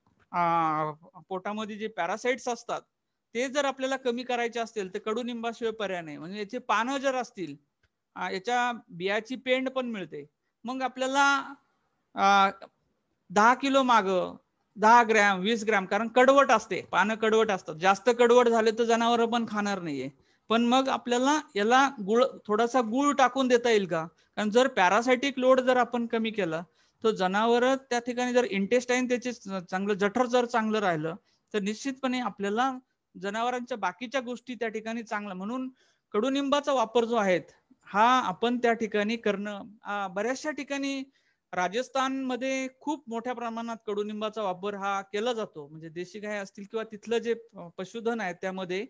पोटामध्ये जे पॅरासाइट्स असतात, ते जर आपल्याला कमी करायचे असतील तर कडुनिंबाशिवाय पर्याय नाही. म्हणजे याचे पानं जर असतील, याच्या बियाची पेंड पण मिळते, मग आपल्याला 10 किलो माग 10 ग्रॅम 20 ग्रॅम, कारण कडवट असते, पानं कडवट असतात, जास्त कडवट झाले तर जनावर पण खाणार नाहीये. पण मग आपल्याला याला थोडासा गुळ टाकून देता येईल का? कारण जर पॅरासायटिक लोड जर आपण कमी केला तर जनावर त्या ठिकाणी, जर इंटेस्टाईन त्याचे चांगलं जठर जर चांगलं राहिलं तर निश्चितपणे आपल्याला जनावरांच्या बाकीच्या गोष्टी त्या ठिकाणी चांगला. म्हणून कडुनिंबाचा वापर जो आहे हा आपण त्या ठिकाणी करणं, बऱ्याचशा ठिकाणी राजस्थानमध्ये खूप मोठ्या प्रमाणात कडुनिंबाचा वापर हा केला जातो. म्हणजे देशी गाय असतील किंवा तिथलं जे पशुधन आहे त्यामध्ये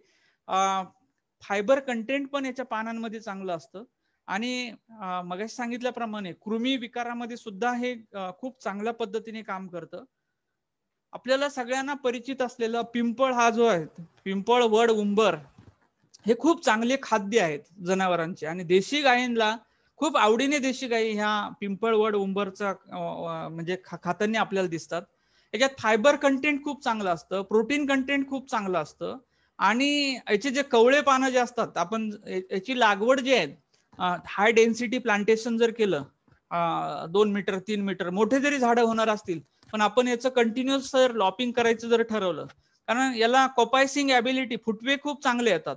फायबर कंटेंट पण याच्या पानांमध्ये चांगलं असतं. आणि मगाशी सांगितल्याप्रमाणे कृमी विकारामध्ये सुद्धा हे खूप चांगल्या पद्धतीने काम करतं. आपल्याला सगळ्यांना परिचित असलेला पिंपळ हा जो आहे, पिंपळ, वड, उंबर हे खूप चांगले खाद्य आहेत जनावरांचे. आणि देशी गायींना खूप आवडीने देशी गायी ह्या पिंपळ, वड, उंबरचा म्हणजे खाताना आपल्याला दिसतात. याच्यात फायबर कंटेंट खूप चांगलं असतं, प्रोटीन कंटेंट खूप चांगलं असतं. आणि याचे जे कवळे पानं जे असतात, आपण याची लागवड जी आहे हाय डेन्सिटी प्लांटेशन जर केलं, 2 मीटर 3 मीटर मोठे जरी झाडं होणार असतील, पण आपण याचं कंटिन्युअस जर लॉपिंग करायचं जर ठरवलं, कारण याला कोपायसिंग ॲबिलिटी, फुटवे खूप चांगले येतात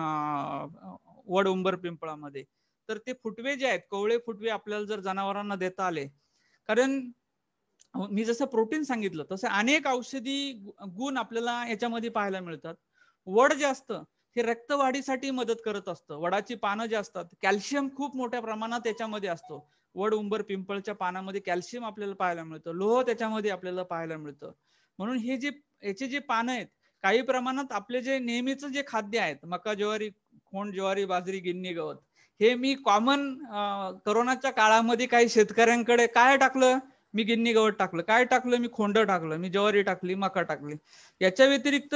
वड, उंबर, पिंपळामध्ये. तर ते फुटवे जे आहेत, कवळे फुटवे आपल्याला जर जनावरांना देता आले, कारण मी जसं प्रोटीन सांगितलं तसं अनेक औषधी गुण आपल्याला याच्यामध्ये पाहायला मिळतात. वड जे असतं हे रक्तवाढीसाठी मदत करत असतं. वडाची पानं जे असतात, कॅल्शियम खूप मोठ्या प्रमाणात याच्यामध्ये असतो. वड, उंबर, पिंपळच्या पानामध्ये कॅल्शियम आपल्याला पाहायला मिळतं, लोह त्याच्यामध्ये आपल्याला पाहायला मिळतं. म्हणून हे जे याचे जे पानं आहेत, काही प्रमाणात आपले जे नेहमीचं जे खाद्य आहेत, मका, ज्वारी, खोंड, ज्वारी, बाजरी, गिन्नी, गवत, हे मी कॉमन कोरोनाच्या काळामध्ये काही शेतकऱ्यांकडे काय टाकलं, मी गिन्नी गवत टाकलं, काय टाकलं, मी खोंड टाकलं, मी ज्वारी टाकली, मका टाकली. याच्या व्यतिरिक्त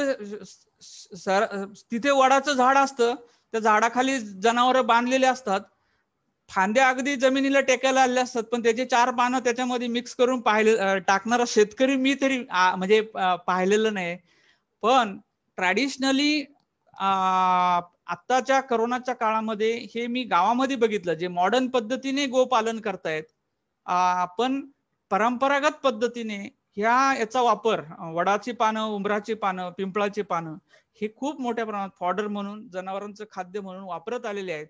तिथे वडाचं झाड असतं, त्या झाडाखाली जनावर बांधलेले असतात, फांद्या अगदी जमिनीला टेकायला आलेले असतात, पण त्याचे 4 पानं त्याच्यामध्ये मिक्स करून टाकणारा शेतकरी मी तरी म्हणजे पाहिलेलं नाही. पण ट्रॅडिशनली आत्ताच्या कोरोनाच्या काळामध्ये हे मी गावामध्ये बघितलं, जे मॉडर्न पद्धतीने गोपालन करतायत, पण परंपरागत पद्धतीने याचा वापर, वडाची पानं, उंबराची पानं, पिंपळाची पानं हे खूप मोठ्या प्रमाणात फॉडर म्हणून, जनावरांचं खाद्य म्हणून वापरत आलेले आहेत.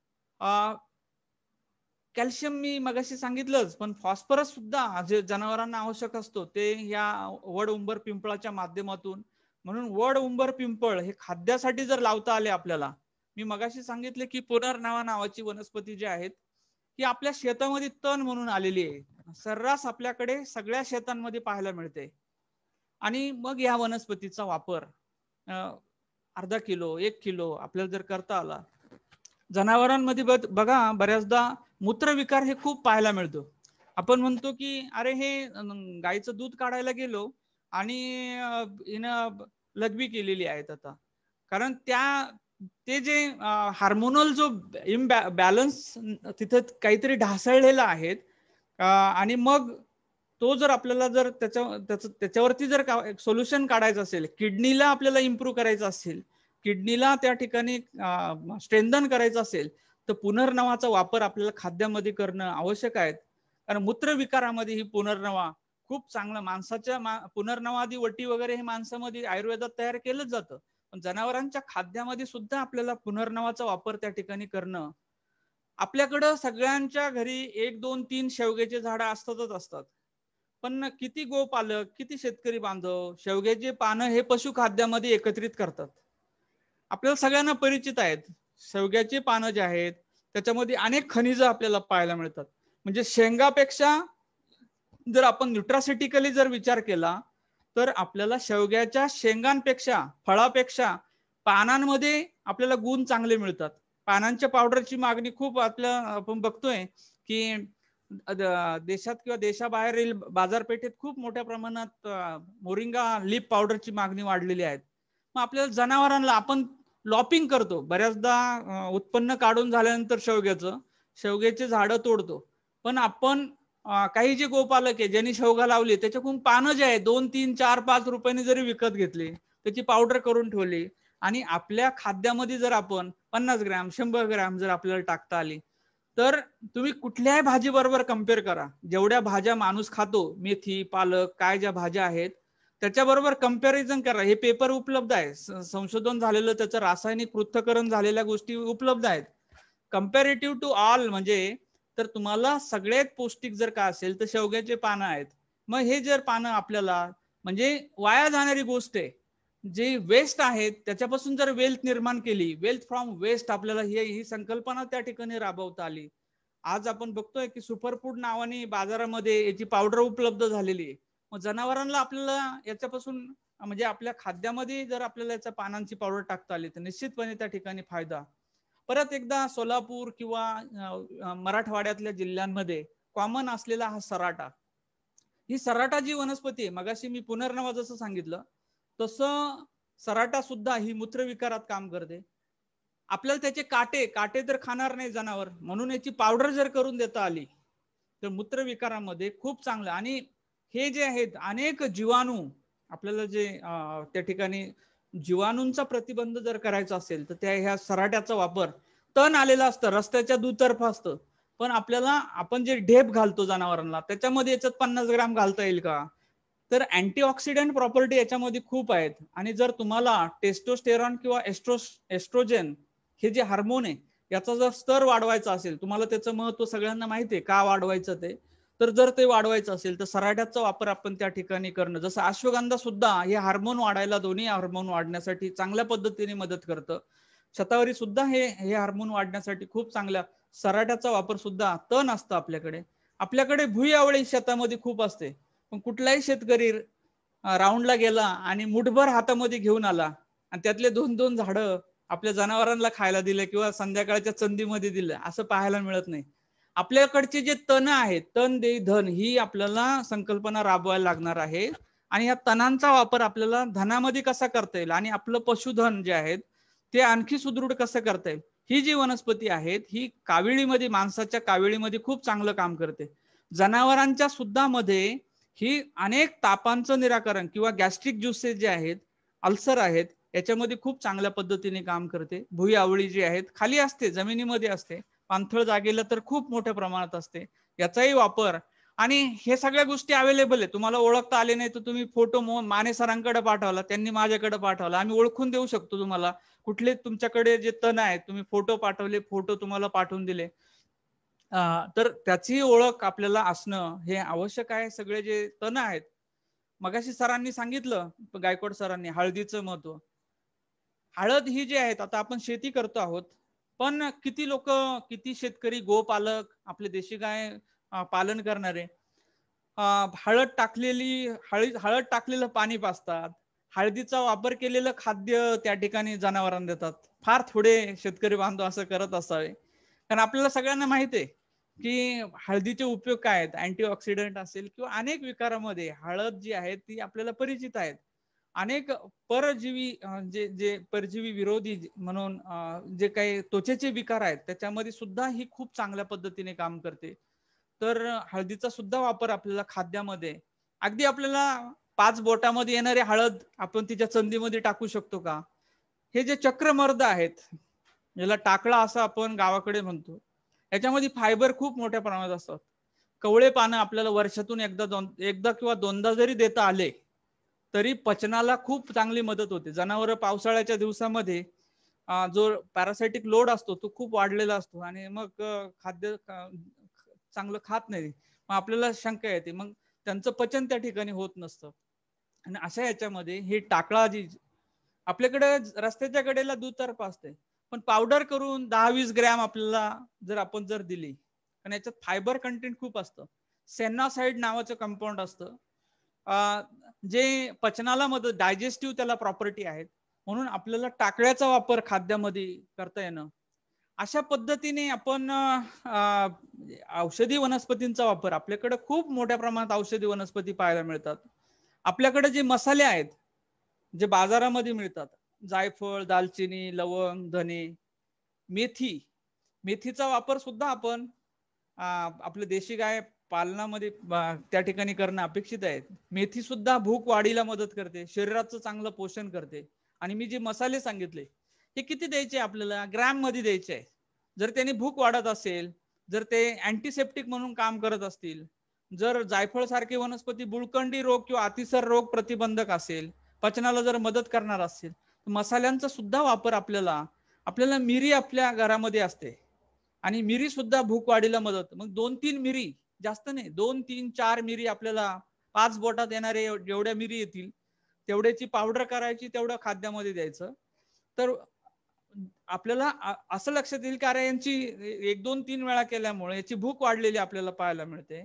कॅल्शियम मी मगाशी सांगितलंच, पण फॉस्फरस सुद्धा जे जनावरांना आवश्यक असतो ते या वड, उंबर, पिंपळाच्या माध्यमातून. म्हणून वड, उंबर, पिंपळ हे खाद्यासाठी जर लावता आले आपल्याला, मी मगाशी सांगितले की पुनर्नवा नावाची वनस्पती जी आहेत ही आपल्या शेतामध्ये तण म्हणून आलेली आहे, सर्रास आपल्याकडे सगळ्या शेतांमध्ये पाहायला मिळते. आणि मग या वनस्पतीचा वापर अर्धा किलो 1 किलो आपल्याला जर करता आला, जनावरांमध्ये बघा बऱ्याचदा मूत्रविकार हे खूप पाहायला मिळतो. आपण म्हणतो की अरे हे गाईचं दूध काढायला गेलो आणि हिनं लघवी केलेली आहेत आता, कारण ते जे हार्मोनल जो इम्बॅलन्स तिथं काहीतरी ढासळलेला आहेत, आणि मग तो जर आपल्याला जर त्याच्यावरती जर सोल्युशन काढायचं असेल, किडनीला आपल्याला इम्प्रूव्ह करायचं असेल, किडनीला त्या ठिकाणी स्ट्रेंथन करायचं असेल, तर पुनर्नवाचा वापर आपल्याला खाद्यामध्ये करणं आवश्यक आहे. कारण मूत्रविकारामध्ये ही पुनर्नवा खूप चांगलं, माणसाच्या पुनर्नवादी वटी वगैरे हे माणसामध्ये आयुर्वेदात तयार केलं जातं, पण जनावरांच्या खाद्यामध्ये सुद्धा आपल्याला पुनर्नवाचा वापर त्या ठिकाणी करणं. आपल्याकडं सगळ्यांच्या घरी 1, 2, 3 शेवग्याचे झाडं असतातच असतात, पण किती गोपालक, किती शेतकरी बांधव शेवग्याचे पानं हे पशुखाद्यामध्ये एकत्रित करतात. आपल्याला सगळ्यांना परिचित आहेत. शेवग्याची पानं जे आहेत त्याच्यामध्ये अनेक खनिज आपल्याला पाहायला मिळतात. म्हणजे शेंगापेक्षा जर आपण न्यूट्रासिटिकली जर विचार केला तर आपल्याला शेवग्याच्या शेंगांपेक्षा, फळापेक्षा पानांमध्ये आपल्याला गुण चांगले मिळतात. पानांच्या पावडरची मागणी खूप आपण बघतोय की देशात किंवा देशाबाहेरील बाजारपेठेत खूप मोठ्या प्रमाणात मोरिंगा लीफ पावडरची मागणी वाढलेली आहे. मग आपल्याला जनावरांना आपण लॉपिंग करतो बऱ्याचदा, उत्पन्न काढून झाल्यानंतर शेवग्याचे झाडं तोडतो. पण आपण काही जे गोपालक आहे ज्यांनी शेवगा लावली त्याच्याकडून पानं जे आहे 2, 3, 4, 5 रुपयांनी जरी विकत घेतली, त्याची पावडर करून ठेवली आणि आपल्या खाद्यामध्ये जर आपण 50 ग्रॅम 100 ग्रॅम जर आपल्याला टाकता आली तर तुम्ही कुठल्याही भाजी बरोबर कम्पेअर करा. जेवढ्या भाज्या माणूस खातो, मेथी, पालक, काय ज्या भाज्या आहेत त्याच्याबरोबर कम्पॅरिझन करा. हे पेपर उपलब्ध आहे, संशोधन झालेलं, त्याचं रासायनिक पृथक्करण झालेल्या गोष्टी उपलब्ध आहेत. कम्पॅरेटिव्ह टू ऑल म्हणजे तर तुम्हाला सगळ्यात पौष्टिक जर का असेल तर शेवग्याचे पानं आहेत. मग हे जर पानं आपल्याला म्हणजे वाया जाणारी गोष्ट आहे, जे वेस्ट आहेत त्याच्यापासून जर वेल्थ निर्माण केली, वेल्थ फ्रॉम वेस्ट आपल्याला ही संकल्पना त्या ठिकाणी राबवता आली. आज आपण बघतोय की सुपरफूड नावाने बाजारामध्ये याची पावडर उपलब्ध झालेली आहे. मग जनावरांना आपल्याला याच्यापासून म्हणजे आपल्या खाद्यामध्ये जर आपल्याला याच्या पानांची पावडर टाकता आली तर निश्चितपणे त्या ठिकाणी फायदा. परत एकदा सोलापूर किंवा मराठवाड्यातल्या जिल्ह्यांमध्ये कॉमन असलेला हा सराटा, ही सराटा जी वनस्पती आहे, मगाशी मी पुनर्नवा जसं सांगितलं तसं सराटा सुद्धा ही मूत्रविकारात काम करते. आपल्याला त्याचे काटे तर खाणार नाही जनावर, म्हणून याची पावडर जर करून देता आली तर मूत्रविकारामध्ये खूप चांगलं. आणि हे जे आहेत अनेक जीवाणू आपल्याला जे त्या ठिकाणी जीवाणूंचा प्रतिबंध जर करायचा असेल तर त्या ह्या सराट्याचा वापर, तण आलेलं असतं रस्त्याच्या दुतर्फा असतं, पण आपल्याला आपण जे ढेप घालतो जनावरांना त्याच्यामध्ये याच्यात 50 ग्रॅम घालता येईल का? तर अँटीऑक्सिडंट प्रॉपर्टी याच्यामध्ये खूप आहेत. आणि जर तुम्हाला टेस्टोस्टेरॉन किंवा एस्ट्रोजन हे जे हार्मोन आहे याचा जर स्तर वाढवायचा असेल, तुम्हाला त्याचं महत्व सगळ्यांना माहिती आहे का वाढवायचं ते, तर जर ते वाढवायचं असेल तर सराट्याचा वापर आपण त्या ठिकाणी करणं. जसं अश्वगंधा सुद्धा हे हार्मोन वाढायला, दोन्ही हार्मोन वाढण्यासाठी चांगल्या पद्धतीने मदत करतं. शतावरी सुद्धा हे हार्मोन वाढण्यासाठी खूप चांगल्या. सराट्याचा वापर सुद्धा, तण असतं आपल्याकडे भुई आवळी शेतामध्ये खूप असते, पण कुठलाही शेतकरी राऊंडला गेला आणि मुठभर हातामध्ये घेऊन आला आणि त्यातले 2-2 झाडं आपल्या जनावरांना खायला दिले किंवा संध्याकाळच्या चंदीमध्ये दिले असं पाहायला मिळत नाही. आपल्याकडचे जे तण आहेत, तण देई धन, ही आपल्याला संकल्पना राबवायला लागणार आहे. आणि ह्या तणांचा वापर आपल्याला धनामध्ये कसा करता येईल आणि आपलं पशुधन जे आहेत ते आणखी सुदृढ कसं करता येईल, ही जी वनस्पती आहेत ही काविळीमध्ये, माणसाच्या काविळीमध्ये खूप चांगलं काम करते. जनावरांच्या सुद्धा मध्ये ही अनेक तापांचं निराकरण किंवा गॅस्ट्रिक ज्यूसेस जे आहेत, अल्सर आहेत, याच्यामध्ये खूप चांगल्या पद्धतीने काम करते. भुई आवळी जी आहेत खाली असते, जमिनीमध्ये असते, पाणथळ जागेला तर खूप मोठ्या प्रमाणात असते, याचाही वापर. आणि हे सगळ्या गोष्टी अवेलेबल आहे. तुम्हाला ओळखता आले नाही तर तुम्ही फोटो माने सरांकडे पाठवला, त्यांनी माझ्याकडे पाठवला, आम्ही ओळखून देऊ शकतो तुम्हाला. कुठले तुमच्याकडे जे तण आहेत, तुम्ही फोटो पाठवले, फोटो तुम्हाला पाठवून दिले, तर त्याची ओळख आपल्याला असणं हे आवश्यक आहे. सगळे जे तण आहेत, मगाशी सरांनी सांगितलं, गायकवाड सरांनी, हळदीचं महत्व. हळद ही जी आहेत, आता आपण शेती करतो आहोत, पण किती लोक, किती शेतकरी, गोपालक, आपले देशी गाय पालन करणारे हळद टाकलेलं पाणी पाजतात, हळदीचा वापर केलेलं खाद्य त्या ठिकाणी जनावरांना देतात. फार थोडे शेतकरी बांधव असं करत असावे, कारण आपल्याला सगळ्यांना माहिती आहे की हळदीचे उपयोग काय आहेत. अँटीऑक्सिडंट असेल किंवा अनेक विकारामध्ये हळद जी आहे ती आपल्याला परिचित आहेत. अनेक परजीवी जे परजीवी विरोधी म्हणून जे काही त्वचेचे विकार आहेत त्याच्यामध्ये सुद्धा ही खूप चांगल्या पद्धतीने काम करते. तर हळदीचा सुद्धा वापर आपल्याला खाद्यामध्ये, अगदी आपल्याला 5 बोटामध्ये येणारे हळद आपण तिच्या चंदीमध्ये टाकू शकतो का? हे जे चक्रमर्द आहेत, याला टाकळा असं आपण गावाकडे म्हणतो, याच्यामध्ये फायबर खूप मोठ्या प्रमाणात असतात. कवळे पानं आपल्याला वर्षातून एकदा किंवा दोनदा जरी देता आले तरी पचनाला खूप चांगली मदत होते. जनावर पावसाळ्याच्या दिवसामध्ये जो पॅरासायटिक लोड असतो तो खूप वाढलेला असतो आणि मग खाद्य चांगलं खात नाही, मग आपल्याला शंका येते, मग त्यांचं पचन त्या ठिकाणी होत नसतं. आणि अशा याच्यामध्ये हे टाकळा जी आपल्याकडे रस्त्याच्या कडेला दुतर्फा असते, पण पावडर करून 10-20 ग्रॅम आपल्याला जर आपण दिली, आणि याच्यात फायबर कंटेंट खूप असतं. सेनासाइड नावाचं कंपाऊंड असतं, जे पचनाला मदत, डायजेस्टिव्ह त्याला प्रॉपर्टी आहेत, म्हणून आपल्याला टाकळ्याचा वापर खाद्यामध्ये करता येणं. अशा पद्धतीने आपण औषधी वनस्पतींचा वापर, आपल्याकडे खूप मोठ्या प्रमाणात औषधी वनस्पती पाहायला मिळतात. आपल्याकडे जे मसाले आहेत जे बाजारामध्ये मिळतात, जायफळ, दालचिनी, लवंग, धने, मेथी, मेथीचा वापर सुद्धा आपण आपल्या देशी गाय पालनामध्ये त्या ठिकाणी करणं अपेक्षित आहे. मेथी सुद्धा भूक वाढीला मदत करते, शरीराचं चांगलं पोषण करते. आणि मी जे मसाले सांगितले हे किती द्यायचे आपल्याला, ग्रॅम मध्ये द्यायचे आहे. जर त्याने भूक वाढत असेल, जर ते अँटीसेप्टिक म्हणून काम करत असतील, जर जायफळ सारखे वनस्पती बुळकंडी रोग किंवा अतिसार रोग प्रतिबंधक असेल, पचनाला जर मदत करणार असेल, तर मसाल्यांचा सुद्धा वापर आपल्याला मिरी आपल्या घरामध्ये असते, आणि मिरी सुद्धा भूक वाढीला मदत. मग 2-3 मिरी, जास्त नाही, 2-3-4 मिरी आपल्याला 5 बोटात येणारे जेवढ्या मिरी येतील तेवढ्याची पावडर करायची, तेवढं खाद्यामध्ये द्यायचं. तर आपल्याला असं लक्षात येईल की अरे यांची 1-2-3 वेळा केल्यामुळे याची भूक वाढलेली आपल्याला पाहायला मिळते.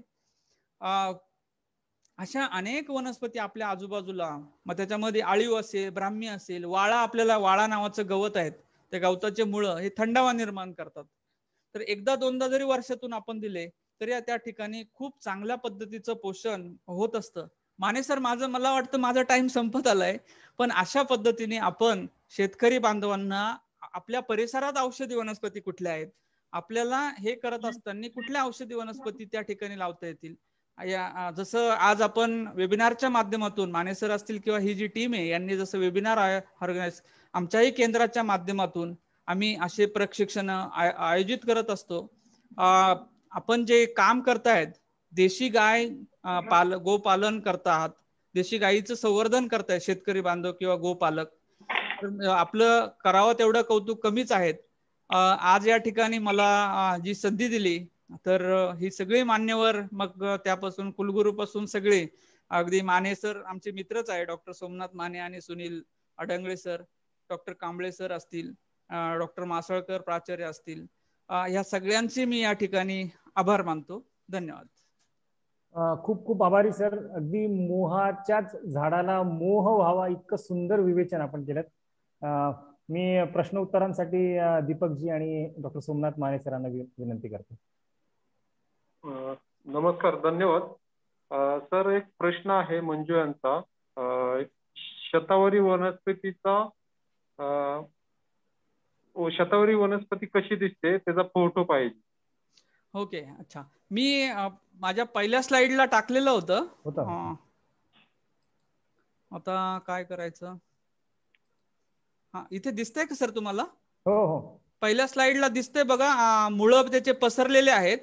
अशा अनेक वनस्पती आपल्या आजूबाजूला, मग त्याच्यामध्ये आळीव असेल, ब्राह्मी असेल, वाळा, आपल्याला वाळा नावाचं गवत आहेत, त्या गवताचे मुळं हे थंडावा निर्माण करतात. तर 1-2दा जरी वर्षातून आपण दिले तरी त्या ठिकाणी खूप चांगल्या पद्धतीचं पोषण होत असतं. माने सर, मला वाटतं माझा टाइम संपत आलाय, पण अशा पद्धतीने आपण शेतकरी बांधवांना आपल्या परिसरात औषधी वनस्पती कुठल्या आहेत, आपल्याला हे करत असताना कुठल्या औषधी वनस्पती त्या ठिकाणी लावता येतील, जसं आज आपण वेबिनारच्या माध्यमातून, माने सर असतील किंवा ही जी टीम आहे यांनी जसं वेबिनार ऑर्गनाइज, आमच्याही केंद्राच्या माध्यमातून आम्ही असे प्रशिक्षण आयोजित करत असतो. आपण जे काम करतायत, देशी गाय गोपालन करतात, देशी गायीचं संवर्धन करतायत शेतकरी बांधव किंवा गोपालक, आपलं करावं तेवढं कौतुक कमीच आहेत. आज या ठिकाणी मला जी संधी दिली, तर ही सगळी मान्यवर, मग त्यापासून कुलगुरूपासून सगळे, अगदी माने सर आमचे मित्रच आहे, डॉक्टर सोमनाथ माने आणि Sunil Adangale sir, doctor Kamble sir असतील, डॉक्टर मासळकर प्राचार्य असतील, या सगळ्यांचे मी या ठिकाणी आभार मानतो. धन्यवाद. खूप खूप आभारी सर. अगदी मोहाच्याच झाडाला मोह व्हावा इतकं सुंदर विवेचन आपण केलं. मी प्रश्न उत्तरांसाठी दीपकजी आणि डॉक्टर सोमनाथ माने सरांना विनंती करतो. नमस्कार, धन्यवाद. सर, एक प्रश्न आहे मंजू यांचा. शतावरी वनस्पती कशी दिसते त्याचा फोटो पाहिजे. ओके, अच्छा. मी माझ्या पहिल्या स्लाइडला टाकलेलं होतं. आता काय करायचं, इथे दिसतंय का सर तुम्हाला? हो हो, पहिल्या स्लाइडला दिसतंय बघा, मुळं त्याचे पसरलेले आहेत.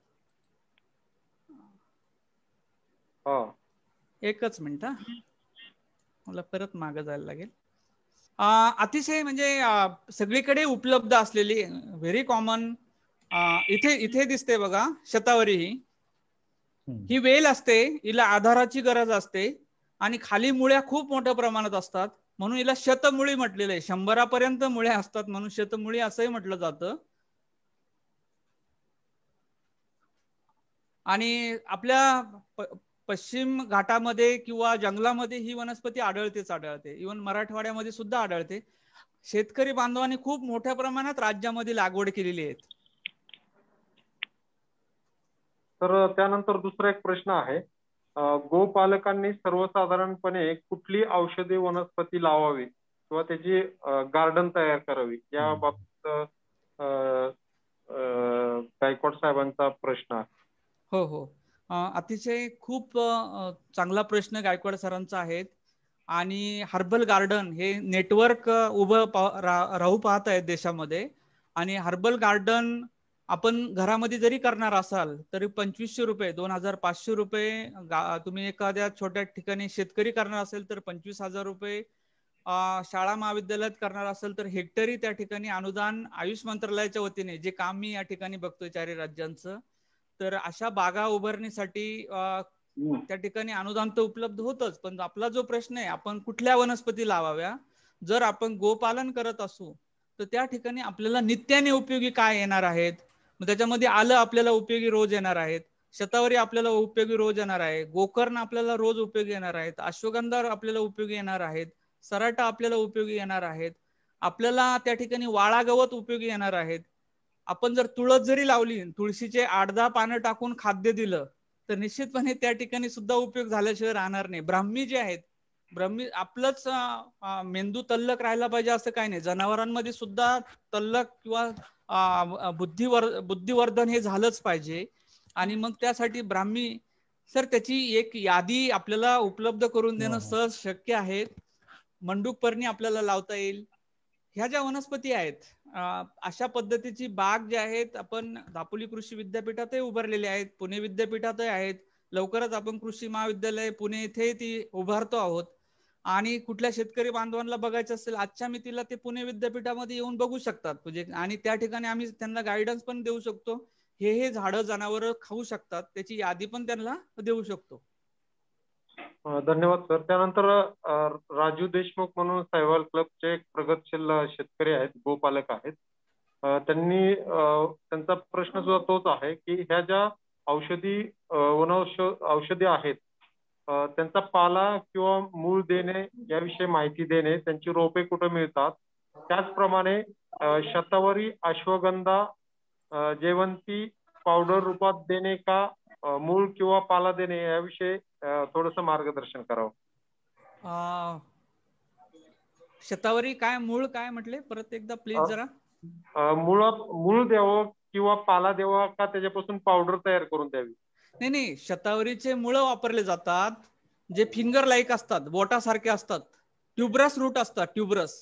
एकच मिनिट, मला परत मागं जायला लागेल. अतिशय म्हणजे सगळीकडे उपलब्ध असलेली व्हेरी कॉमन, इथे दिसते बघा, शतावरी ही वेल असते, हिला आधाराची गरज असते आणि खाली मुळ्या खूप मोठ्या प्रमाणात असतात, म्हणून हिला शतमुळी म्हटलेलं आहे. 100पर्यंत मुळ्या असतात म्हणून शतमुळी असंही म्हटलं जातं. आणि आपल्या पश्चिम घाटामध्ये किंवा जंगलामध्ये ही वनस्पती आढळते. इव्हन मराठवाड्यामध्ये सुद्धा आढळते. शेतकरी बांधवांनी खूप मोठ्या प्रमाणात राज्यामध्ये लागवड केलेली आहे. तर त्यानंतर दुसरा एक प्रश्न आहे, गोपालकांनी सर्वसाधारणपणे कुठली औषधी वनस्पती लावावी किंवा त्याची गार्डन तयार करावी, या बाबतीत गायकवाड साहेबांचा प्रश्न आहे. हो हो, अतिशय खूप चांगला प्रश्न गायकवाड सरांचा आहे. आणि हर्बल गार्डन हे नेटवर्क उभं राहू पाहत आहे देशामध्ये. आणि हर्बल गार्डन आपण घरामध्ये जरी करणार असाल तरी 2500 रुपये, 2500 रुपये, तुम्ही एखाद्या छोट्या ठिकाणी शेतकरी करणार असेल तर 25,000 रुपये, शाळा महाविद्यालयात करणार असेल तर हेक्टरी त्या ठिकाणी अनुदान आयुष मंत्रालयाच्या वतीने, जे काम मी या ठिकाणी बघतोय 4 राज्यांचं, तर अशा बागा उभारणीसाठी त्या ठिकाणी अनुदान तर उपलब्ध होतच. पण आपला जो प्रश्न आहे, आपण कुठल्या वनस्पती लावाव्या, जर आपण गोपालन करत असू तर त्या ठिकाणी आपल्याला नित्याने उपयोगी काय येणार आहेत. मग त्याच्यामध्ये आलं आपल्याला उपयोगी रोज येणार आहेत, शतावरी आपल्याला उपयोगी रोज येणार आहे, गोकर्ण आपल्याला रोज उपयोगी येणार आहेत, अश्वगंधा आपल्याला उपयोगी येणार आहेत, सराटा आपल्याला उपयोगी येणार आहेत, आपल्याला त्या ठिकाणी वाळा गवत उपयोगी येणार आहेत. आपण जर तुळस जरी लावली, तुळशीचे 8-10 पानं टाकून खाद्य दिलं तर निश्चितपणे त्या ठिकाणी सुद्धा उपयोग झाल्याशिवाय राहणार नाही. ब्राह्मी जे आहेत, ब्राह्मी आपलंच मेंदू तल्लक राहायला पाहिजे असं काही नाही, जनावरांमध्ये सुद्धा तल्लक किंवा बुद्धिवर्धन हे झालंच पाहिजे. आणि मग त्यासाठी ब्राह्मी सर त्याची एक यादी आपल्याला उपलब्ध करून देणं सहज शक्य आहे. मंडूकपर्णी आपल्याला लावता येईल. ह्या ज्या वनस्पती आहेत अशा पद्धतीची बाग ज्या आहेत आपण दापोली कृषी विद्यापीठातही उभारलेली आहेत, पुणे विद्यापीठातही आहेत. लवकरच आपण कृषी महाविद्यालय पुणे येथे ती उभारतो आहोत. आणि कुठल्या शेतकरी बांधवांना बघायचं असेल आजच्या मितीला ते पुणे विद्यापीठामध्ये येऊन बघू शकतात म्हणजे, आणि त्या ठिकाणी आम्ही त्यांना गायडन्स पण देऊ शकतो. हे झाडं जनावर खाऊ शकतात त्याची यादी पण त्यांना देऊ शकतो. धन्यवाद सर. त्यानंतर राजू देशमुख म्हणून सायवाल क्लबचे एक प्रगतशील शेतकरी आहेत, गोपालक आहेत. त्यांचा प्रश्न सुद्धा तोच आहे की ह्या ज्या औषधी आहेत त्यांचा पाला किंवा मूळ देणे याविषयी माहिती देणे, त्यांची रोपे कुठे मिळतात, त्याचप्रमाणे शतावरी, अश्वगंधा, जयवंती पावडर रूपात देणे का मूळ किंवा पाला देणे याविषयी थोडस मार्गदर्शन करावं. शतावरी काय, मूळ काय म्हटले परत एकदा प्लीज जरा. मूळ द्यावं किंवा पाला द्यावा का त्याच्यापासून पावडर तयार करून द्यावी. नाही, शतावरीचे मुळं वापरले जातात जे फिंगर लाईक असतात, बोटासारखे असतात, ट्युबरस रूट असतात. ट्युबरस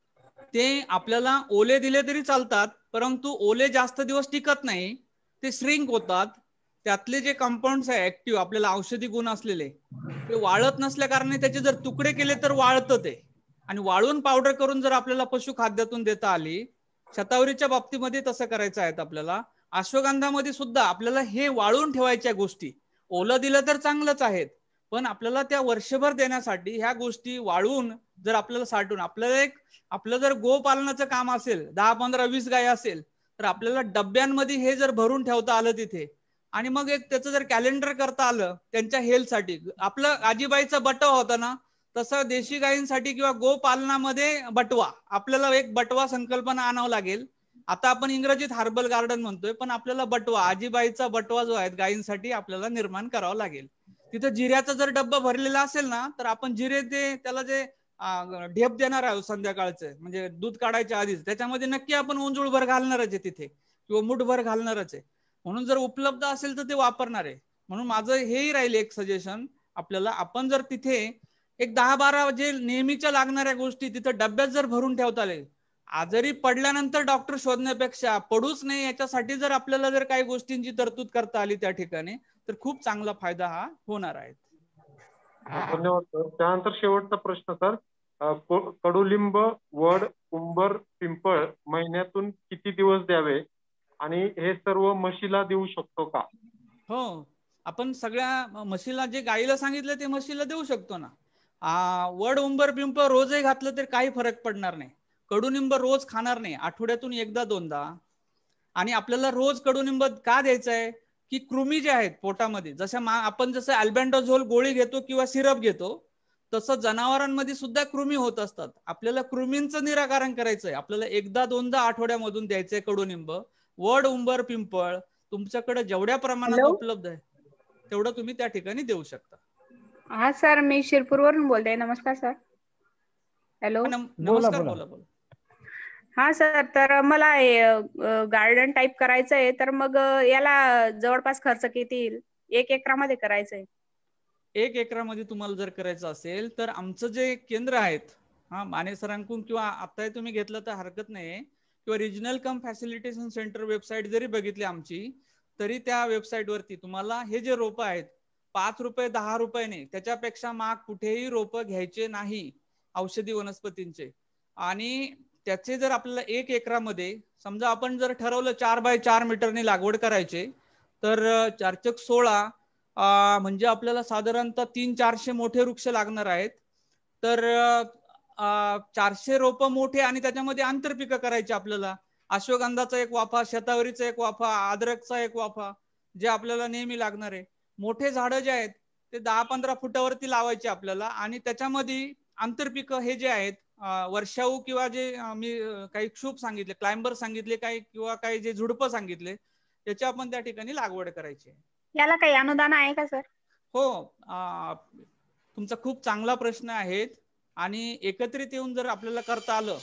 ते आपल्याला ओले दिले तरी चालतात, परंतु ओले जास्त दिवस टिकत नाही, ते श्रिंक होतात. त्यातले जे कंपाऊंड्स आहे ऍक्टिव्ह आपल्याला औषधी गुण असलेले ते वाळत नसल्या कारणाने त्याचे जर तुकडे केले तर वाळतं ते, आणि वाळून पावडर करून जर आपल्याला पशुखाद्यातून देता आली. शतावरीच्या बाबतीमध्ये तसं करायचं आहे आपल्याला. अश्वगंधामध्ये सुद्धा आपल्याला हे वाळून ठेवायच्या गोष्टी, ओलं दिलं तर चांगलंच आहेत, पण आपल्याला त्या वर्षभर देण्यासाठी ह्या गोष्टी वाळून जर आपल्याला साठवून, आपलं जर गोपालनाचं काम असेल, 10, 15, 20 गाय असेल तर आपल्याला डब्यांमध्ये हे जर भरून ठेवता आलं तिथे, आणि मग एक त्याचं जर कॅलेंडर करता आलं त्यांच्या हेल्थसाठी. आपलं आजीबाईचा बटवा होता ना, तसं देशी गायींसाठी किंवा गोपालनामध्ये बटवा, आपल्याला एक बटवा संकल्पना आणावं लागेल. आता आपण इंग्रजीत हार्बल गार्डन म्हणतोय, पण आपल्याला बटवा, आजीबाईचा बटवा जो आहे गायींसाठी आपल्याला निर्माण करावा लागेल. तिथं जिऱ्याचा जर डब्बा भरलेला असेल ना तर आपण जिरे त्याला जे ढेप देणार आहोत संध्याकाळचं, म्हणजे दूध काढायच्या आधीच, त्याच्यामध्ये नक्की आपण उंजूळभर घालणारच आहे तिथे किंवा मुठभर घालणारच आहे. म्हणून जर उपलब्ध असेल तर ते वापरणार आहे. म्हणून माझं हेही राहील एक सजेशन आपल्याला, आपण जर तिथे एक 10-12 जे नेहमीच्या लागणाऱ्या गोष्टी तिथं डब्यात जर भरून ठेवता आले, आजारी पडल्यानंतर डॉक्टर शोधण्यापेक्षा पडूच नाही याच्यासाठी जर आपल्याला जर काही गोष्टींची तरतूद करता आली त्या ठिकाणी तर खूप चांगला फायदा हा होणार आहे. धन्यवाद सर. त्यानंतर शेवटचा प्रश्न सर, कडुलिंब, वड, उंबर, पिंपळ महिन्यातून किती दिवस द्यावे आणि हे सर्व म्हशीला देऊ शकतो का? हो, आपण सगळ्या म्हशीला, जे गाईला सांगितलं ते म्हशीला देऊ शकतो ना. वड, उंबर, पिंपळ रोजही घातलं तर काही फरक पडणार नाही. कडुनिंब रोज खाणार नाही, आठवड्यातून 1-2दा. आणि आपल्याला रोज कडुनिंब का द्यायचं आहे की कृमी जे आहेत पोटामध्ये, आपण जसं अल्बेंडाझोल गोळी घेतो किंवा सिरप घेतो तसं जनावरांमध्ये सुद्धा कृमी होत असतात. आपल्याला कृमींचं निराकरण करायचं आहे. आपल्याला 1-2दा आठवड्यामधून द्यायचंय कडुनिंब. वड, उंबर, पिंपळ तुमच्याकडे जेवढ्या प्रमाणात उपलब्ध आहे तेवढं तुम्ही त्या ठिकाणी देऊ शकता. हा सर, मी शिरपूरवरून बोलते. नमस्कार सर. हॅलो. नमस्कार, बोला. हा सर, तर मला गार्डन टाईप करायचं आहे, तर मग याला जवळपास खर्च किती येईल? 1 एकरामध्ये करायचंय. 1 एकरामध्ये तुम्हाला जर करायचं असेल तर आमचं जे केंद्र आहेत, माने सरांकडून किंवा आता तुम्ही घेतलं तर हरकत नाही, किंवा regional cum facilitation centre website जरी बघितली आमची तरी त्या वेबसाईट वरती तुम्हाला हे जे रोप आहेत 5 रुपये 10 रुपयाने, त्याच्यापेक्षा महाग कुठेही रोप घ्यायचे नाही औषधी वनस्पतींचे. आणि त्याचे जर आपल्याला 1 एकरामध्ये समजा आपण जर ठरवलं 4x4 मीटरने लागवड करायचे तर 4×16 म्हणजे आपल्याला साधारणतः 300-400 मोठे वृक्ष लागणार आहेत. तर 400 रोप मोठे आणि त्याच्यामध्ये आंतरपिकं करायची आपल्याला. अश्वगंधाचा एक वाफा, शतावरीचा एक वाफा, अद्रकचा एक वाफा, जे आपल्याला नेहमी लागणार आहे. मोठे झाडं जे आहेत ते 10-15 फुटावरती लावायचे आपल्याला आणि त्याच्यामध्ये आंतरपिकं हे जे आहेत वर्षाऊ किंवा जे मी काही क्षूप सांगितले, क्लाइंबर सांगितले काही किंवा काही जे झुडपं सांगितले त्याची आपण त्या ठिकाणी लागवड करायची. याला काही अनुदान आहे का सर? हो, तुमचा खूप चांगला प्रश्न आहे आणि एकत्रित येऊन जर आपल्याला करता आलं,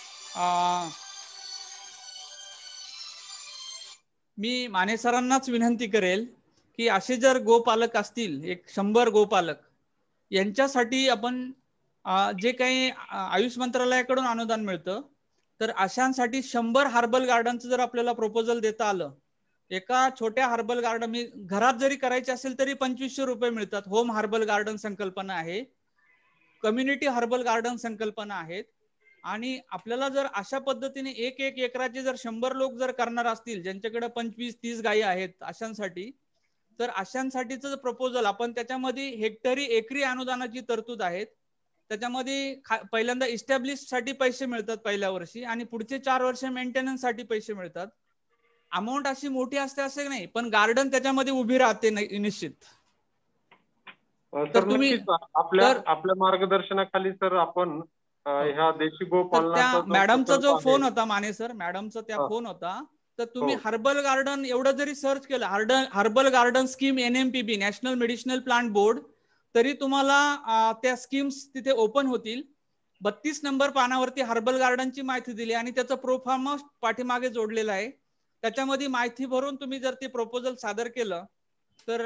मी माने सरांनाच विनंती करेल की असे जर गोपालक असतील 100 गोपालक, यांच्यासाठी आपण जे काही आयुष मंत्रालयाकडून अनुदान मिळतं तर अशांसाठी 100 हर्बल गार्डनचं जर आपल्याला प्रपोजल देता आलं, एका छोट्या हर्बल गार्डन मी घरात जरी करायचे असेल तरी 2500 रुपये मिळतात. होम हर्बल गार्डन संकल्पना आहे, कम्युनिटी हर्बल गार्डन संकल्पना आहेत. आणि आपल्याला जर अशा पद्धतीने 1-1 एकराचे जर 100 लोक जर करणार असतील ज्यांच्याकडे 25-30 गायी आहेत अशांसाठी, तर अशांसाठीचं प्रपोजल आपण त्याच्यामध्ये हेक्टरी एकरी अनुदानाची तरतूद आहेत. त्याच्यामध्ये पहिल्यांदा इस्टॅब्लिश साठी पैसे मिळतात पहिल्या वर्षी आणि पुढचे 4 वर्ष मेंटेनन्स साठी पैसे मिळतात. अमाऊंट अशी मोठी असते असे नाही, पण गार्डन त्याच्यामध्ये उभी राहते निश्चित. तर तुम्ही आपल्या मार्गदर्शनाखाली सर आपण ह्या देशी गोपालनाचा मॅडमचा जो फोन होता माने सर, मॅडमचा त्या फोन होता, तर तुम्ही हर्बल गार्डन एवढं जरी सर्च केलं, herbal garden scheme NMPB national medicinal plant board, तरी तुम्हाला त्या स्कीम्स तिथे ओपन होतील. 32 नंबर पानावरती हर्बल गार्डनची माहिती दिली आणि त्याचं प्रोफार्म पाठीमागे जोडलेलं आहे. त्याच्यामध्ये माहिती भरून तुम्ही जर ते प्रपोजल सादर केलं तर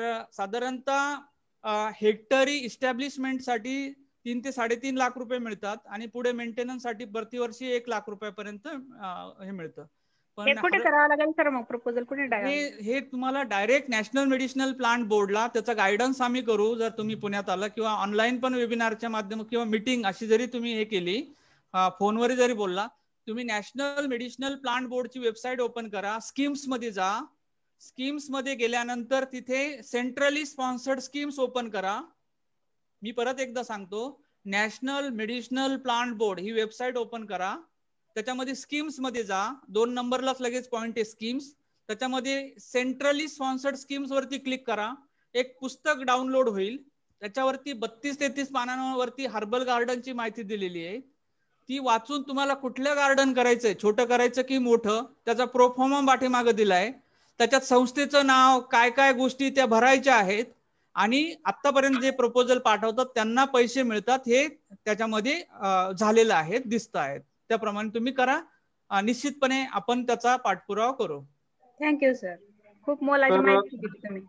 साधारणतः हेक्टरी इस्टॅब्लिशमेंट साठी 3 ते 3.5 लाख रुपये मिळतात आणि पुढे मेंटेनन्स साठी प्रतिवर्षी 1 लाख रुपयापर्यंत हे मिळतं. हे कुठे करावं लागेल सर मग प्रपोजल कुठे टाकायचं? हे तुम्हाला डायरेक्ट नॅशनल मेडिसिनल प्लांट बोर्डला त्याचा गायडन्स आम्ही करू. जर तुम्ही पुण्यात आला किंवा ऑनलाईन पण वेबिनारच्या माध्यमातून किंवा मीटिंग अशी जरी तुम्ही हे केली, फोनवर जरी बोलला, तुम्ही नॅशनल मेडिसिनल प्लांट बोर्डची वेबसाईट ओपन करा, स्कीम्स मध्ये जा. स्कीम्स मध्ये गेल्यानंतर तिथे सेंट्रली स्पॉन्सर्ड स्कीम्स ओपन करा. मी परत एकदा सांगतो, नॅशनल मेडिसिनल प्लांट बोर्ड ही वेबसाईट ओपन करा. त्याच्यामध्ये स्कीम्स मध्ये जा, 2 नंबरलाच लगेच पॉइंट आहे स्कीम्स. त्याच्यामध्ये सेंट्रली स्पॉन्सर्ड स्कीम्स वरती क्लिक करा. एक पुस्तक डाउनलोड होईल, त्याच्यावरती 32-33 पानांवरती हर्बल गार्डनची माहिती दिलेली आहे. ती वाचून तुम्हाला कुठलं गार्डन करायचंय, छोटं करायचं की मोठं, त्याचा प्रोफॉर्मा पाठीमागे दिलाय. त्याच्यात संस्थेचं नाव, काय काय गोष्टी त्या भरायच्या आहेत आणि आतापर्यंत जे प्रपोजल पाठवतात त्यांना पैसे मिळतात, हे त्याच्यामध्ये झालेलं आहे, दिसत आहेत. त्याप्रमाणे तुम्ही करा, निश्चितपणे आपण त्याचा पाठपुरावा करू. थँक्यू सर, खूप मोलाची माहिती दिली तुम्ही.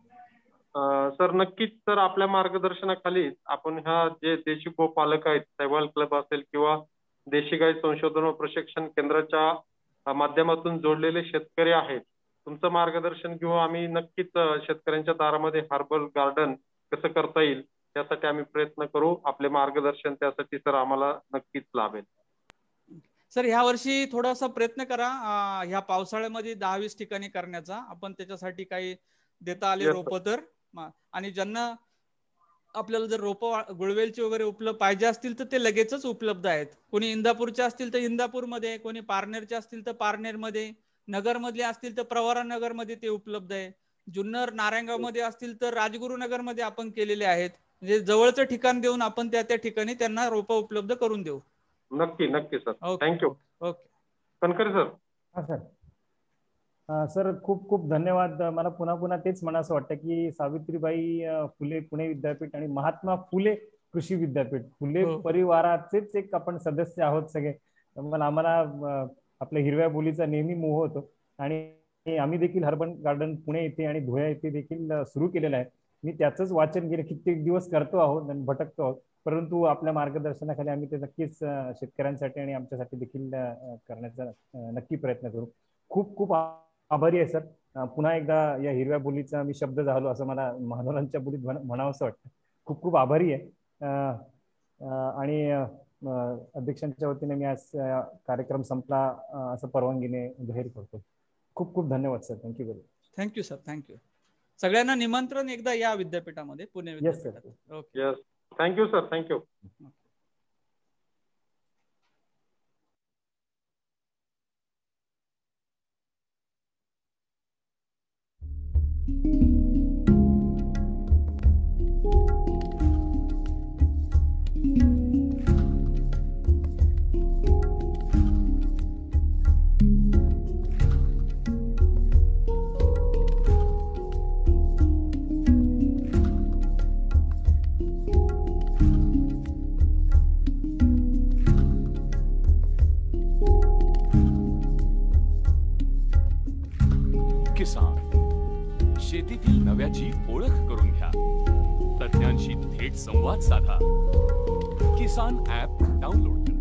सर नक्कीच सर, आपल्या मार्गदर्शनाखाली आपण ह्या जे देशी गोपालक आहेत, सहवाल क्लब असेल किंवा देशी गाय संशोधन व प्रशिक्षण केंद्राच्या माध्यमातून जोडलेले शेतकरी आहेत, तुमचं मार्गदर्शन घेऊन आम्ही नक्कीच शेतकऱ्यांच्या दारामध्ये हर्बल गार्डन कसं करता येईल त्यासाठी आम्ही प्रयत्न करू. आपले मार्गदर्शन त्यासाठी सर आम्हाला नक्कीच लाभेल. सर ह्या वर्षी थोडासा प्रयत्न करा ह्या पावसाळ्यामध्ये 10-20 ठिकाणी करण्याचा. आपण त्याच्यासाठी काही देता आले रोप तर, आणि ज्यांना आपल्याला जर रोप गुळवेलची वगैरे उपलब्ध पाहिजे असतील तर ते लगेचच उपलब्ध आहेत. कोणी इंदापूरचे असतील तर इंदापूरमध्ये, कोणी पारनेरचे असतील तर पारनेरमध्ये, नगरमधले असतील तर प्रवरा नगरमध्ये ते उपलब्ध आहे. जुन्नर नारायणगाव मध्ये असतील तर राजगुरुनगर मध्ये आपण केलेले आहेत. म्हणजे जवळचं ठिकाण देऊन आपण त्या ठिकाणी त्यांना रोप उपलब्ध करून देऊ. नक्की नक्की sir, thank you. Okay, Kanakre sir. हा सर. सर खूप खूप धन्यवाद. मला पुन्हा तेच म्हणावं वाटतं की सावित्रीबाई फुले पुणे विद्यापीठ आणि महात्मा फुले कृषी विद्यापीठ, फुले परिवाराचेच एक आपण सदस्य आहोत सगळे. आम्हाला आपल्या हिरव्या बोलीचा नेहमी मोह होतो आणि आम्ही देखील हर्बल गार्डन पुणे येथे आणि धुळे येथे देखील सुरू केलेलं आहे. मी त्याचंच वाचन गेले कित्येक दिवस करतो आहोत आणि भटकतो आहोत, परंतु आपल्या मार्गदर्शनाखाली आम्ही ते नक्कीच शेतकऱ्यांसाठी आणि आमच्यासाठी देखील करण्याचा नक्की प्रयत्न करू. खूप खूप आभारी आहे सर. पुन्हा एकदा या हिरव्या बोलीचा मी शब्द झालो असं मला मानवरांच्या बोलीत म्हणावंसं वाटतं. खूप खूप आभारी आहे. आणि अध्यक्षांच्या वतीने मी आज कार्यक्रम संपला असं परवानगीने जाहीर करतो. खूप खूप धन्यवाद sir. Thank you very much. Thank you sir, thank you. सगळ्यांना निमंत्रण एकदा या विद्यापीठामध्ये, पुणे विद्यापीठात. Okay, thank you sir, thank you. किसान शेतीतील नव्याची ओळख करून घ्या. तज्ञांशी थेट संवाद साधा. किसान ॲप डाउनलोड करा.